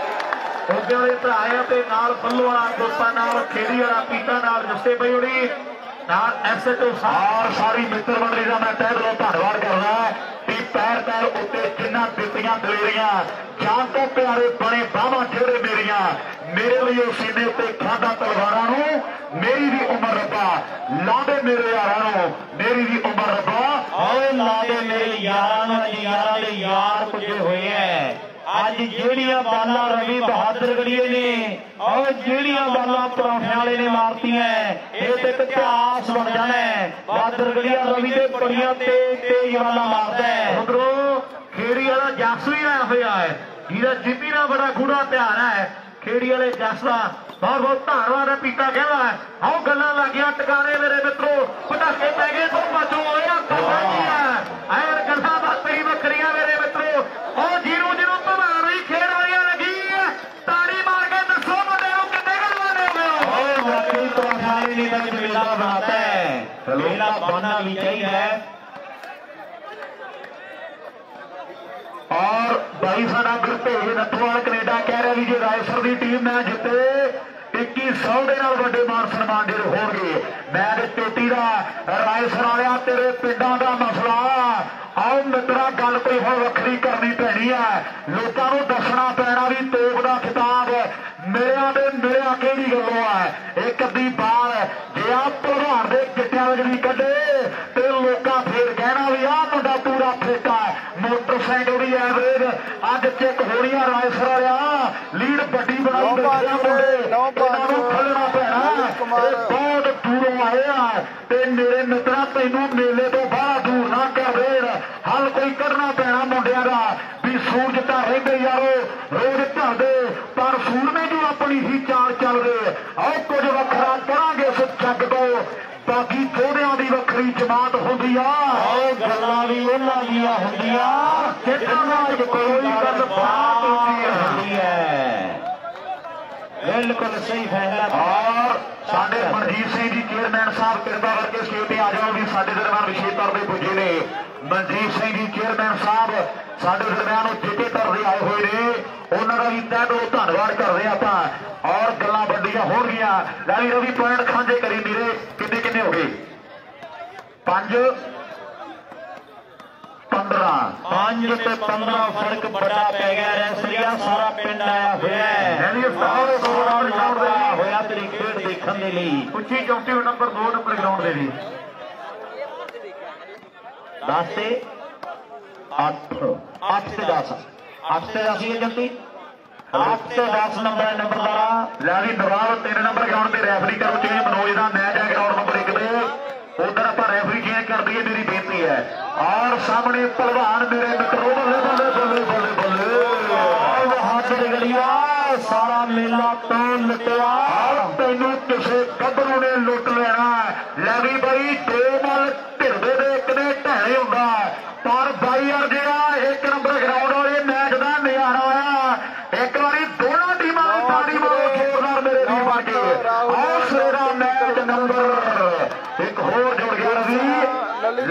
ਉਹਦੇ ਵਾਲੇ ਭਰਾ ਆ ਤੇ ਨਾਲ ਬੱਲੂ ਵਾਲਾ ਦੋਸਤਾਂ ਨਾਲ ਖੇੜੀ ਵਾਲਾ ਪੀਤਾ ਨਾਲ ਜੱਸੇ ਬਈ ਹੋਣੀ ਨਾਲ ਐਸਐਚਓ ਔਰ ਸਾਰੀ ਮਿੱਤਰ ਮੰਡਲੀ ਦਾ ਮੈਂ ਤਹਿ ਦਿਲੋਂ ਧੰਨਵਾਦ ਕਰਦਾ ਵੀ ਪੈਰ ਉੱਤੇ ਜਿੰਨਾ ਦਿੱਤੀਆਂ ਦਲੇਰੀਆਂ ਜਾਨ ਤੋਂ ਪਿਆਰੇ ਬਣੇ ਬਾਹਾਂ ਜਿਹੜੇ ਮੇਰੀਆਂ ਮੇਰੇ ਲਈ ਉਹ ਸੀਨੇ ਉੱਤੇ ਖਾਦਾ ਤਲਵਾਰਾਂ ਨੂੰ ਮੇਰੀ ਵੀ ਉਮਰ ਰੱਬਾ ਲਾਦੇ ਮੇਰੇ ਯਾਰਾਂ ਨੂੰ ਮੇਰੀ ਵੀ ਉਮਰ ਰੱਬਾ ਓਏ ਲਾਦੇ ਮੇਰੇ ਯਾਰਾਂ ਨੂੰ ਯਾਰਾਂ ਦੇ ਯਾਰ ਪੁੱਜੇ ਹੋਏ ਐ ਅੱਜ ਜਿਹੜੀਆਂ ਬਾਲਾਂ ਰਵੀ ਬਹਾਦਰ ਗੜੀਏ ਨੇ ਉਹ ਜਿਹੜੀਆਂ ਬਾਲਾਂ ਪਰੌਂਠਿਆਂ ਵਾਲੇ ਨੇ ਮਾਰਤੀਆਂ ਇਹ ਤੇ ਇਤਿਹਾਸ ਬਣ ਜਾਣਾ ਬਹਾਦਰ ਗੜੀਆ ਰਵੀ ਦੇ ਬੜੀਆਂ ਤੇਜ਼ ਬਾਲਾਂ ਮਾਰਦਾ ਉਧਰੋਂ ਖੇੜੀ ਵਾਲਾ ਜੱਸ ਵੀ ਆਇਆ ਹੋਇਆ ਹੈ ਜਿਹਦਾ ਜਿੱਤੀ ਨਾਲ ਬੜਾ ਗੂੜਾ ਪਿਆਰ ਹੈ ਖੇੜੀ ਵਾਲੇ ਜੱਸ ਦਾ ਬਹੁਤ ਬਹੁਤ ਧੰਨਵਾਦ ਹੈ ਪੀਤਾ ਕਹਿੰਦਾ ਆਓ ਗੱਲਾਂ ਲੱਗੀਆਂ ਟਿਕਾਣੇ ਮੇਰੇ ਮਿੱਤਰੋ ਪਟਾਕੇ ਪੈ ਗਏ ਤੋਂ ਬਚੋ ਹੋਇਆ ਐਰ ਗੱਲਾਂ ਬਾਤਾਂ ਹੀ ਵੱਖਰੀਆਂ ਮੇਰੇ ਮਿੱਤਰੋ ਉਹ ਜਿਹਨੂੰ ਭਵਾਨ ਦੀ ਖੇਡ ਵਧੀਆ ਲੱਗੀ ਤਾੜੀ ਮਾਰ ਕੇ ਦੱਸੋ ਮੁੰਡੇ ਨੂੰ ਕਿੰਨੇ ਗੱਲਾਂ ਨੇ ਓਏ ਵਾਕਈ ਪਰੌਂਠੇ ਨੇ ਤਾਂ ਮੇਲਾ ਬਣਾਤਾ ਹੈ ਮੇਲਾ ਬਣਨਾ ਵੀ ਚਾਹੀਦਾ ਹੈ ਔਰ ਭਾਈ ਸਾਡਾ ਗੁਰਭੇਜ ਨੱਥੋਵਾਲ ਕੈਨੇਡਾ ਕਹਿ ਰਿਹਾ ਵੀ ਜੇ ਰਾਏਸਰ ਦੀ ਟੀਮ ਮੈਚ ਜਿੱਤੇ 2100 ਦੇ ਨਾਲ ਵੱਡੇ ਮਾਨ ਸਨਮਾਨ ਜਿਹੜੇ ਹੋਣਗੇ ਮੈਂ ਤੇ ਚੋਟੀ ਦਾ ਰਾਏਸਰ ਵਾਲਿਆ ਤੇਰੇ ਪਿੰਡਾਂ ਦਾ ਮਸਲਾ ਆਓ ਮਿੱਤਰਾ ਗੱਲ ਕੋਈ ਹੁਣ ਵੱਖਰੀ ਕਰਨੀ ਪੈਣੀ ਹੈ ਲੋਕਾਂ ਨੂੰ ਦੱਸਣਾ ਪੈਣਾ ਵੀ ਤੋਪ ਦਾ ਖਿਤਾਬ ਮਿਲਿਆਂ ਦੇ ਮਿਲਿਆ ਕਿਹੜੀ ਗੱਲੋਂ ਹੈ ਇੱਕ ਅੱਧੀ ਬਾਲ ਜੇ ਆ ਭਲਵਾਨ ਦੇ ਗਿੱਟਿਆਂ ਵਿੱਚ ਵੀ ਕੱਢੇ ਤੇ ਲੋਕਾਂ ਫੇਰ ਕਹਿਣਾ ਵੀ ਆਹ ਮੁੰਡਾ ਪੂਰਾ ਫੇਟਾ ਮੋਟਰਸਾਈਕਲ ਦੀ ਐਵਰੇਜ ਅੱਜ ਚੈੱਕ ਹੋਣੀ ਆ ਰਾਏਸਰ ਵਾਲਿਆ ਲੀਡ ਵੱਡੀ ਬਣਾਈ ਮੁੰਡੇ ਇਹਨਾਂ ਨੂੰ ਖੱਲਣਾ ਪੈਣਾ ਇਹ ਬਹੁਤ ਦੂਰੋਂ ਆਏ ਆ ਤੇ ਮੇਰੇ ਮਿੱਤਰਾ ਤੈਨੂੰ ਮੇਲੇ ਤੋਂ ਬਾਹਰ ਦੂਰ ਨਾ ਕਰ ਦੇਣ ਹੱਲ ਕੋਈ ਕੱਢਣਾ ਪੈਣਾ ਮੁੰਡਿਆਂ ਦਾ ਵੀ ਸੂਰਜ ਤਾਂ ਰਹਿੰਦੇ ਯਾਰੋ ਰੋਜ਼ ਝੜਦੇ ਪਰ ਦੋਨਾਂ ਦੀਆਂ ਹੁੰਦੀਆਂ ਜਿੰਨਾਂ ਚ ਕੋਈ ਗੱਲ ਬਾਤ ਹੁੰਦੀ ਹੈ। बिल्कुल सही फैसला। और साडे मनजीत सिंह जी चेयरमैन साहब कृपा करके स्टेज पे आ जाओ भी साडे दरबार विशेष तौर पर पुजे ने। मनजीत सिंह जी चेयरमैन साहब साडे दरबार जिते तौर पर आए हुए ने उन्होंने भी तय दिलों धन्यवाद कर रहे आप और गल्लां वड्डियां हो गईयां। लैवी रवि पॉइंट खांजे करी मेरे किन्ने किन्ने हो गए 5 5 ਤੇ 15 फर्क बड़ा पै गया। रैसलिया सारा पिंड आया हुआ होया तेरी खेड देखने के लिए। ਉੱਚੀ ਚੌਂਕੀ नंबर 2 नंबर ग्राउंड ਦੇ ਲਈ 10 ਤੇ 8 ਤੇ 10 8 ਤੇ 10 ਹੀ ਜੰਤੀ 8 ਤੇ 10 ਨੰਬਰਦਾਰਾ ਲੈ ਵੀ ਨਵਾਬ 3 ਨੰਬਰ ਗਰਾਊਂਡ ਤੇ ਰੈਫਰੀ ਕਰੋ ਚੇਂਜ ਮਨੋਜ ਦਾ ਮੈਚ ਹੈ ਗਰਾਊਂਡ ਨੰਬਰ 1 ਤੇ ਉਧਰ ਆਪਾਂ ਰੈਫਰੀ ਚੇਂਜ ਕਰ ਦਈਏ ਮੇਰੀ ਬੇਨਤੀ ਹੈ। और सामने पहलवान मेरे मित्रों बल्ले बल्ले बल्ले बल्ले बल्ले बहादुर गलिया सारा मेला तो लुटिया तेनू किसी गबरू ने लुट लेना। लैवी बाई 2 मल ढिरदे दे एक ने ढैले हुंदा पर बाई यार जिहड़ा 1 नंबर ग्राउंड वाले मैच का नजारा आया एक बारी दोनों टीमां ने ताड़ी मारो जोरदार मेरे भी बाकी और सेरा मैच नंबर एक होर जुड़ गया रवि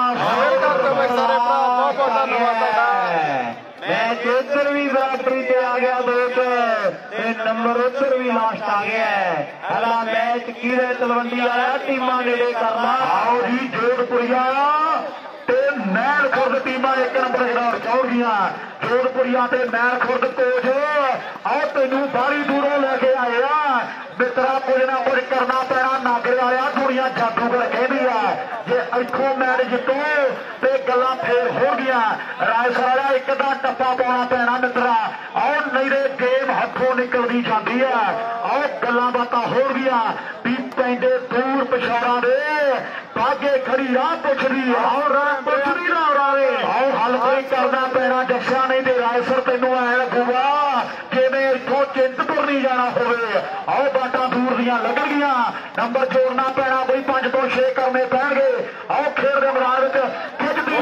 मैच उधर भी बराबरी से आ गया 2 नंबर उधर भी लास्ट आ गया। अगला मैच कीड़े तलवंडी आया टीमां नेड़े करना। आओ जी जोधपुरिया महल खुर्द टीमां 1 नंबर ग्राउंड चौड़ गया। जोधपुरिया ते महल खुर्द कोच आओ तेनू बारी दूरों लेके आए मित्रा कुछ ना कुछ करना पैना। नागरे वाले दुनिया जादूगर कहती है जे इथों मैच जितो तो गल्लां फेर हो गया। रायसर वाला एक दा टप्पा पाना पैना मित्रा आओ नहीं रे गेम हथों निकलती जाती है। आओ गल्लां बातां हो गया भी पैंदे दूर पिछाड़ा दे बागे खड़ी राह पुछदी और पुछदी ना उड़ावे आओ हल कोई करना पैना। जस्या नहीं तो रायसर तेनों ऐ लगूगा जिवें इथों चिंतपुर नहीं जाना होवे। आओ बाटा दूर दियां लगन गियां नंबर जोड़ना पैना बई 5 तो 6 करने पैणगे। आओ खेल दे मैदान खिचदी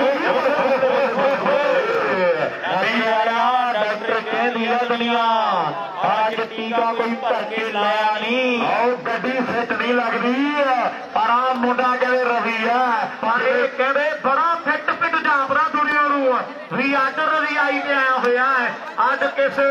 डॉक्टर कह दिया दुनिया आज टीका कोई धरके लाया नहीं। आओ गड्डी फिट नहीं लगती पर आ मुंडा कहते रवि है पर कहते बड़ा फिट फिट जापदा दुनिया भी अज रवि आई पे आया हुआ है। अज किसी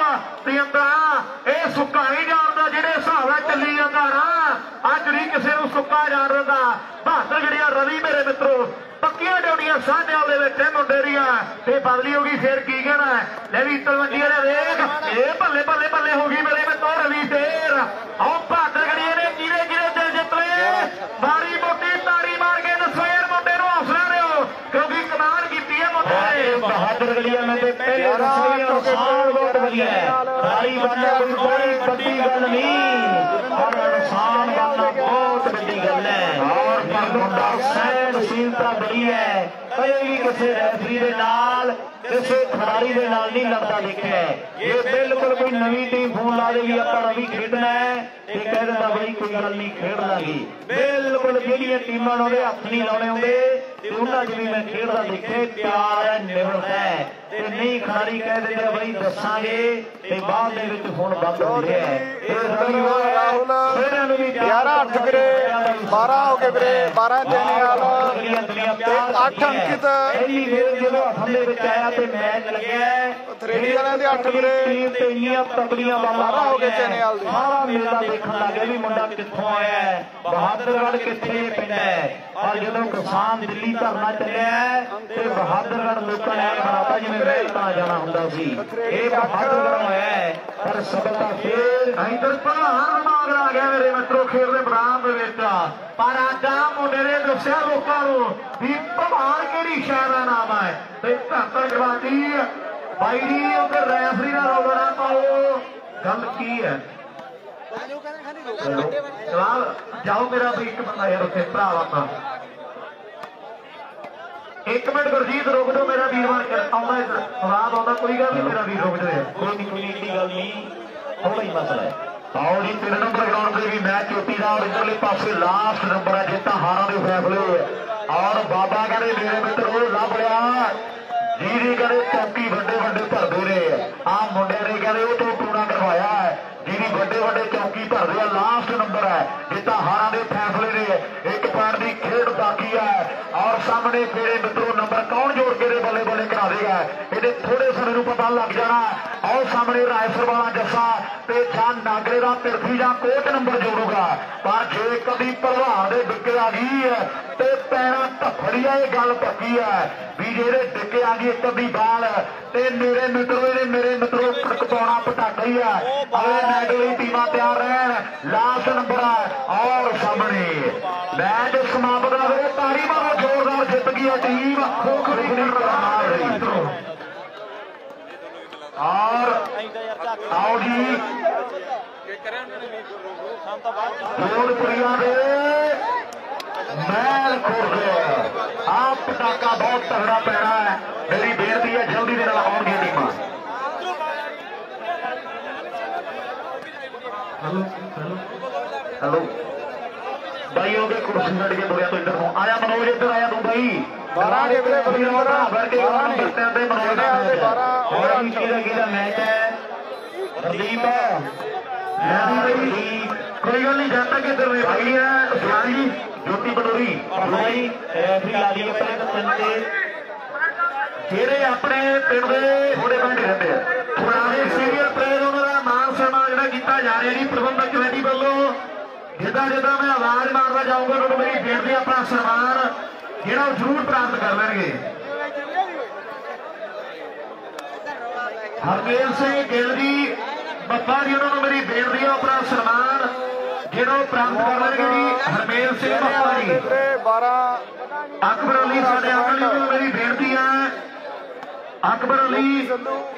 ये सुक्का नहीं जानता जिहड़े हिसाब नाल चली जाता ना अज नहीं किसी सुक्का जानता। बहादुर गड़िया रवि मेरे मित्रों पक्कियां ड्यूटियां साढ़े मुंडे दियां बदली हो गई फिर की कहना है। लैवी तलवंडी वाले वेख ये बल्ले बल्ले बल्ले हो गई मेरे मित्रों रवि देर आओ बहादुर गड़िया ने कीड़े कीड़े दिल जित ले मारी मोटी ताड़ी मार के दसवेर मुंडे नूं हौसला दिओ क्योंकि कमाल कीती है मुंडे ने। बहादुर गलिया में तो पहले बहुत बढ़िया है सारी बनना कोई बड़ी बड़ी गल नहीं और इंसान बनना बहुत बड़ी गल है। और मुंडा सहनशीलता बड़ी है कई भी किसी रेफरी के नाल किसी खिलाड़ी के नाल नहीं लगता देखा है। ये बिल्कुल कोई नवी टीम फोन ला देगी आप रवि खेडना है ये कह देता बई कोई गल नहीं खेडना ही बिल्कुल जिहड़ियां टीमां नूं हथ नहीं लाने आउंदे उन्होंने भी मैं खेडदा देखे प्यार है निभरता है नहीं खिलाड़ी कह देते बई दसांगे बाद फोन बंद हो गया राहुल 11-8 वीरे 12 हो गए वीरे 12 चैनियाल 8 अंकित मैच लगे थ्रेडी वाले दे 8 वीरे तगड़ियां 12 हो गए चैनियाल दे सारा मेला देखने लग गया भी मुंडा कित्थों आया है बहादुरगढ़ कित्थे पिंड है। और जो किसान दिल्ली धरना चलिया है बहादुरगढ़ लोगों ने बनाता जिवें वेलता जाना हुंदा सी ये बहादुरगढ़ होया है पर सफलता फिर इधर प्रधान मांग आ गया मेरे मित्रों खेल के मैदान दे विच पर अज आ मुंडे ने दस्सिया लोकां नूं भी भवान किहड़ी शै दा नाम है ते धरता जवाती बाई जी उधर रैफरी दा रौला ना पाओ गल की है जवाब जाओ मेरा भी एक बंदा यार उत्थे भरावा एक मिनट गुरजीत रोक दो मेरा वीरवान आउंदा इधर जवाब आउंदा कोई गल नहीं मेरा वीर रोक दो कोई एडी गल नहीं थोड़ा ही मसला है। आओ जी 3 नंबर ग्राउंड से भी मैच चोटी का और इधरले पासे लास्ट नंबर है जितना हारा के फैसले और बाबा कहते मेरे मित्रों लभ लिया जी कहते चौकी बड़े बड़े भरते ने आ मुंडे ने कहते वो तो टूना करवाया है जी बड़े बड़े चौकी भरते हैं लास्ट नंबर है जिता हारा के फैसले ने एक पॉइंट की खेड बाकी है और सामने मेरे मित्रों नंबर कौन जोड़ के बल्ले बल्ले करा देगा ये थोड़े समय पता लग जाना और सामने रायसर वाला जस्सा ते जान नागरे का पिरथी या कोट नंबर जोड़ूगा पर जे कभी प्रभाव के डिगे आ गई है तो पैना धफड़ी है ये गल पक्की है भी जेरे डिगे आ गई कभी बाल ते मेरे मित्रों पटकाना पटाखा ही है अगले मैच टीम तैयार रहन लास्ट नंबर है और सामने मैच समाप्त हो गए तारी मारो जोरदार जित गई है टीम और आओ जी जोधपुरिया मैल खोल रहे आप पटाखा बहुत तगड़ा पैना है मेरी बेनती है जल्दी देना आउगी टीम हेलो भाई हो गए कुर्सी छड़ के तुरिया तो इधर हो आया मनोज इधर आया तू भाई मैच है रदीप कोई गल नहीं जाता कि इधर भाई है शिवाजी ज्योति बडोरी भाई जेरे अपने पिंड के थोड़े पिंड रहते हैं पुराने सीनियर प्लेयर उन्होंने मान सम्मान जोड़ा किया जा रहा है प्रबंधक कमेटी वालों जिदा जिदा मैं आवाज मारता जाऊंगा उन्होंने मेरी बेनती अपना सम्मान जो जरूर प्राप्त कर लेंगे हरमेल सिंह गिल जी बप्पा जी उन्होंने मेरी बेनती अपना सम्मान जो प्राप्त कर लेंगे जी हरमेल सिंह बप्पा जी अकबर अली साढ़े अकली को मेरी बेनती है अकबर अली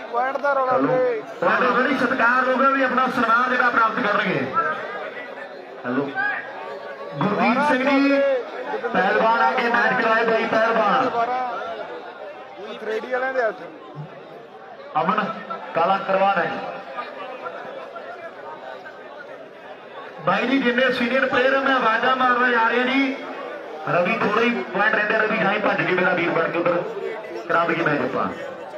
बड़ी सत्कार होगा भी अपना सम्मान जो प्राप्त करेंगे हेलो गुरदीप सिंह जी पहलवान आगे मैच कराए भाई पहलवान अमन काला करवाना है भाई जी जिन्ने सीनियर प्लेयर मैं आवाजा मारना जा रहे हैं जी रवि थोड़े ही पॉइंट रहते रवि जाए भज के मेरा वीर बन के उधर करा दी मैच अपा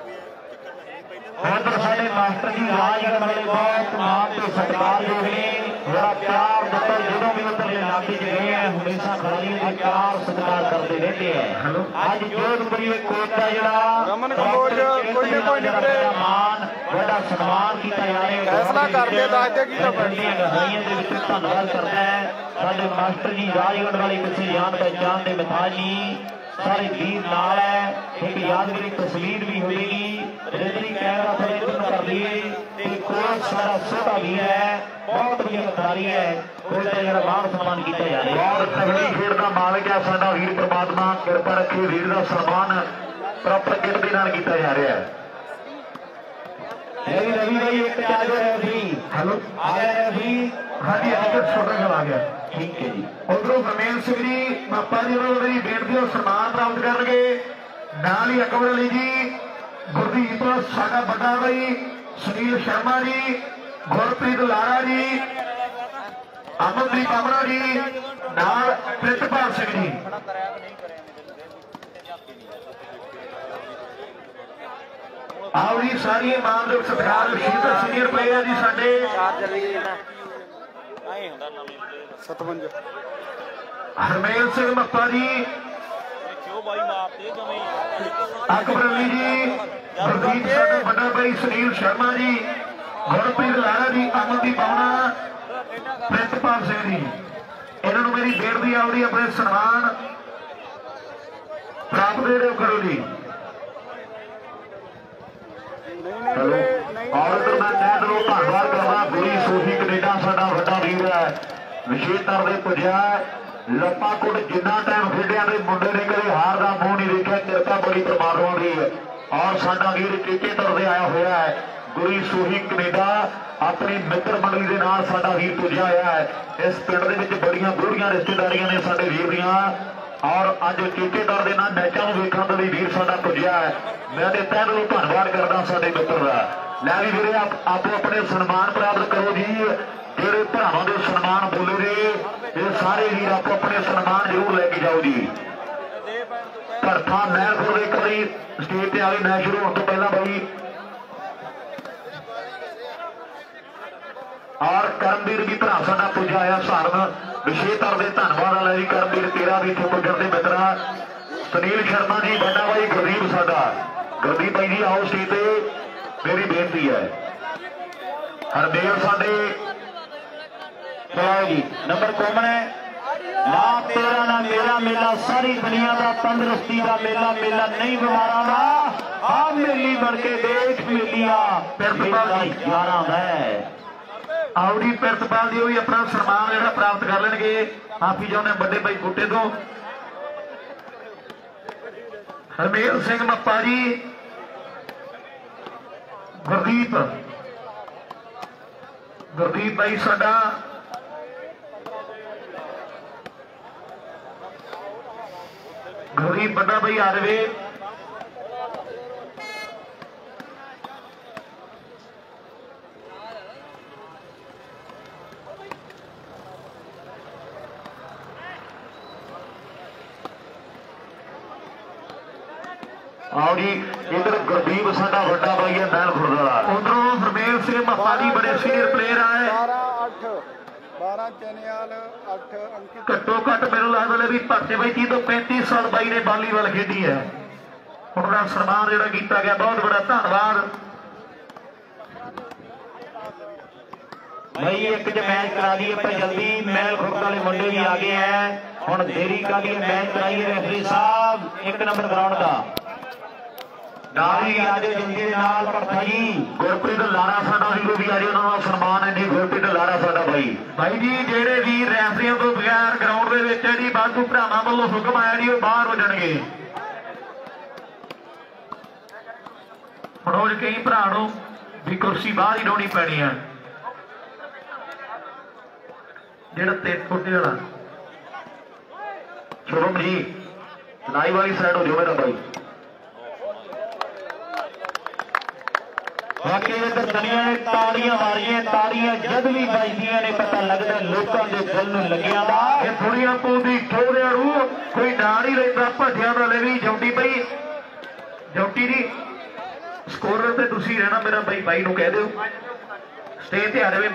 उधर साढ़े मास्टर जी राजगढ़ वाले बहुत मान से सत्कार जो है बड़ा प्यार दिता जो भी उधर इलाके च गए हैं हमेशा खिलाड़ियों का प्यार सत्कार करते रहते हैं आज जोधपुरी कोच का जोड़ा मान बड़ा सम्मान किया जा रहा है धन्यवाद करता है साढ़े मास्टर जी राजगढ़ वाले किसी जान पहचान के मिठाई जी सारे वीर नाल है एक यादगारी तस्वीर भी होगी रिजरी कैमरा थोड़े दूर कर दिए कोच सारा छोटा भी है बहुत बढ़िया खिलाड़ी है कोच का जरा मान सम्मान किया जा रहा है बहुत तगड़ी खेल का मालिक है साडा वीर परमात्मा कृपा रखे वीर का सम्मान प्रॉपर गिनती नाल किया जा रहा है रवि भाई एक आ गया रवि हेलो आ गया रवि हाँ जी अभी तक छोटा गल आ गया ठीक है जी उधरों हरमेल सिंह जी बापा जी उन्होंने मेरी बेनती और सम्मान प्राप्त करनगे नाल ही अकबर अली जी गुरदीप साडा बड़ा भाई सुनील शर्मा जी गुरप्रीत लारा जी अमनदीप अमरा जी नाल प्रितपाल सिंह जी आओ जी सारी मानयोग सत्कार सीनियर प्लेयर जी साडे हरमेल सिंह मप्पा जी अकबर अली जी गुरदीप साडा बड़ा भाई सुनील शर्मा जी गुरप्रीत लारा जी अमनदीप अमरा प्रितपाल सिंह जी इन्होंने मेरी बेनती आवड़ी अपने सम्मान प्राप्त करो जी और इधर मैं तह दिलों धन्यवाद करना गुरी सूफी कनेडा साडा वड्डा वीर है विशेष तौर पर पुजया लप्पाकुट जिन्ना टाइम खेडिया ने मुंडे ने कभी हार का मूँह नहीं देखा कृपा बड़ी परमात्मा की है और साडा वीर चेचे तौर पर आया हुआ है गुरी सूफी कनेडा अपनी मित्र मंडली के नाल साडा वीर पुजया हुआ है इस पिंड दे विच बड़ियां गूढ़ियां रिश्तेदारियां ने साडे वीर दियां और अज चेचे तौर के नाल मैचों को वेखण दे लई वीर साडा पुजया है मैं तो तह दिलों धन्यवाद करदा साडे मित्र का लै भी वीरे आपो अपने सम्मान प्राप्त करो जी जेड़े भरावां दे सम्मान बोले ने ये सारे वीर आपो अपने सम्मान जरूर लैके जाओ जी ਧਰਥਾ ਮਹਿਲਪੁਰ ਦੇ ਇੱਕ ਵਾਰੀ ਸਟੇਜ ਤੇ ਆ ਗਏ ਮੈਚ ਸ਼ੁਰੂ ਹੋਣ ਤੋਂ ਪਹਿਲਾਂ ਬਾਈ। ਔਰ ਕਰਮਵੀਰ ਵੀ ਭਰਾ ਸਾਡਾ ਪੁੱਜਾ ਆਇਆ ਸਹਾਰਨ ਵਿਸ਼ੇਤਰ ਦੇ ਧੰਨਵਾਦ ਵਾਲਾ ਜੀ ਕਰਮਵੀਰ ਤੇਰਾ ਵੀ ਇੱਥੇ ਪੁੱਜਣ ਦੇ ਮਿੱਤਰਾ। ਸੁਨੀਲ ਸ਼ਰਮਾ ਜੀ ਵੱਡਾ ਬਾਈ ਗੁਰਦੀਪ ਸਾਡਾ ਗੁਰਦੀਪ ਬਾਈ ਜੀ ਆਓ ਸਟੇਜ ਤੇ ਮੇਰੀ ਬੇਨਤੀ ਹੈ। ਹਰਦੇਵ ਸਾਡੇ ਜੀ ਨੰਬਰ ਕੌਣ ਹੈ ਨਾ ਤੇਰਾ ਨਾ ਮੇਰਾ ਮੇਲਾ ਸਾਰੀ ਦੁਨੀਆ ਦਾ ਤੰਦਰੁਸਤੀ ਦਾ ਮੇਲਾ ਮੇਲਾ ਨਹੀਂ ਬਿਮਾਰਾਂ ਦਾ ਆ ਮੇਲੀ ਬਣ ਕੇ ਦੇਖ ਮੇਲੀਆ ਯਾਰਾਂ ਦਾ ਆਉੜੀ ਪ੍ਰਿੰਸੀਪਲ ਦੀ ਉਹ ਵੀ ਆਪਣਾ ਸਨਮਾਨ ਜਿਹੜਾ ਪ੍ਰਾਪਤ ਕਰ ਲੈਣਗੇ। ਮਾਫੀ ਚਾਹੁੰਦੇ ਵੱਡੇ ਭਾਈ ਬੂਟੇ ਤੋਂ ਹਰਮੇਲ ਸਿੰਘ ਮੱਪਾ ਜੀ ਗੁਰਦੀਪ ਭਾਈ ਸਾਡਾ ਗੁਰਦੀਪ ਵੱਡਾ ਭਾਈ ਆ ਜਾਵੇ। ਆਓ ਜੀ ਇਧਰ ਗੁਰਦੀਪ ਸਾਡਾ ਵੱਡਾ ਬਾਈ ਹੈ ਮਹਿਲ ਖੁਰਦਾਰਾ। ਉਧਰੋਂ ਹਰਮੇਲ ਸਿੰਘ ਮੱਪਾ ਜੀ ਬੜੇ ਸੀਨੀਅਰ ਪਲੇਅਰ ਆਏ। 12 ਚੈਨਿਆਲ 8 ਅੰਕਿਤ ਘੱਟੋ ਘੱਟ ਮੈਨੂੰ ਲੱਗਦਾ ਵੀ ਭਾਟੇ ਬਾਈ 30 ਤੋਂ 35 ਸਾਲ ਬਾਈ ਨੇ ਵਾਲੀਬਾਲ ਖੇਡੀ ਹੈ। ਉਹਨਾਂ ਦਾ ਸਨਮਾਨ ਜਿਹੜਾ ਕੀਤਾ ਗਿਆ ਬਹੁਤ ਬੜਾ ਧੰਨਵਾਦ। ਭਾਈ ਇੱਕ ਜੇ ਮੈਚ ਕਰਾ ਲਈਏ ਆਪਾਂ ਜਲਦੀ ਮਹਿਲ ਖੁਰਦ ਵਾਲੇ ਮੁੰਡੇ ਵੀ ਆ ਗਏ ਹੈ। ਹੁਣ ਦੇਰੀ ਕਰ ਲਈਏ ਮੈਚ ਕਰਾਈਏ ਰੈਫਰੀ ਸਾਹਿਬ 1 ਨੰਬਰ ਗਰਾਊਂਡ ਦਾ ਨਾਲ ਹੀ ਆ ਜਾਓ ਜਲਦੀ ਦੇ ਨਾਲ ਭਰਤਾ ਜੀ। ਗੁਰਪ੍ਰੀਤ ਲਾਰਾ ਸਾਡਾ ਵੀਰੋ ਵੀ ਆ ਜੀ ਉਹਨਾਂ ਦਾ ਸਨਮਾਨ ਹੈ ਜੀ। ਗੁਰਪ੍ਰੀਤ ਲਾਰਾ ਸਾਡਾ ਬਾਈ ਜੀ ਜਿਹੜੇ ਵੀ ਰੈਫਰੀਆਂ ਤੋਂ ਬਗੈਰ ਗਰਾਊਂਡ ਦੇ ਵਿੱਚ ਜਿਹੜੀ ਬਾਦੂ ਭਰਾਵਾਂ ਵੱਲੋਂ ਹੁਕਮ ਆਇਆ ਜੀ ਉਹ ਬਾਹਰ ਹੋ ਜਾਣਗੇ। ਹੁਣ ਕਈ ਭਰਾ ਨੂੰ ਵੀ ਕੁਰਸੀ ਬਾਹਰ ਹੀ ਡਾਉਣੀ ਪੈਣੀ ਹੈ। ਜਿਹੜਾ 3 ਫੁੱਟੇ ਵਾਲਾ ਸ਼ੁਭਮ ਜੀ ਨਾਈ ਵਾਲੀ ਸਾਈਡ ਹੋ ਜਾਓ ਮੇਰਾ ਬਾਈ। ਬਾਕੀ ਇਧਰ ਦੁਨੀਆ ਨੇ ਤਾੜੀਆਂ ਮਾਰੀਆਂ ਤਾੜੀਆਂ ਜਦ ਵੀ ਵੱਜਦੀਆਂ ਨੇ ਪਤਾ ਲੱਗਦਾ ਲੋਕਾਂ ਦੇ ਦਿਲ ਨੂੰ ਲੱਗਿਆ ਦਾ। ਇਹ ਥੋੜੀਆਂ ਪੂਦੀ ਠੋੜਿਆਂ ਨੂੰ ਕੋਈ ਡਾਂ ਨਹੀਂ ਲੈਂਦਾ ਭੱਜਿਆਂ ਦਾ ਲੈ ਵੀ ਜੌਂਟੀ ਬਈ ਜੌਂਟੀ ਦੀ ਸਕੋਰਰ ਤੇ ਤੁਸੀਂ ਰਹਿਣਾ ਮੇਰਾ ਬਾਈ ਨੂੰ ਕਹਿ ਦਿਓ ਸਟੇਜ ਤੇ ਆ ਜਾਵੇ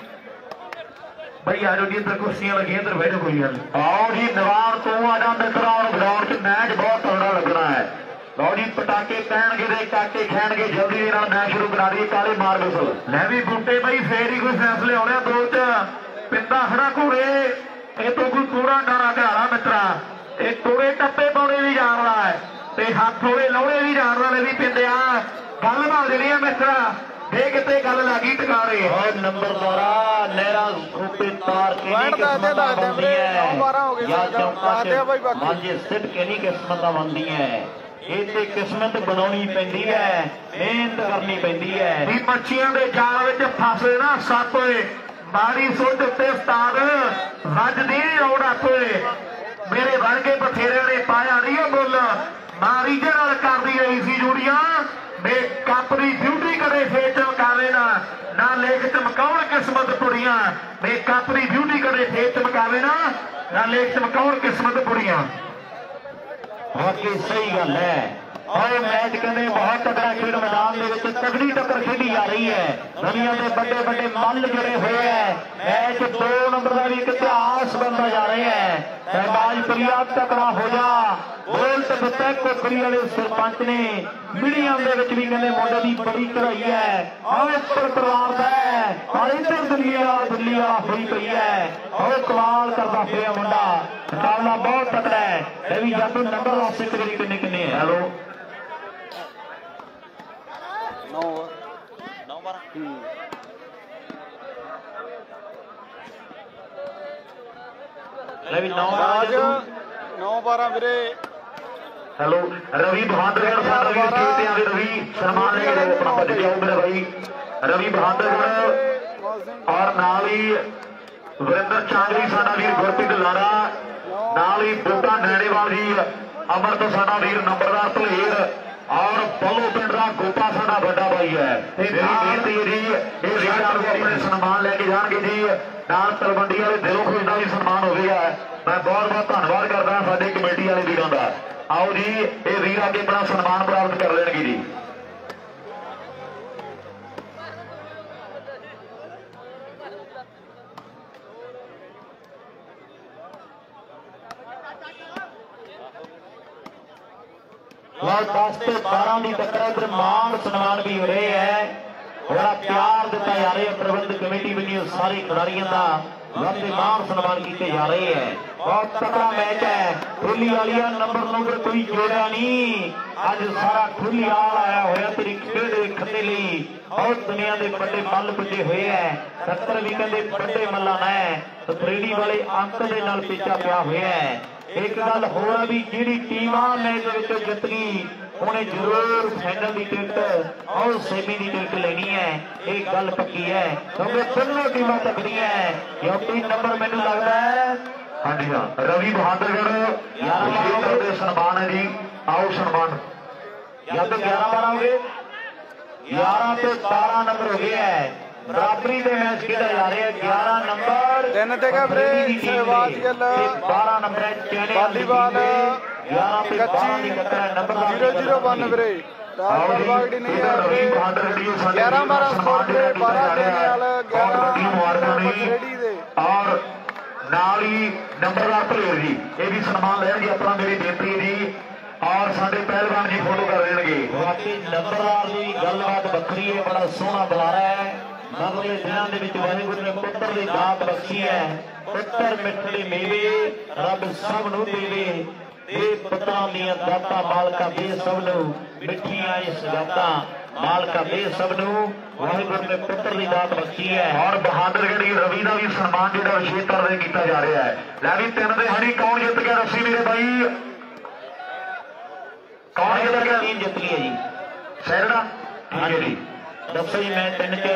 ਬਾਈ ਆ ਜਾਓ ਜੀ। ਇੱਧਰ ਕੁਰਸੀਆਂ ਲੱਗੀਆਂ ਇੱਧਰ ਬੈਠੋ ਕੋਈ ਗੱਲ। ਆਓ ਜੀ ਨਵਾਰ ਤੋਂ ਆ ਜਾਂਦੇ ਗਰਾਊਂਡ 'ਚ ਮੈਚ ਬਹੁਤ ਤਗੜਾ ਲੱਗਣਾ ਹੈ। ਲਓ ਜੀ ਪਟਾਕੇ ਕਹਿਣਗੇ ਤੇ ਕਾਕੇ ਖੈਣਗੇ ਜਲਦੀ ਦੇ ਨਾਲ ਮੈਚ ਸ਼ੁਰੂ ਕਰਾ ਦਈਏ। ਕਾਲੇ ਮਾਰ ਬਿਸਲ ਲੈ ਵੀ ਬੂਟੇ ਬਾਈ ਫੇਰ ਹੀ ਕੋਈ ਫੈਸਲੇ ਆਉਣੇ ਦੋ ਚ ਪਿੰਦਾ ਖੜਾ ਘੋੜੇ ਇਹ ਤੋਂ ਕੋਈ ਕੂੜਾ ਡਾਰਾ ਘਾੜਾ ਮਿੱਤਰਾ। ਇਹ ਟੋੜੇ ਟੱਪੇ ਪਾਉਣੇ ਵੀ ਜਾਣਦਾ ਹੈ ਤੇ ਹੱਥ ਹੋਵੇ ਲਾਉਣੇ ਵੀ ਜਾਣਦਾ ਲੈ ਵੀ ਪਿੰਦਿਆ ਗੱਲ ਨਾਲ ਜਿਹੜੀ ਆ ਮਿੱਤਰਾ ਇਹ ਕਿਤੇ ਗੱਲ ਲੱਗੀ ਟਿਕਾਣੇ। ਔਰ ਨੰਬਰ 12 ਨਹਿਰਾ ਖੋਪੇ ਤਾਰ ਕੇ ਨਹੀਂ ਕਿਸਮਤ ਦਾ ਬਣਦੀ ਹੈ ਜਾਂ ਚੌਂਕਾ ਚ ਮਾਝੇ ਸਿੱਟ ਕੇ ਨਹੀਂ ਕਿਸਮਤ ਦਾ ਬਣਦੀ ਹੈ। ਇਹ ਤੇ ਕਿਸਮਤ ਬਣਾਉਣੀ ਪੈਂਦੀ ਹੈ ਮਿਹਨਤ ਕਰਨੀ ਪੈਂਦੀ ਹੈ। ਵੀ ਮੱਛੀਆਂ ਦੇ ਜਾਲ ਵਿੱਚ ਫਸੇ ਨਾ ਸੱਪ ਹੋਏ ਮਾਰੀ ਸੁੱਟ ਉੱਤੇ ਉਸਤਾਦ ਵੱਜਦੀ ਔੜਾ ਹੋਏ ਮੇਰੇ ਬਣ ਕੇ ਬਥੇਰਿਆਂ ਨੇ ਪਾਇਆ ਨਹੀਂ ਉਹ ਮੁੱਲ ਮਾਰੀ ਜੇ ਨਾਲ ਕਰਦੀ ਰਹੀ ਸੀ ਜੂੜੀਆਂ ਮੇ ਕੱਪ ਦੀ ਡਿਊਟੀ ਕਰੇ ਫੇਰ ਚਮਕਾਵੇ ਨਾ ਲੇਖ ਚਮਕਾਉਣ ਕਿਸਮਤ ਪੁੜੀਆਂ ਮੇ ਕੱਪ ਦੀ ਡਿਊਟੀ ਕਰੇ ਫੇਰ ਚਮਕਾਵੇ ਨਾ ਲੇਖ ਚਮਕਾਉਣ ਕਿਸਮਤ ਪੁੜੀਆਂ। ਬਾਕੀ ਸਹੀ ਗੱਲ ਹੈ। और मैच कहते बहुत तगड़ा खेल मैदान के तगड़ी टक्कर खेली जा रही है। दुनिया के बड़े बड़े मल जुड़े हुए हैं। मैच 2 नंबर का भी एक इतिहास बनता जा रहा है। शहबाज फरियाद तकड़ा हो जा बोल तो कोकड़ी वाले सरपंच ने मीडियम के भी कहते मुंडे की बड़ी चढ़ाई है और इधर परिवार का है और इधर दिल्ली वाला हुई पई है और कमाल करता फिर मुंडा मुकाबला बहुत तगड़ा है। भी जब नंबर वास्ते करी किन्ने किन्ने है। हेलो हेलो रवि बहादुरगढ़ रवि सन्मान लेके अपना बच गया मेरा भाई रवि बहादुरगढ़ और नाल ही वरिंदर चांदरी साडा वीर गुरप्रीत लारा नाल ही बूटा नैणेवाल जी अमर तो साडा वीर नंबरदार धलेर और पलो पिंड का गोपा साडा बड़ा भाई है बेनती है जी ये रीडर को अपने सन्मान लैके जाएंगे जी नाल तलवंडी वाले दिलों खुश का भी सन्मान होगा। मैं बहुत बहुत धन्यवाद करता साडे कमेटी वाले वीरों का। आओ जी ये वीर आगे अपना सन्मान प्राप्त कर लेंगे जी। और 10 से 12 की टक्कर इधर मान सम्मान भी हो रहे हैं। बड़ा प्यार दिता जा रहा है प्रबंध कमेटी बनी सारे खिलाड़ियों का मान सम्मान किए जा रहे हैं। बहुत तगड़ा मैच है। खुली वालिया नंबर कोई जोड़ा नहीं। अज सारा खुली आल आया होया तेरी खेड देखने के लिए। बहुत दुनिया के बड़े मल पुजे हुए हैं। टक्कर भी कहते बड़े मल्ला ने तो त्रेड़ी वाले अंक के नाल पिछा पिया हुआ है। एक गल होर भी जी टीम मैच जित गई उन्हें जरूर फाइनल की टिकट और सेमी की टिकट लेनी है। एक गल पक्की है क्योंकि तीनों टीम तकड़ी है। क्योंकि नंबर मैनू लगता है हाँ जी हाँ रवि बहादुरगढ़ सन्मान है जी। आओ सन्मान या तो 11-12 हो गए 11 से 12 नंबर हो गए है। बराबरी के मैच खेला जा रहे हैं। 11 नंबर 12 नंबर वालीबॉल 0-0 वीरे रवि बहादुर 11-12 स्कोर पे 12 देने वाला 11 और नाली नंबरदार प्लेयर जी ये भी सम्मान लेंगे अपना। मेरी बेनती जी और साडे पहलवान जी फोटो कर देंगे। बाकी नंबरदार की गलबात बखरी है। बड़ा सोहना बुलारा है। मगले दिनों वाहिगुरू ने पुत्र की दात बख्शी है। पुत्र मिठड़े मेवे रब सब नूं देवे। पुत्रां दीआं दातां मालका दे सब नूं मिठियां इस गातां मालका दे सब नूं। वाहिगुरू ने पुत्र की दात बख्शी है। और बहादुरगढ़ रवि का भी सम्मान जो विशेष तौर पर किया जा रहा है। लै भी 3 दे हरी कौन जित गया दसी मेरे भाई कौन जित गया? 3 जित गई है जी सैरड़ा ठीक है जी। दसो जी मैं 3 च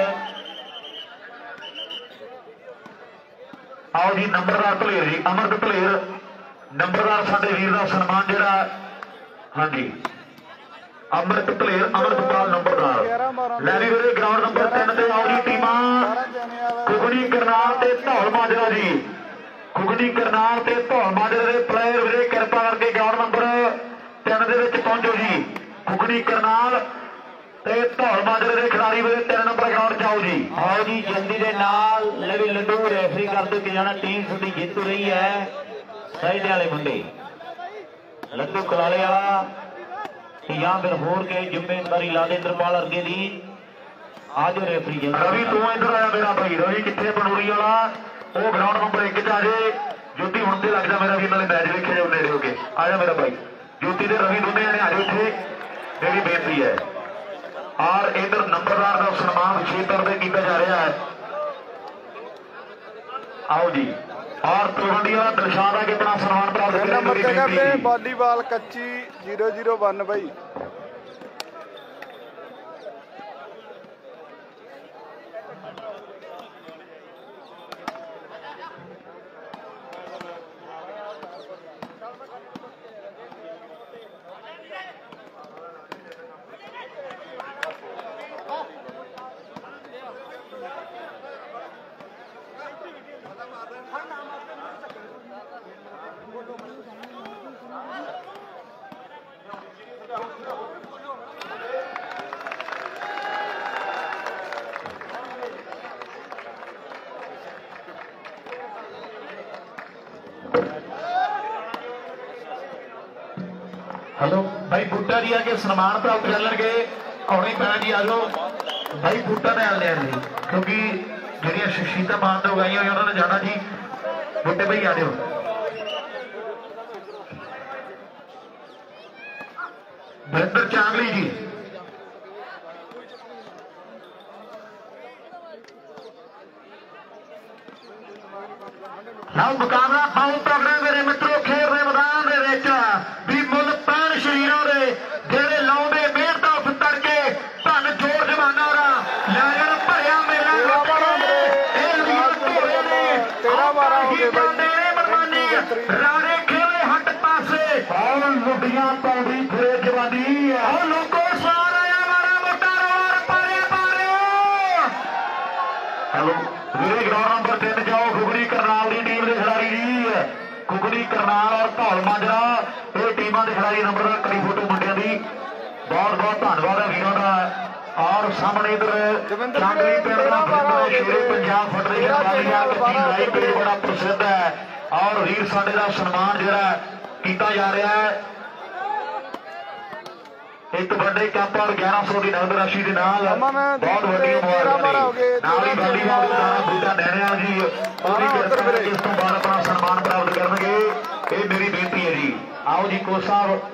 आओ जी नंबरदार प्लेयर जी अमृत प्लेयर नंबरदार साडे वीर का सन्मान जोड़ा हाँ जी अमृत प्लेयर अमृतपाल नंबरदार लैवी वीरे ग्राउंड नंबर 3 से आओ जी टीम कुगनी करनाल ते धौल माजरा जी कुगनी करनाल ते धौल माजरे के प्लेयर वीरे कृपा करके ग्राउंड नंबर 3 दे पहुंचो जी। कुगनी करनाल धौल माजरे के खिलाड़ी वीरे 3 नंबर ग्राउंड जाओ जी। आओ जी जल्दी दे नाल लवी लड्डू रेफरी कर दो कि जाना टीम थोड़ी जीत रही है। साइड वाले मुंडे लड्डू कलाले वाला या फिर होर के जिम्मेदारी ला दे दरबाल अरगे दी आज रेफरी रवि तू इधर आया मेरा भाई रवि कितने बनूरी वाला वो ग्राउंड नंबर 1 च आ जाए। ज्योति हूं तो लगता मेरा भी मैच देखे जाओ नेड़े हो गए आ जा मेरा भाई ज्योति के रवि दोनों जने आ जाओ इतने मेरी बेनती है। और इधर नंबरदार का सम्मान विशेष तौर पर किया जा रहा है। आओ जी और तलवंडी वाला दिलशाद आके अपना सम्मान प्राप्त नंबर जगह पे वॉलीबॉल कच्ची 0-0 भाई। हेलो भाई बूटा जी आके सम्मान प्राप्त कर लेंगे आने पैना जी आ जाओ भाई बूटा ने आने जी क्योंकि ਜਿਹੜੀਆਂ शख्सियत मान तो उगाई हुई उन्होंने जाना जी। बूटे भाई आ जाओ वरिंदर चांगली जी लो मुकाबला बहुत तगड़ा मेरे मित्रों खेल रहे मैदान भी मुल पैन शरीरों के जेड़े लाउंदे मेहनत उस तड़के धन जोर जमाना लैन भरिया मेला राणे खेले हट पासे लुडियां पौड़ी फिरे जवानी मेरे ग्राउंड नंबर 3 जाओ खुगड़ी करनाल की टीम के खिलाड़ी जी खुगड़ी करनाल और धौल माजरा ये टीमों के खिलाड़ी नंबर करी फोटो मुंडिया की बहुत बहुत धन्यवाद है वीरों का। और सामने इधर चांदनी पिंड शेरे पंजाब फेडरेशन बड़ा प्रसिद्ध है और वीर साडे का सम्मान जोड़ा किया जा रहा है। एक बड़े कैंप और 1100 की नगद राशि के नाल बहुत वड्डी बूटा नैणिया जी इस तो बाद अपना सम्मान प्राप्त करेंगे। ये मेरी बेनती है जी। आओ जी कोच साहब।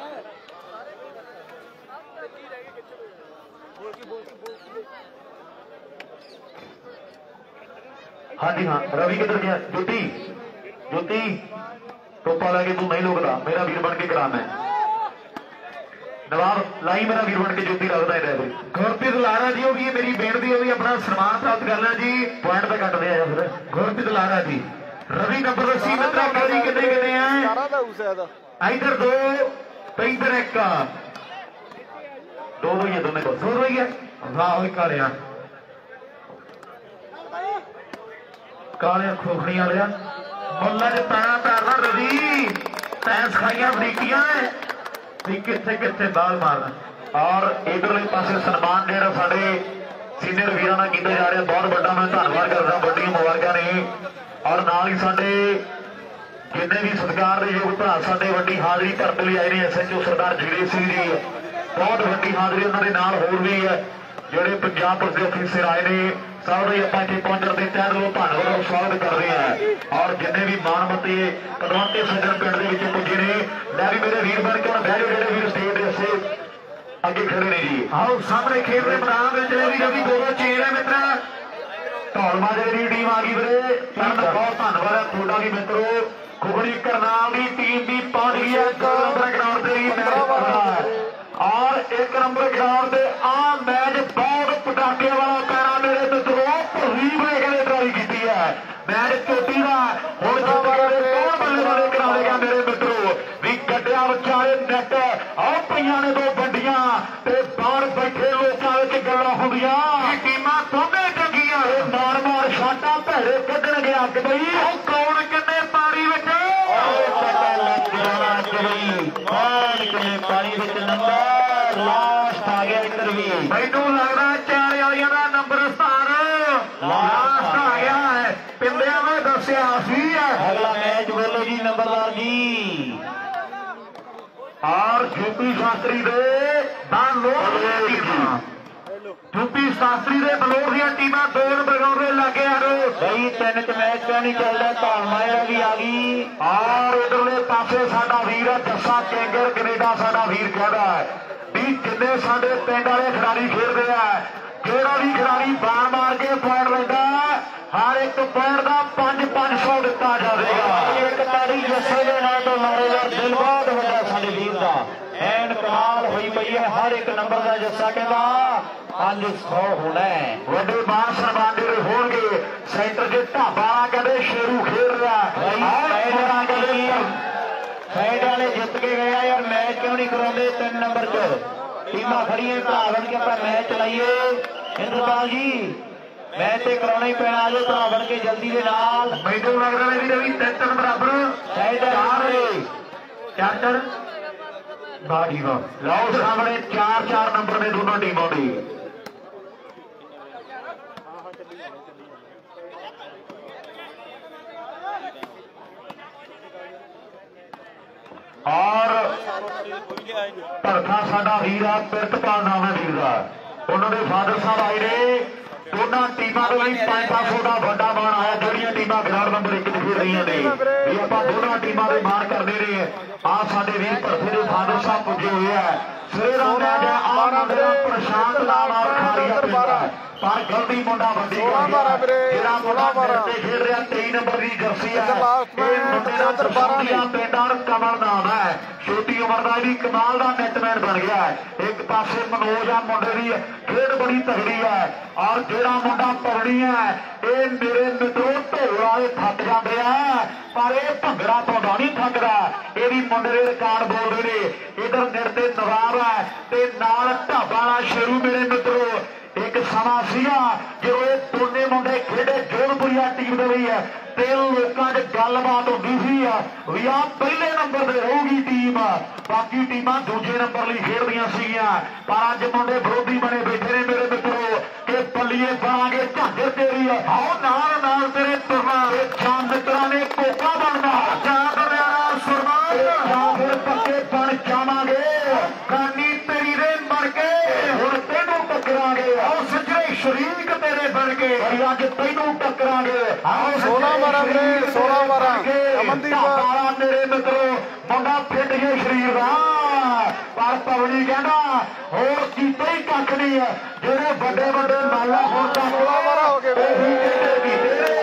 हाँ जी हाँ रवि किधर गया? ज्योति ज्योति टोपा लगे तू नहीं लोगता मेरा वीर बन के करा मैं नवाब लाई मेरा वीर बन के ज्योति रखता है। गुरप्रीत लारा जी होगी मेरी बेनती होगी अपना सम्मान प्राप्त करना जी। पॉइंट तो कट दिया फिर गुरप्रीत लारा जी। रवि नंबर 80 मित्रा जी कितने कितने हैं इधर 2 तो इधर 1 2 भैया दोनों को 2 भैया वाह वही कालिया कालिया खोखड़ी वाले मुल्ला च पैना पैरना रवि पैंस खाइया बरीकियां कितने कितने बाल मारना। और इधरले पासे सम्मान जो साडे सीनियर वीरों का किया जा रहा बहुत बड़ा मैं धन्यवाद करता बड़ी मुबारक ने। और नाल ही साडे जिन्हें भी सत्कार के योग भरा साडे वड्डी हाजरी भरने लिए आए हैं SHO सरदार जगदेव सिंह जी बहुत वड्डी हाजरी उन्होंने नाल होर भी है जोड़े पंजाब पुलिस के अफसर आए ने सब ही आप इतने पहुंचने के तहत लोग धन्यवाद स्वागत कर रहे हैं। और जिन्हें भी मानमती कदवंते सज्जन पिंड के पुजे ने मैं भी मेरे वीर बन के हम बह जो वीर स्टेट से अगे खड़े ने जी। आओ सामने खेल रहे मैदान में चले भी रवि 2 चेर है मित्र धौल माजरे की टीम आ गई वीरे बहुत धन्यवाद है थोड़ा भी मित्रों। खुगड़ी करनाल की टीम भी पहुंच गई है 2 नंबर ग्राउंड से और 1 नंबर ग्राउंड से आ मैच बहुत पटाखे वाला पैरा मेरे मित्रों रीब्रेक ने ट्राई की है मैच चोटी का हुण कौन बल्ले वाले कराएगा मेरे मित्रों भी गड्ढिया विचारे नैट आ पईयां ने 2 बंडियां ते बाहर बैठे लोगों विच गल्लां होंदियां टीमां दोवें चंगियां मार मार शाटां भैड़े कड्ढण गया अग बई कौन किन्ने पारी विच पानी विच नंबर लास्ट आ गया इधर भी मैनू लगदा 4 वालियां दा नंबर 17 लास्ट आ गया है पिंडिया में दसिया सी है। अगला मैच बोलो जी नंबरदार जी। और यूपी शास्त्री दे यूपी शास्त्री दे बलोर दी टीमां 2 नंबर ग्राउंड में लगे आ भाई 3 च मैच क्यों नहीं चल रहा धौल माजरा भी आ गई। और इधरले पासे साडा वीर जस्सा केंगर कनेडा साडा वीर कहता है भी जिन्ने साडे पिंड वाले खिलाड़ी खेल रहे हैं जेड़ा भी खिलाड़ी बार मार के पॉइंट लेंदा हर एक पॉइंट का 500 दिता जाएगा। एक ताड़ी जस्से के नाल तो मारेगा दिल बहुत बड़ा साडे वीर का एंड कमाल हुई पई है हर एक नंबर का जस्सा कहता 500 होना है वड्डे मान सम्मान दे होणगे। सेंटर के ढाबा कहते शेरू खेल रहा साइड वाले जित के गया यार मैच क्यों नहीं कराते 3 नंबर च टीमां खड़ियां भरा बन के पर मैच चलाइए इंद्रपाल जी मैच तो कराना ही पैना आ जाओ भरा बन के जल्दी के नाल मैनू लग रहा है भी 3 बराबर साइड 4 बाजी वाह लाओ सामने 4 नंबर ने दोनों टीमों की। और भरखा साडा वीर आ पिरतपाल नाम है वीर का उन्होंने फादर साहब आए ने दोनों टीमों को 500 का बड़ा मान आया जोड़ियां टीमां ग्राउंड नंबर 1 खेल रही ने भी आप दोनों टीमों के मान करते रहे आ साडे वीर भरखे के फादर साहब पुजे हुए है सवेरा मैच है प्रशांत नाम और खारिया पिंड पर गलती मुंडा बंदी खेल रहा 23 नंबर की जर्सी है पिंड और कमल नाम है छोटी उम्र का भी कमाल का नेटमैन बन गया है। एक पासे मनोज आ मुंडे की खेड बड़ी तगड़ी है और जेड़ा मुंडा पगड़ी है ये मेरे मित्रों ढोल वाले थक जाते हैं पर यह भंगड़ा पाउंदा नहीं थकदा ये भी मुंडे के रिकॉर्ड बोल रहे हैं। इधर निर्दे नवाब है ते नाल ढाबा वाला शेरू मेरे मित्रों एक समा सीगा जो ये दोने मुंडे खेडे जोधपुरिया टीम दे रही है ते लोगों च गलबात होती सी भी आ पहले नंबर पर रहूगी टीम बाकी टीमां दूजे नंबर लिए खेडियां सीगियां पर अज मुंडे विरोधी बने बैठे ने मेरे मित्रों कि बल्लीए बनांगे झांजर तेरी आओ नाल नाल तेरे तुरना जान मित्रा ने कोका बनना जान बनिया सुरमान या फिर पक्के बन जावांगे कानी तेरी दे बन के हुण तैनूं टकरांगे आओ सच्चे शरीक तेरे बन के अज तैनूं टकरांगे आओ 16 12 ਵੀਰੇ 16 12 ਅਮਨਦੀਪ मेरे मित्रों मुंडा फिट गए शरीर का पर पवनी कहना होर कीता ही कख नहीं है जेडे बड़े बड़े नाला होर तक हो गए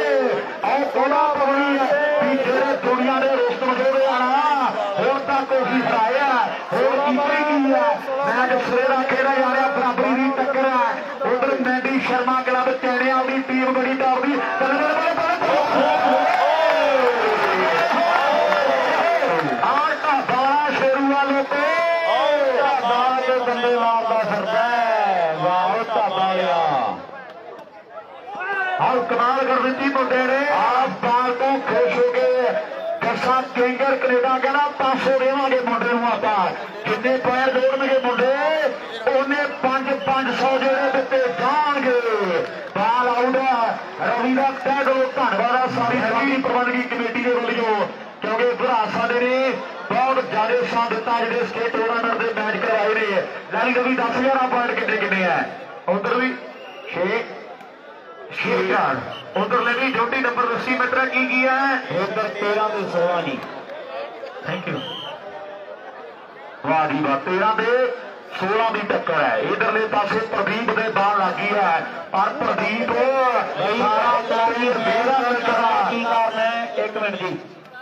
पवनी है भी जेडे दुनिया के रुस्त मजोड़े आना होर तक कोशिश कराया होर कीता ही की है मैच सवेरा खेड़ा जा रहा बराबरी की टक्कर है उधर मैडी शर्मा क्लब चैनिया की टीम बड़ी टॉप की कमाल कर दी मुंडे ने आप बाल तो खुश हो गए जैसा केंगर कनेडा कहना 500 देवे मुंडे आप जिन्ने पैर जोड़नगे मुंडे उन्हें 500 जोड़े दिते जाएंगे बाल आउट रवि का तय करो धन्यवाद सारी सभी प्रबंधकी कमेटी के वालों क्योंकि भरा साडे ने बहुत ज्यादा साथ दिता जो स्टेट टूर्नामेंट के मैच करवाए ने लैली रवि 10,000 पॉइंट कितने कितने है उधर भी 6,000 उधर लगी छोटी नंबर 80 मीटर की किया है उधर 13 से 16 जी थैंक यू वाह जी वाह 13 से 16 की टक्कर है इधरले पासे प्रदीप के बाल लगी है पर प्रदीप एक मिनट जी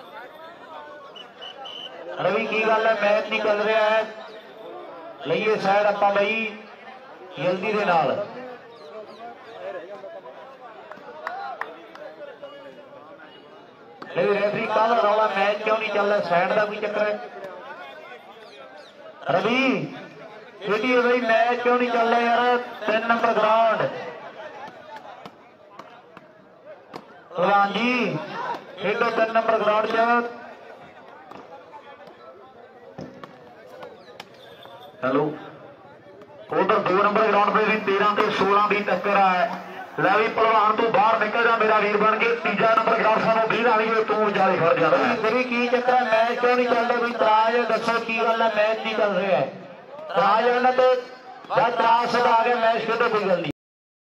रवि की गल है मैच नहीं चल रहा है लईए साइड आप बई जल्दी के नाल रेफरी काला रौला मैच क्यों नहीं चल रहा साइड का कोई चक्कर है रवि खेडी भाई मैच क्यों नहीं चल रहा यार 3 नंबर ग्राउंड प्रधान जी खेडो 3 नंबर ग्राउंड च हेलो उधर 2 नंबर ग्राउंड पे भी 13 से 16 की टक्कर है लै भी पहलवान तू बाहर निकल जा मेरा वीर बन के तीजा नंबर ग्राउंड सानू 20 वाली तू जाले खड़ जा मेरी की चक्कर है मैच क्यों नहीं चल रहा कोई तराज दसो की गल है मैच नहीं चल रहा है तराज होना तो जब तराज आ गया मैच खेलो कोई गल नहीं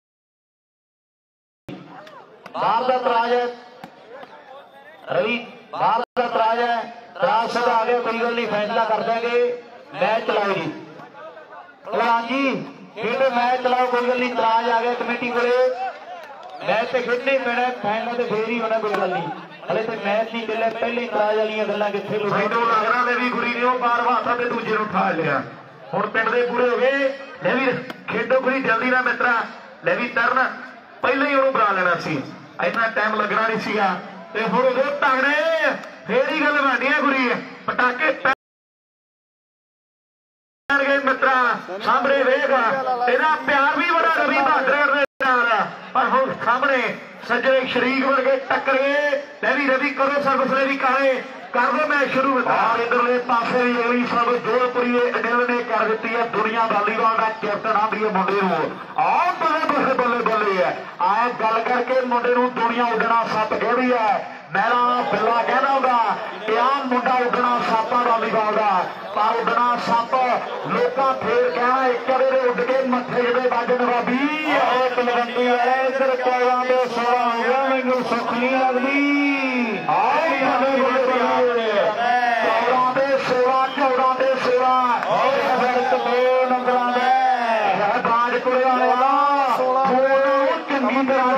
बाहर का तराज है रवि बाहर का तराज है तराज आ गया कोई गल नहीं फैसला कर देंगे मैच चलाओ जी प्रधान जी खेडो मैच चलाओ कोई गल नहीं तराज आ गया कमेटी को मैच तो खेडने पैना फाइनल तो फिर ही होना कोई गल नहीं हले तो मैच नहीं चलिया पहले तराज वाली गल्लां कित्थे लगरा ने भी गुरी ने बार हाथा ते दूजे नूं उठा लिया हुण पिंड दे पूरे हो गए ले भी खेडो गुरी जल्दी ना मित्रा ले भी तरन पहले ही उहनूं बुला लेना सी इन्ना टाइम लगना नहीं सीगा ते हुण उदों तगड़े फिर ही गल बननी है गुरी पटाके मित्रा सामने वेख तेरा प्यार भी बड़ा रवि बहादुर पर हम सामने सज्जने शरीक वर्गे टक्कर गए भी रवि करो सर्विस ने भी कर दो मैच शुरू इधरले पासे भी अगली सब जोधपुरी अनिल ने कर दी है दुनिया वालीबाल का कैप्टन आंदी है मुंडे आओ बल्ले बल्ले बल्ले बल्ले है आए गल करके मुंडे दुनिया उडना सप कहती है मेरा बिल्ला कहना होगा कि आ मुंडा उडना सप वालीबाल का पर उडना सप लोग फिर कहना एक कदे उड के मथे जे बजन बाबी तलवंडी है इधर 14 से 16 हो गया मैनू सुख नहीं लगती 14 से 16 नंबर बाज कुड़े चंगी तरह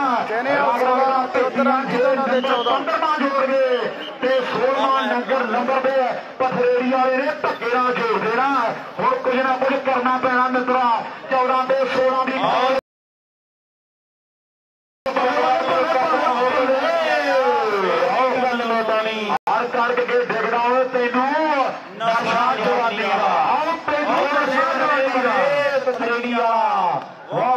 जोड़ गए 16 नंबर पे पथरेड़ी वाले ने धक्के नाल जोड़ देना हुण कुछ ना कुछ करना पैना मित्रा 14 से 16 की हर करके डिगदा हो तेनू नशा जवानी पथरेड़ी वाला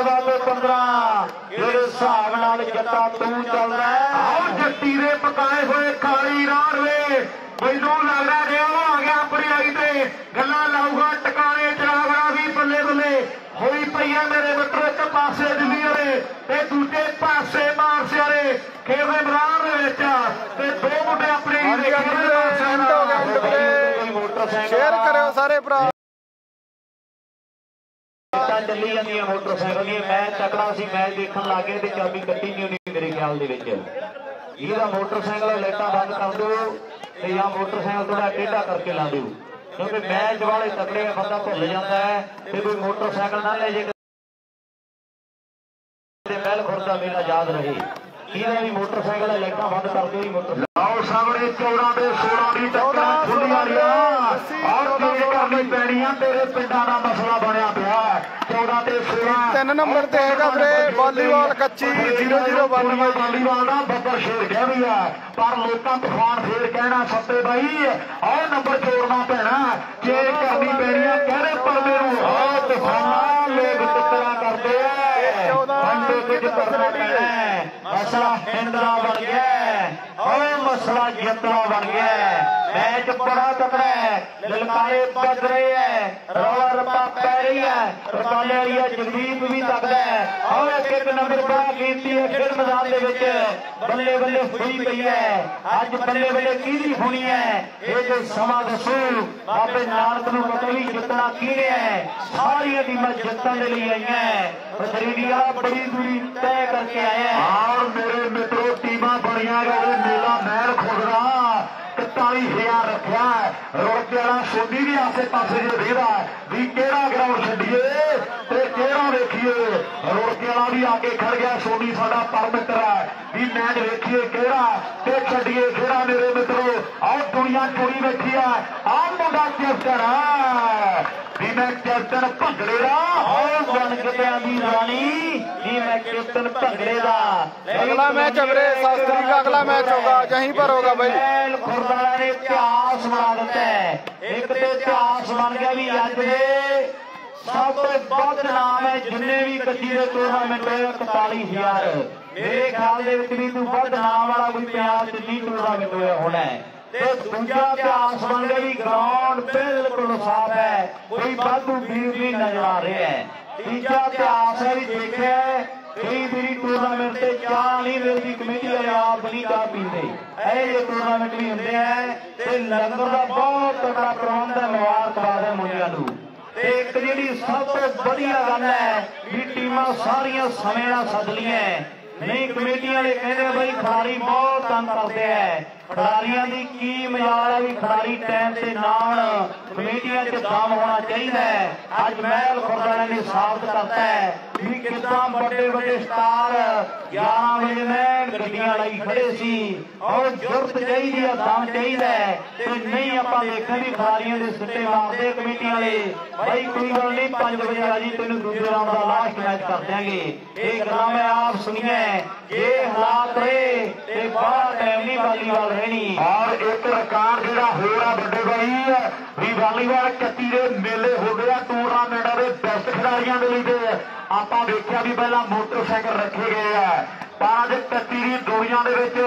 14 ਤੇ 15 ਜਿਹੜੇ ਹਿਸਾਬ ਨਾਲ ਜੱਟਾ ਤੂੰ ਚੱਲਦਾ ਆਓ ਜੱਟੀ ਦੇ ਪਕਾਏ ਹੋਏ ਖਾਲੀ ਰਾਣਵੇ ਮੈਨੂੰ ਲੱਗਦਾ ਜੇ ਉਹ ਆ ਗਿਆ ਆਪਣੀ ਆਈ ਤੇ ਗੱਲਾਂ ਲਾਊਗਾ ਟਿਕਾਣੇ ਚਰਾਵਣਾ ਵੀ ਬੱਲੇ ਬੱਲੇ ਹੋਈ ਪਈ ਆ ਮੇਰੇ ਮਿੱਤਰੋ ਇੱਕ ਪਾਸੇ ਦਿੱਲੀ ਵਾਲੇ ਤੇ ਦੂਜੇ ਪਾਸੇ ਮਾਰਸੇ ਵਾਲੇ ਖੇਡ ਦੇ ਮੈਦਾਨ ਦੇ ਵਿੱਚ ਤੇ ਦੋ ਮੁੰਡੇ ਆਪਣੇ ਹੀ ਦੇਖੇ ਸ਼ੇਅਰ ਕਰਿਓ ਸਾਰੇ ਭਰਾ ਚੱਲੀ ਜਾਂਦੀਆਂ ਮੋਟਰਸਾਈਕਲ ਦੀਆਂ ਮੈਚ ਤਕੜਾ ਸੀ ਮੈਚ ਦੇਖਣ ਲੱਗੇ ਤੇ ਚਾਬੀ ਕੱਟੀ ਨਹੀਂ ਹੋਣੀ ਮੇਰੇ ਖਿਆਲ ਦੇ ਵਿੱਚ ਇਹਦਾ ਮੋਟਰਸਾਈਕਲ ਲਾਈਟਾਂ ਬੰਦ ਕਰ ਦਿਓ ਤੇ ਜਾਂ ਮੋਟਰਸਾਈਕਲ ਥੋੜਾ ਟੇਢਾ ਕਰਕੇ ਲਾ ਦਿਓ ਕਿਉਂਕਿ ਮੈਚ ਵਾਲੇ ਤਕੜੇ ਬੰਦਾ ਭੁੱਲ ਜਾਂਦਾ ਹੈ ਤੇ ਕੋਈ ਮੋਟਰਸਾਈਕਲ ਨਾ ਲੈ ਜੇ ਤੇ ਮਹਿਲ ਖੁਰ ਦਾ ਮੇਲਾ ਯਾਦ ਰਹੇ ਇਹਦਾ ਵੀ ਮੋਟਰਸਾਈਕਲ ਲਾਈਟਾਂ ਬੰਦ ਕਰ ਦਿਓ ਜੀ ਮੋਟਰਸਾਈਕਲ ਲਓ ਸਾਹਮਣੇ 14 ਤੇ 16 ਦੀ ਟੱਕਰਾਂ ਖੁੱਲੀਆਂ ਰਹੀਆਂ ਔਰ ਤੇਜ਼ ਕਰਨੀ ਪੈਣੀਆਂ ਤੇਰੇ ਪਿੰਡਾਂ ਦਾ ਮਸਲਾ ਬਣਿਆ ਪਿਆ 14 ਤੇ 16 3 ਨੰਬਰ ਤੇ ਹੈਗਾ ਵੀਰੇ ਵਾਲੀਬਾਲ ਕੱਚੀ 0092 ਵਾਲੀਬਾਲ ਦਾ ਬੱਬਰ ਸ਼ੇਰ ਗਿਆ ਵੀ ਆ ਪਰ ਲੋਕਾਂ ਤੂਫਾਨ ਫੇਰ ਕਹਿਣਾ ਸੱਤੇ ਬਾਈ ਆਹ ਨੰਬਰ ਜੋੜਨਾ ਪੈਣਾ ਚੇਂਜ ਕਰਨੀ ਪੈਣੀਆਂ ਕਹਿੰਦੇ ਪਰਦੇ ਨੂੰ ਆਹ ਤੂਫਾਨ ਲੋਕ ਟੱਕਰਾਂ ਕਰਦੇ ਬੰਦੇ ਕੁਝ ਕਰਨਾ ਪੈਣਾ ਮਸਲਾ ਹਿੰਦਰਾ ਬਣ ਗਿਆ ਓਏ ਮਸਲਾ ਜਿੱਤਣਾ ਬਣ ਗਿਆ मैच बड़ा तगड़ा है ललकारे बज रहे हैं रौला रप्पा पै रही है रकाले वाली जगदीप भी तगड़ा है और एक नंबर बड़ा कीमती है खेल मैदान दे विच बल्ले बल्ले हुई पई है अज बल्ले बल्ले किहदी होनी है ये जो समा दसो बाबे नानक नूं पता भी जितना किहने है सारियां टीमां जितण दे लई आईयां ऑस्ट्रेलिया बड़ी दूरी तय करके आए हैं और मेरे मित्रों टीमां बड़ियां गए मेला महल खुदरा 41,000 रखा रुड़के वाला सोनी भी आसे पासे जो देदा भी केड़ा ग्राउंड छड्डीए ते केड़ा वेखीए रुड़के वाला भी आगे खड़ गया सोनी साडा परमित्र है भी मैच वेखीए केड़ा ते छड्डीए केड़ा मेरे मित्रों और दुनिया चुनी बैठी है आ मुंडा कैप्टन है भी मैं कैप्टन भंगड़े दा और बन के आंदी रानी भी मैं कैप्टन भंगड़े दा अगला मैच अवरे शास्त्री का अगला मैच होगा यहीं पर होगा भाई खुरदारा ने इतिहास बना दिता है एक तो इतिहास बन गया भी अज दे सब तो बहुत नाम है जिन्ने भी कच्ची के टूर्नामेंट होए 41,000 मेरे ख्याल दे विच भी तू बहुत नाम वाला कोई पंजाब च नहीं टूर्नामेंट होया होना है दूजा इतिहास बन गया भी ग्राउंड बिल्कुल साफ है कोई वाधू भीड़ नहीं नजर आ रहा है तीजा इतिहास है भी देखिए कई बारी टूर्नामेंट से चाह नहीं मिलती कमेटी वाले आप नहीं चाह पीते ये टूर्नामेंट भी होंगे हैं लंगर का बहुत तगड़ा प्रबंध है मुबारकबाद है मुंडिया नूं एक जी सब तो बढ़िया गल है भी टीमां सारियां समय नाल सद लियां नहीं कमेटी वाले कहते भाई खिलाड़ी बहुत तंग करते हैं खिलाड़ियों की की मजाल है भी खिलाड़ी टाइम से नाल कमेटियां च दम होना चाहिए अज महल खुरदारा ने साबित करता है भी कितना बड़े बड़े स्टार 11 बजे में गड्डियां लाई खड़े सी और जुरत चाहिए दम चाहिए नहीं आप देखा भी खिलाड़ियों के सिट्टे मारते कमेटी वाले भाई कोई गल नहीं 5 बजे आ जी तेन दूसरे राउंड का लास्ट मैच कर देंगे ये गल्लां मैं आप सुनिए ये हालात रहे बड़ा टाइम नहीं वालीबाल रहनी और एक रिकॉर्ड जो हो रहा बड़े भाई भी वालीबाल 31 के मेले हो गया टूर्नामेंट के बेस्ट खिलाड़ियों के लिए आप देखा भी पहला मोटरसाइकिल रखे गए हैं पर अज 31 की दुनिया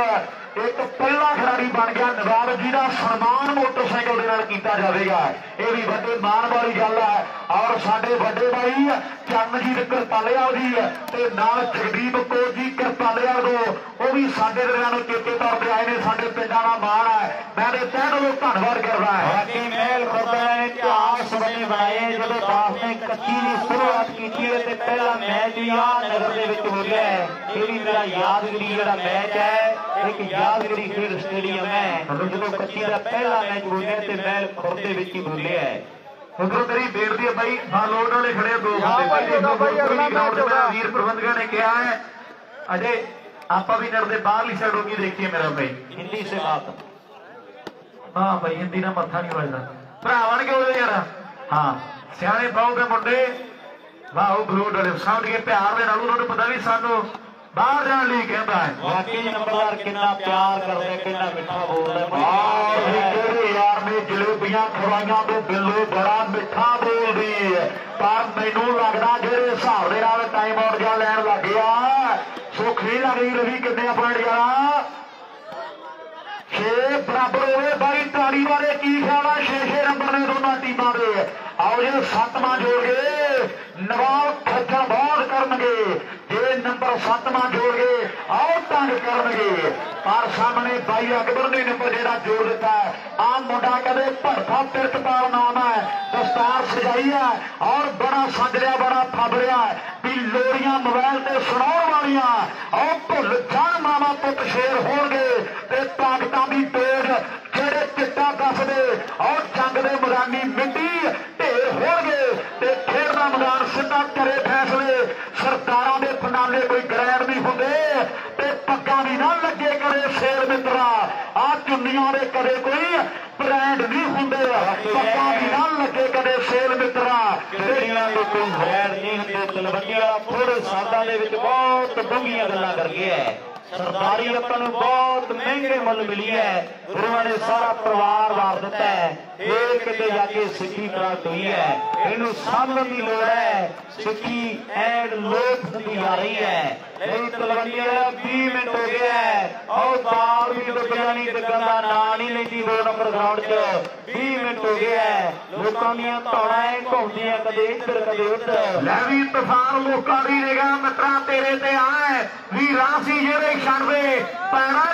के एक पहला खिलाड़ी बन गया नवाब जी का सन्मान मोटरसाइकिल के नाल कीता जाएगा ये भी बड़े मान वाली गल है और साडे बड़े भाई चरणजीत करतालेवाल जी ते नाल जगदीप कौर जी करतालेवाल वो भी साडे दरम्यान चेते तौर पर आए ने साडे पिंडां दा मान है मैं तह दिलों धन्नवाद करदा है बाकी महल खुरदारा ने इतिहास बने बनाए जदों दास ने कच्ची की शुरुआत की ते पहला मैच भी आ नगर दे विच हो गया है ये भी मेरा यादगिरी जिहड़ा मैच है एक यादगिरी खेल स्टेडियम है जो कच्ची का पहला मैच बोलिया तो महल खुर दे विच ही बोलिया है उधरों तेरी बेनती है भाई लोड वाले खड़े दो वीर प्रबंधक ने कहा है अजय आप भी नर बाहरली साइड होगी देखिए मेरा भाई हिंदी से बात हाँ भाई हिंदी ना मत्था नहीं बजदा भरा बन के बोले यार हाँ सियाने बहुत है मुंडे वाह ग्रोड वाले समझ के प्यार दे नाल उन्होंने पता भी सानू बाहर जाने लिए कहता है वाकई नंबरदार कितना प्यार करते कितना मिठा बोलता है यार भावे जलेबियां खवाइया तो बिल्लो बड़ा मिठा बोलती है, पर मैनू लगता जेडे हिसाब के नाल टाइम आउट जा लैन लग गया सुख नहीं लग रही। रवि कितने पॉइंट जा 6 बराबर हो भाई ताली वाले की ख्याल है 6-6 नंबर ने दोनों टीमों के। आओ जो 7वां जोड़ गए नवाब खज्जल बहुत करनगे, जे नंबर 7वां जोड़ गए आओ तंग करनगे। पर सामने भाई अकबर ने नंबर जो जोड़ दिता है आ मुंडा कदे भड़का पिरतपाल नाम है, दस्तार सजाई है और बड़ा सज लिया बड़ा फब रहा है भी लोरियां मोबाइल से सुनाने वालिया और भुल जान मामा पुत शेर होंगे ताकतां की तेज जेड़े चिट्टा दसदे और जंग के मैदानी मिट्टी ढेर होंगे खेड का मैदान सीधा करे फैसले। सरदारां दे फनाले कोई ग्रैंड नहीं होंगे पग्गा भी ना लगे करे शेर मित्रा आ चुनिया दे कदे कोई ब्रांड नहीं होंगे, पग्गा भी ना लगे कदे शेर मित्रा कोई ब्रांड नहीं होंगे। तलवंडिया थोड़े सादा दे विच बहुत डूंघियां गल्लां कर गया है, सरदारी अपन बहुत महंगे मुल मिली है, गुरुआ ने सारा परिवार वार दिता है, फिर किते जाके सिक्खी प्राप्त हुई है। इनू समझने की लोड़ है, सिक्खी एंड लोक होती आ रही है। नहीं तलवंडिया 20 मिनट हो गया है और बाल भी डुबिया नहीं डिगन का ना नहीं लेती 2 नंबर ग्राउंड च 20 मिनट हो गया है। लोगों दी धौड़ां घुमदियां कदे इधर कदे उधर। लैवी तूफान लोगों की निगाह मित्रा तेरे ते आए भी रासी जेड़े छड़दे पैरा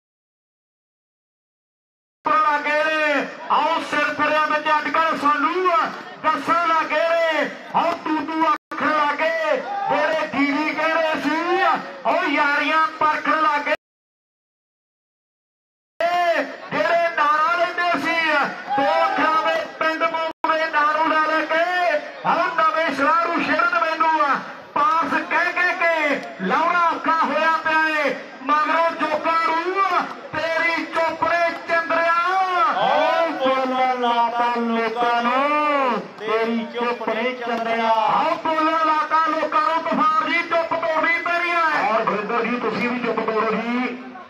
लागे ने आओ सिर फिरिया में अजकल सानू दसन लागे ने और तू आखन लागे जेड़े टीवी कहने सी और यारियां परखन लागे जेड़े नारा लेंदे सी 2 अखरां दे पिंड मूवे नारू ला लेके और नवे शरारू शिरद मैनू पास कह के लाउणा औखा होया पिया है मगरों चोका रू तेरी चोपड़े चंद्रिया बोलन लाता लोगों तेरी चोपड़े चंद्रिया बोलन लाता लोगों तूफान जी चुप तोड़नी पेरी है। और गुरिंदर जी तुसी भी चुप तोड़ो जी।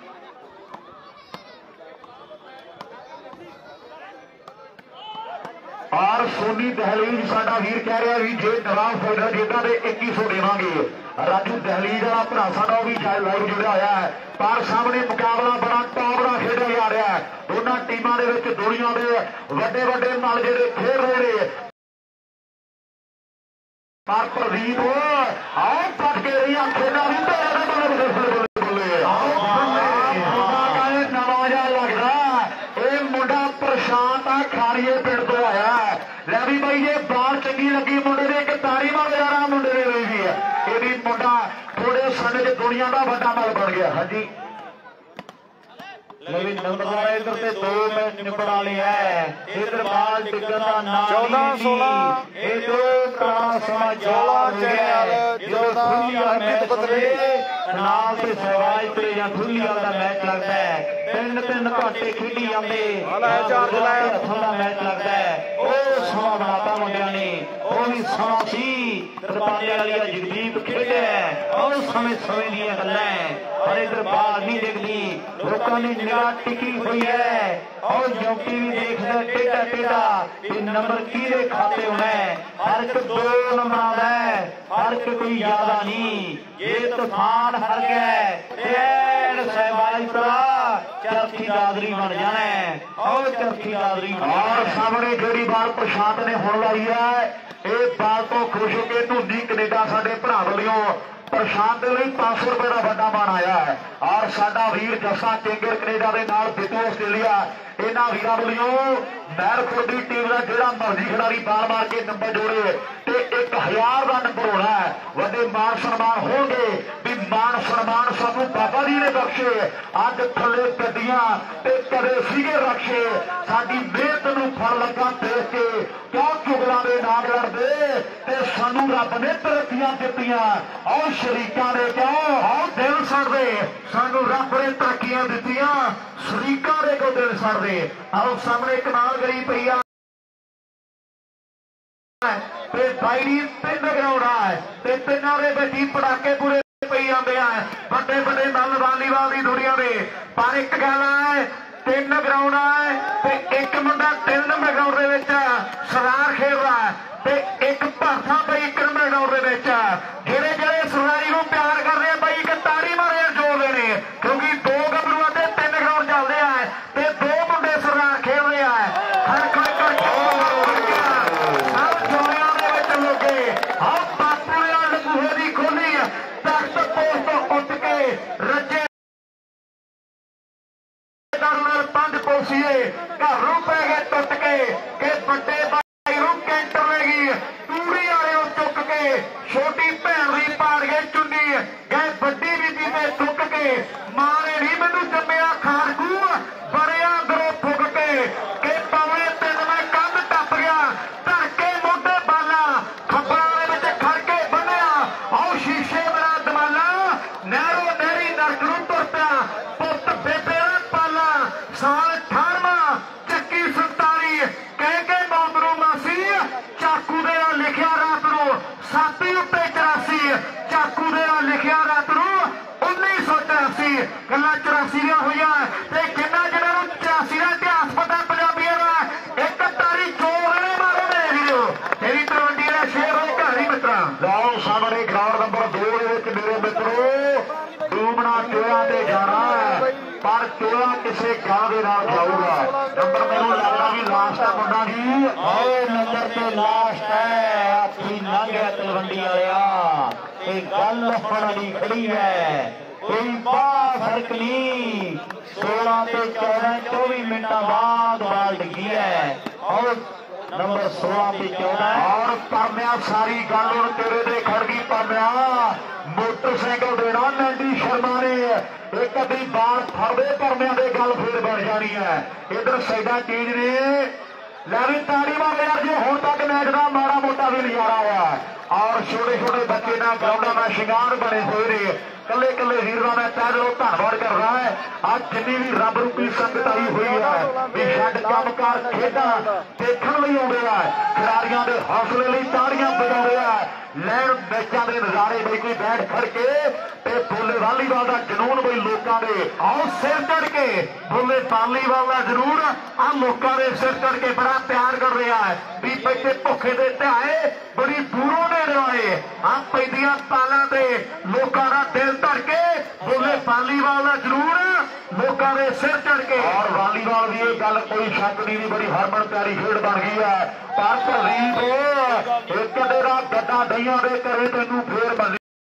और सोनी दहलीज साडा वीर कह रहा भी जे नवाब फाइटर जेता दे 2100 देवांगे। राजू दहलीज वाला भरा साडा भी लाइव जुड़िया होया है, पर सामने मुकाबला बड़ा टॉप का खेडिया जा रहा है। दोनों टीमों के विच दुनिया के वड्डे वड्डे नाल जेडे खेड रहे हैं, पर प्रदीप आओ पट के रही खेला भी नवाजा लगता ये मुंडा प्रशांत आ खारीए पिंड तो आया है। लैवी भाई ये बाल चंगी लगी मुंडे ने एक तारी मार यार मुंडे ने रही भी है ये भी मुंडा थोड़े समय से दुनिया का बड़ा मल बन गया। हाँ जी लेकिन नंबरदार इधर से 2 मैच निपट वाले है, इधर बाल टिकन का नाम 14-16 ये जो पुराना समाज हो गया जो दुनिया मैच बदले नाल से सहवाज पे या दुनिया का मैच लगता है 3-3 घंटे खेडी जाते का मैच लगता है वो समा बनाता मुंडिया ने वो भी समा सी तरपाले वाली जगदीप खेडे और समय समय दी गल्लां पर इधर बाल नहीं दिखती लोगों ने निगाह टिकी हुई है और जोटी भी देखदा टेढ़ा टेढ़ा कि नंबर किहदे खाते होना है। हर एक 2 नंबर है, हर एक कोई ज्यादा नहीं। ये तूफान हर गया सहबाई चरखी दादरी बन जाना है और चरखी दादरी और सामने जेड़ी बाल प्रशांत ने हुण लाई है ये बाल तो खुश होकर धुंधी कनेडा साडे भरा वालों प्रशांत के लिए 500 रुपए का बड़ा मान आया है। और साडा वीर जसा टेंगर कनेडा के नाल बिटू आस्ट्रेलिया इन्होंने वीरों वालों महरपुर की टीम का जोड़ा मर्जी खिलाड़ी बाल मार के नंबर जोड़े तो 1000 का नंबर होना है। वड्डे मान सम्मान होंगे भी मान सम्मान सानू बाबा जी ने बख्शे अज थले गड्डियां कदे सीगे रखे साडी मेहनत नूं फल लगा देख के क्यों चुगलों के नाम लड़ते सानू रब ने तरक्कियां दित्तियां और शरीकां ने क्यों और दिल सड़दे सानू रब ने तरक्कियां दित्तियां शरीकां दे को दिल सड़दे। आओ सामने कनाल गरी पई आ बाई 3 ग्राउंड है तिना दे बैठी पटाके पूरे पई आंदे आ बड़े बड़े नल वालीवाल दी दुनिया दे पर एक गल है 3 ग्राउंड है एक मुंडा दसीए घरों पै गए टुट के बड़े भाई नूं कैंटर ले गई तूड़ी वाले चुक के छोटी भैन दी पाड़ गए चुन्नी गए बड़ी बीबी ने चुक के मां ने नहीं मैनू जम्मिया खारकू बड़िया अंदरों फुक के पौने 3 मैं कंध टप गया धर के मोटे बाला खब्बरां दे विच खड़ के बन्निया आओ शीशे मेरा दमाला नहरों नहरी नरक नूं तुर पिया पुत बेबे दा पाला साल 18वां ਚੱਕੀ 47 कह के मौत नूं मासी चाकू दे नाल लिखिया रात नूं 7 उत्ते 84 चाकू दे नाल लिखिया रात नूं 1984 गल्लां 84 ਦੀਆਂ ਹੋਈਆਂ ਤੇ ਕਿੰਨਾ ਜਿਹੜਾ ਨੂੰ 84 ਦਾ ਇਤਿਹਾਸ ਪਤਾ ਪੰਜਾਬੀਆਂ ਦਾ ਇੱਕ ਤਾਰੀ ਚੋਰ ਨੇ ਮਾਰੇ ਮੇਰੇ ਵੀਰੋ ਤੇਰੀ ਤਲਵੰਡੀ ਦਾ ਸ਼ੇਰ ਹੋਏ ਘਰ ਹੀ ਮਿੱਤਰਾ ਲਓ ਸਾਹਮਣੇ ਗਰਾਊਂਡ ਨੰਬਰ 2 ਦੇ ਵਿੱਚ ਮੇਰੇ ਮਿੱਤਰੋ ਡੂਬਣਾ ਚੋਰਾਂ ਤੇ ਜਾਣਾ ਹੈ ਪਰ ਚੋਰਾ ਕਿਸੇ ਗਾਂ ਦੇ ਨਾਲ ਜਾਊਗਾ ਨੰਬਰ ਮੈਨੂੰ ਲੱਗਦਾ ਵੀ ਲਾਸਟ ਆ ਮੁੰਡਾ ਜੀ ਓਏ ਨੰਬਰ ਤੇ ਲਾਸਟ ਹੈ ਆਪਣੀ ਲੰਘਿਆ ਤਲਵੰਡੀ ਵਾਲਿਆ ਇਹ ਗੱਲ ਹੁਣ ਵਾਲੀ ਖੜੀ ਹੈ ਕੋਈ ਬਾ ਫਰਕ ਨਹੀਂ 16 ਤੇ 14 24 ਮਿੰਟਾਂ ਬਾਅਦ ਬਾਲ ਡਿੱਗੀ ਹੈ ਔਰ ਨੰਬਰ 16 ਤੇ 14 ਔਰ ਪਰਮਿਆ ਸਾਰੀ ਗੱਲ ਹੁਣ ਤੇਰੇ ਦੇ ਖੜ ਗਈ ਪਰਮਿਆ ਮੋਟਰਸਾਈਕਲ ਦੇਣਾ ਨੰਦੀ ਸ਼ਰਮਾ ਨੇ ਇੱਕ ਅੱਧੀ ਬਾਲ ਫੜਦੇ ਪਰਮਿਆ ਦੇ ਗੱਲ ਫੇਰ ਬਣ ਜਾਣੀ ਹੈ ਇਧਰ ਸਾਈਡਾਂ ਚੀਜ਼ ਨੇ ਲੈ ਵੀ ਤਾੜੀ ਮਾਰ ਯਾਰ ਜੇ ਹੁਣ ਤੱਕ ਮੈਚ ਦਾ ਮਾੜਾ ਮੋਟਾ ਵੀ ਨਜ਼ਾਰਾ ਆਇਆ ਔਰ ਛੋਟੇ ਛੋਟੇ ਬੱਚੇ ਨਾਲ ਗਰਾਊਂਡਾਂ ਦਾ ਸ਼ਿੰਗਾਰ ਬਣੇ ਹੋਏ ਨੇ ਕੱਲੇ ਕੱਲੇ ਵੀਰ ਦਾ ਮੈਂ ਤਹਿ ਦਿਲੋਂ ਧੰਨਵਾਦ ਕਰਦਾ ਹੈ ਅੱਜ ਜਿੰਨੀ ਵੀ ਰੱਬ ਰੂਪੀ ਸੰਗਤ ਆਈ ਹੋਈ ਹੈ ਵੀ ਛੱਡ ਕੰਮਕਾਰ ਖੇਡਾਂ ਦੇਖਣ ਲਈ ਆਉਂਦੇ ਆ ਖਿਡਾਰੀਆਂ ਦੇ ਹੌਸਲੇ ਲਈ ਤਾੜੀਆਂ ਵਜਾਉਂਦੇ ਆ ਲੈਣ ਮੈਚਾਂ ਦੇ ਨਜ਼ਾਰੇ ਬਈ ਕੋਈ ਬੈਠ ਖੜ ਕੇ ਤੇ ਬੋਲੇ ਵਾਲੀਬਾਲ ਦਾ ਜਨੂਨ ਬਈ ਲੋਕਾਂ ਦੇ ਆਓ ਸਿਰ ਚੜ ਕੇ ਬੋਲੇ ਵਾਲੀਬਾਲ ਦਾ ਜ਼ਰੂਰ ਆ ਲੋਕਾਂ ਦੇ ਸਿਰ ਚੜ ਕੇ ਬੜਾ ਪਿਆਰ ਕਰ ਰਿਹਾ ਹੈ ਵੀ ਬੈਠੇ ਭੁੱਖੇ ਦੇ ਧਾਏ ਬੜੀ ਦੂਰੋਂ ਨੇ ਰਵਾਏ ਆ ਪੈਂਦੀਆਂ ਤਾਲਾਂ ਤੇ ਲੋਕਾਂ ਦਾ ਦਿਲ ਧੜ ਕੇ ਬੋਲੇ ਵਾਲੀਬਾਲ ਦਾ ਜ਼ਰੂਰ ਲੋਕਾਂ ਦੇ ਸਿਰ ਚੜ ਕੇ ਔਰ ਵਾਲੀਬਾਲ ਦੀ ਇਹ ਗੱਲ ਕੋਈ ਸ਼ੱਕ ਨਹੀਂ ਦੀ ਬੜੀ ਹਰਮਨ ਪਿਆਰੀ ਖੇਡ ਬਣ ਗਈ ਹੈ ਪਰ ਪ੍ਰਦੀਪ ਇੱਕ ਤੇਰਾ ਗੱਡਾ ਦਈਆਂ ਦੇ ਘਰੇ ਤੈਨੂੰ ਫੇਰ ਬੰਦੀ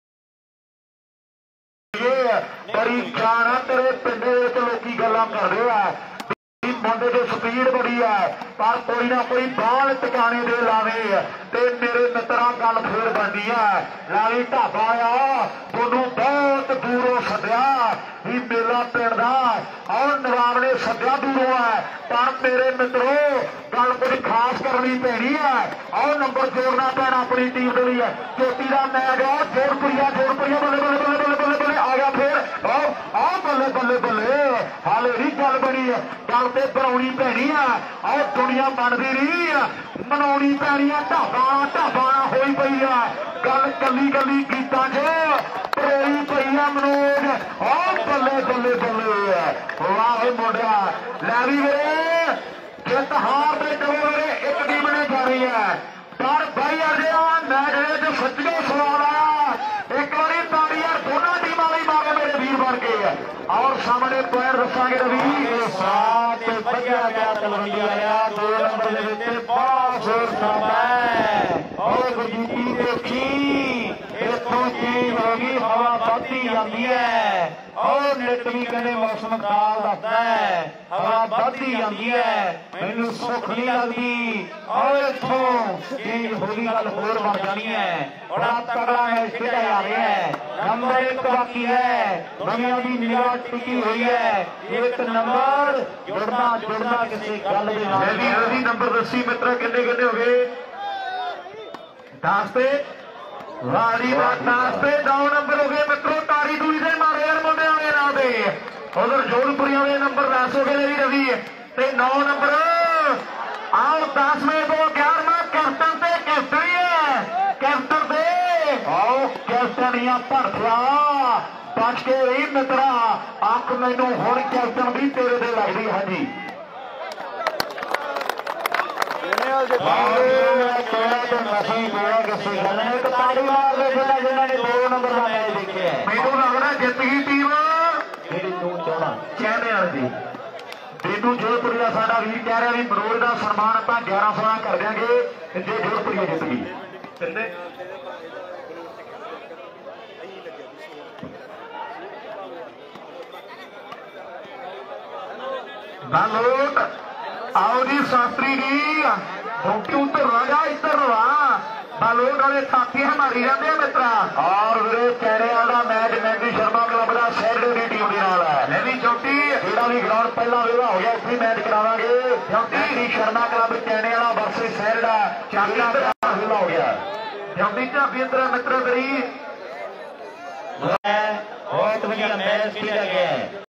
ਬੜੀ ਜਾਣਾ ਤੇਰੇ ਪਿੰਡ ਵਿੱਚ ਲੋਕੀ ਗੱਲਾਂ ਕਰਦੇ ਆ ਮੁੰਡੇ ਦੀ ਸਪੀਡ ਬੜੀ ਹੈ ਪਰ ਕੋਈ ਨਾ ਕੋਈ ਬਾਲ ਟਿਕਾਣੇ ਦੇ ਲਾਵੇ ਤੇ ਮੇਰੇ ਮਿੱਤਰਾਂ ਗੱਲ ਫੇਰ ਬਣਦੀ ਹੈ ਲਾਲੀ ਢਾਬਾ ਆ ਤੁਹਾਨੂੰ ਬਹੁਤ ਦੂਰੋਂ ਸੱਦਿਆ ਵੀ ਮੇਲਾ ਪਿੰਡ ਦਾ ਔਰ ਨਵਾਬ ਨੇ ਸੱਦਿਆ ਦੂਰੋਂ ਹੈ ਪਰ ਮੇਰੇ ਮਿੱਤਰੋ ਗੱਲ ਕੁਝ ਖਾਸ ਕਰਨੀ ਪੈਣੀ ਹੈ ਔਰ ਨੰਬਰ ਜੋੜਨਾ ਪੈਣਾ ਆਪਣੀ ਟੀਮ ਦੇ ਲਈ ਚੋਟੀ ਦਾ ਮੈਚ ਆ ਜੋੜਪੁਰੀਆ ਬੱਲੇ ਬੱਲੇ ਬੱਲੇ ਬੱਲੇ ਬੱਲੇ ਬੱਲੇ ਆ ਗਿਆ ਫੇਰ ਆ ਬੱਲੇ ਬੱਲੇ ਬੱਲੇ ਹਾਲੇ ਨਹੀਂ ਗੱਲ ਬਣੀ ਗੱਲ ਤੇ ਬਣਾਉਣੀ ਪੈਣੀ ਆ ਆਹ ਦੁਨੀਆ ਬਣਦੀ ਨਹੀਂ ਮਨਾਉਣੀ ਪੈਣੀ ਆ ਢਾਬਾ ਹੋਈ ਪਈ ਆ ਗੱਲ ਕੱਲੀ ਕੱਲੀ ਗੀਤਾਂ 'ਚ ਪ੍ਰੇਰੀ ਪਈ ਆ ਮਨੋਜ ਆਹ ਬੱਲੇ ਬੱਲੇ ਬੱਲੇ ਵਾਹ ਮੁੰਡਿਆ ਲੈ ਵੀ ਵੀਰੇ ਜਿੱਤ ਹਾਰ ਦੇ ਡੋਰੇ ਇੱਕ ਟੀਮ ਨੇ ਜਾਣੀ ਹੈ ਪਰ ਬਾਈ ਅਜੇ ਆ ਮੈਚ ਵਿੱਚ ਸੱਚੇ ਸਵਾਲ ਆ ਇੱਕ ਵਾਰੀ ਤਾੜੀ ਯਾਰ ਦੋਨਾਂ ਟੀਮਾਂ ਲਈ ਮਾਰੇ ਮੇਰੇ ਵੀਰ ਬਣ ਕੇ ਔਰ ਸਾਹਮਣੇ ਪੁਆਇੰਟ ਦੱਸਾਂਗੇ ਰਵੀ ਸਾਥ ਵਧੀਆ ਗਿਆ ਤਲਵੰਡੀ ਵਾਲਿਆ 2 ਨੰਬਰ ਦੇ ਵਿੱਚ ਬਹੁਤ ਜ਼ੋਰ ਹੈ ਔਰ ਗੁਰਜੀਤੀ ਦੇਖੀ ਇੱਥੋਂ ਚੇਂਜ ਹੋ ਗਈ ਹਵਾ ਵੱਧਦੀ ਜਾਂਦੀ ਹੈ ਔਰ ਨਿਤ ਵੀ ਕਹਿੰਦੇ ਮੌਸਮ ਕਾਲ ਦੱਸਦਾ ਹੈ ਹਵਾ ਵੱਧਦੀ ਜਾਂਦੀ ਹੈ ਮੈਨੂੰ ਸੁੱਖ ਨਹੀਂ ਲੱਗਦੀ ਔਰ ਇੱਥੋਂ ਚੇਂਜ ਹੋ ਗਈ ਗੱਲ ਹੋਰ ਬਣ ਜਾਣੀ ਹੈ ਬੜਾ ਤਗੜਾ ਮੈਚ ਖੇਡਿਆ ਜਾ ਰਿਹਾ ਹੈ ਨੰਬਰ 1 ਬਾਕੀ ਹੈ ਦੁਨੀਆ ਦੀ ਨਿਗਾਹ ਟਿਕੀ ਹੋਈ ਹੈ ਇੱਕ ਨੰਬਰ ਜੁੜਨਾ ਕਿਸੇ ਗੱਲ ਦੇ ਨਾਲ ਰਵੀ ਨੰਬਰ ਦੱਸੀ ਮਿੱਤਰਾ ਕਿੰਨੇ ਕਿੰਨੇ ਹੋ ਗਏ 10 ਤੇ ਵਾਲੀ ਬਾਤ 10 ਤੇ 9 ਨੰਬਰ ਹੋ ਗਏ ਮਿੱਤਰੋ ਤਾਰੀ ਦੂਈ ਦੇ ਮਾਰੇ ਯਾਰ ਮੁੰਡਿਆਂ ਦੇ ਨਾਲ ਦੇ ਉਧਰ ਜੋਧਪੁਰੀਆਂ ਦੇ ਨੰਬਰ 10 ਹੋ ਗਏ ਵੀ ਰਵੀ ਤੇ 9 ਨੰਬਰ ਆਓ 10ਵੇਂ ਤੋਂ 11ਵਾਂ ਕੈਪਟਨ ਤੇ ਕੈਪਟਨ ਹੈ ਕੈਪਟਨ ਦੇ ਆਓ ਕੈਪਟਨੀਆਂ ਭਰਥਿਆ ਬਚ ਕੇ ਰਹੀ ਮਿੱਤਰਾ ਅੱਖ ਮੈਨੂੰ ਹੁਣ ਕੈਪਟਨ ਵੀ ਤੇਰੇ ਤੇ ਲੱਗਦੀ ਹਾਂਜੀ ਜਿਨ੍ਹਾਂ ਨੇ 2 ਨੰਬਰ ਦਾ ਮੈਚ ਦੇਖਿਆ ਮੈਨੂੰ ਲੱਗਦਾ ਜਿੱਤ ਗਈ ਟੀਮ ਜਿਹੜੀ ਤੂੰ ਚਾਹਣਾ ਚੈਂਪੀਅਨ ਦੀ ਬੇਦੂ ਜੋਧਪੁਰੀਆ ਸਾਡਾ ਵੀਰ ਕਹਿ ਰਿਹਾ ਵੀ ਮਨੋਜ ਦਾ ਸਨਮਾਨ ਆਪਾਂ 1100 ਕਰ ਦਿਆਂਗੇ ਜੇ ਜੋਧਪੁਰੀਆ ਜਿੱਤ ਗਈ ਕਿੰਨੇ बालोट आओ जी शास्त्री जी क्योंकि उधर राजा इधर वा बालोट वाले थापियां मारी जाते हैं मित्रा और वीरे चैने वाला मैच मैगी शर्मा क्लब का सैटरडे की टीम के नाल है मैं भी चौटी ਜਿਹੜਾ ਵੀ ਗਰਾਊਂਡ ਪਹਿਲਾਂ ਵੇਲਾ ਹੋ ਗਿਆ ਇੱਥੇ ਮੈਚ ਕਰਾਵਾਂਗੇ ਕਿਉਂਕਿ ਸ਼ਰਮਾ ਕਲੱਬ ਚੈਨੇ ਵਾਲਾ ਵਰਸਸ ਸੈਰਡਾ ਚਾਬੀਆਂ ਦਾ ਵੇਲਾ ਹੋ ਗਿਆ ਜਲਦੀ ਝਾਬੀ ਅੰਦਰ ਮਿੱਤਰੋ ਕਰੀ ਬਹੁਤ ਵਧੀਆ ਮੈਚ ਖੇਡਿਆ ਗਿਆ।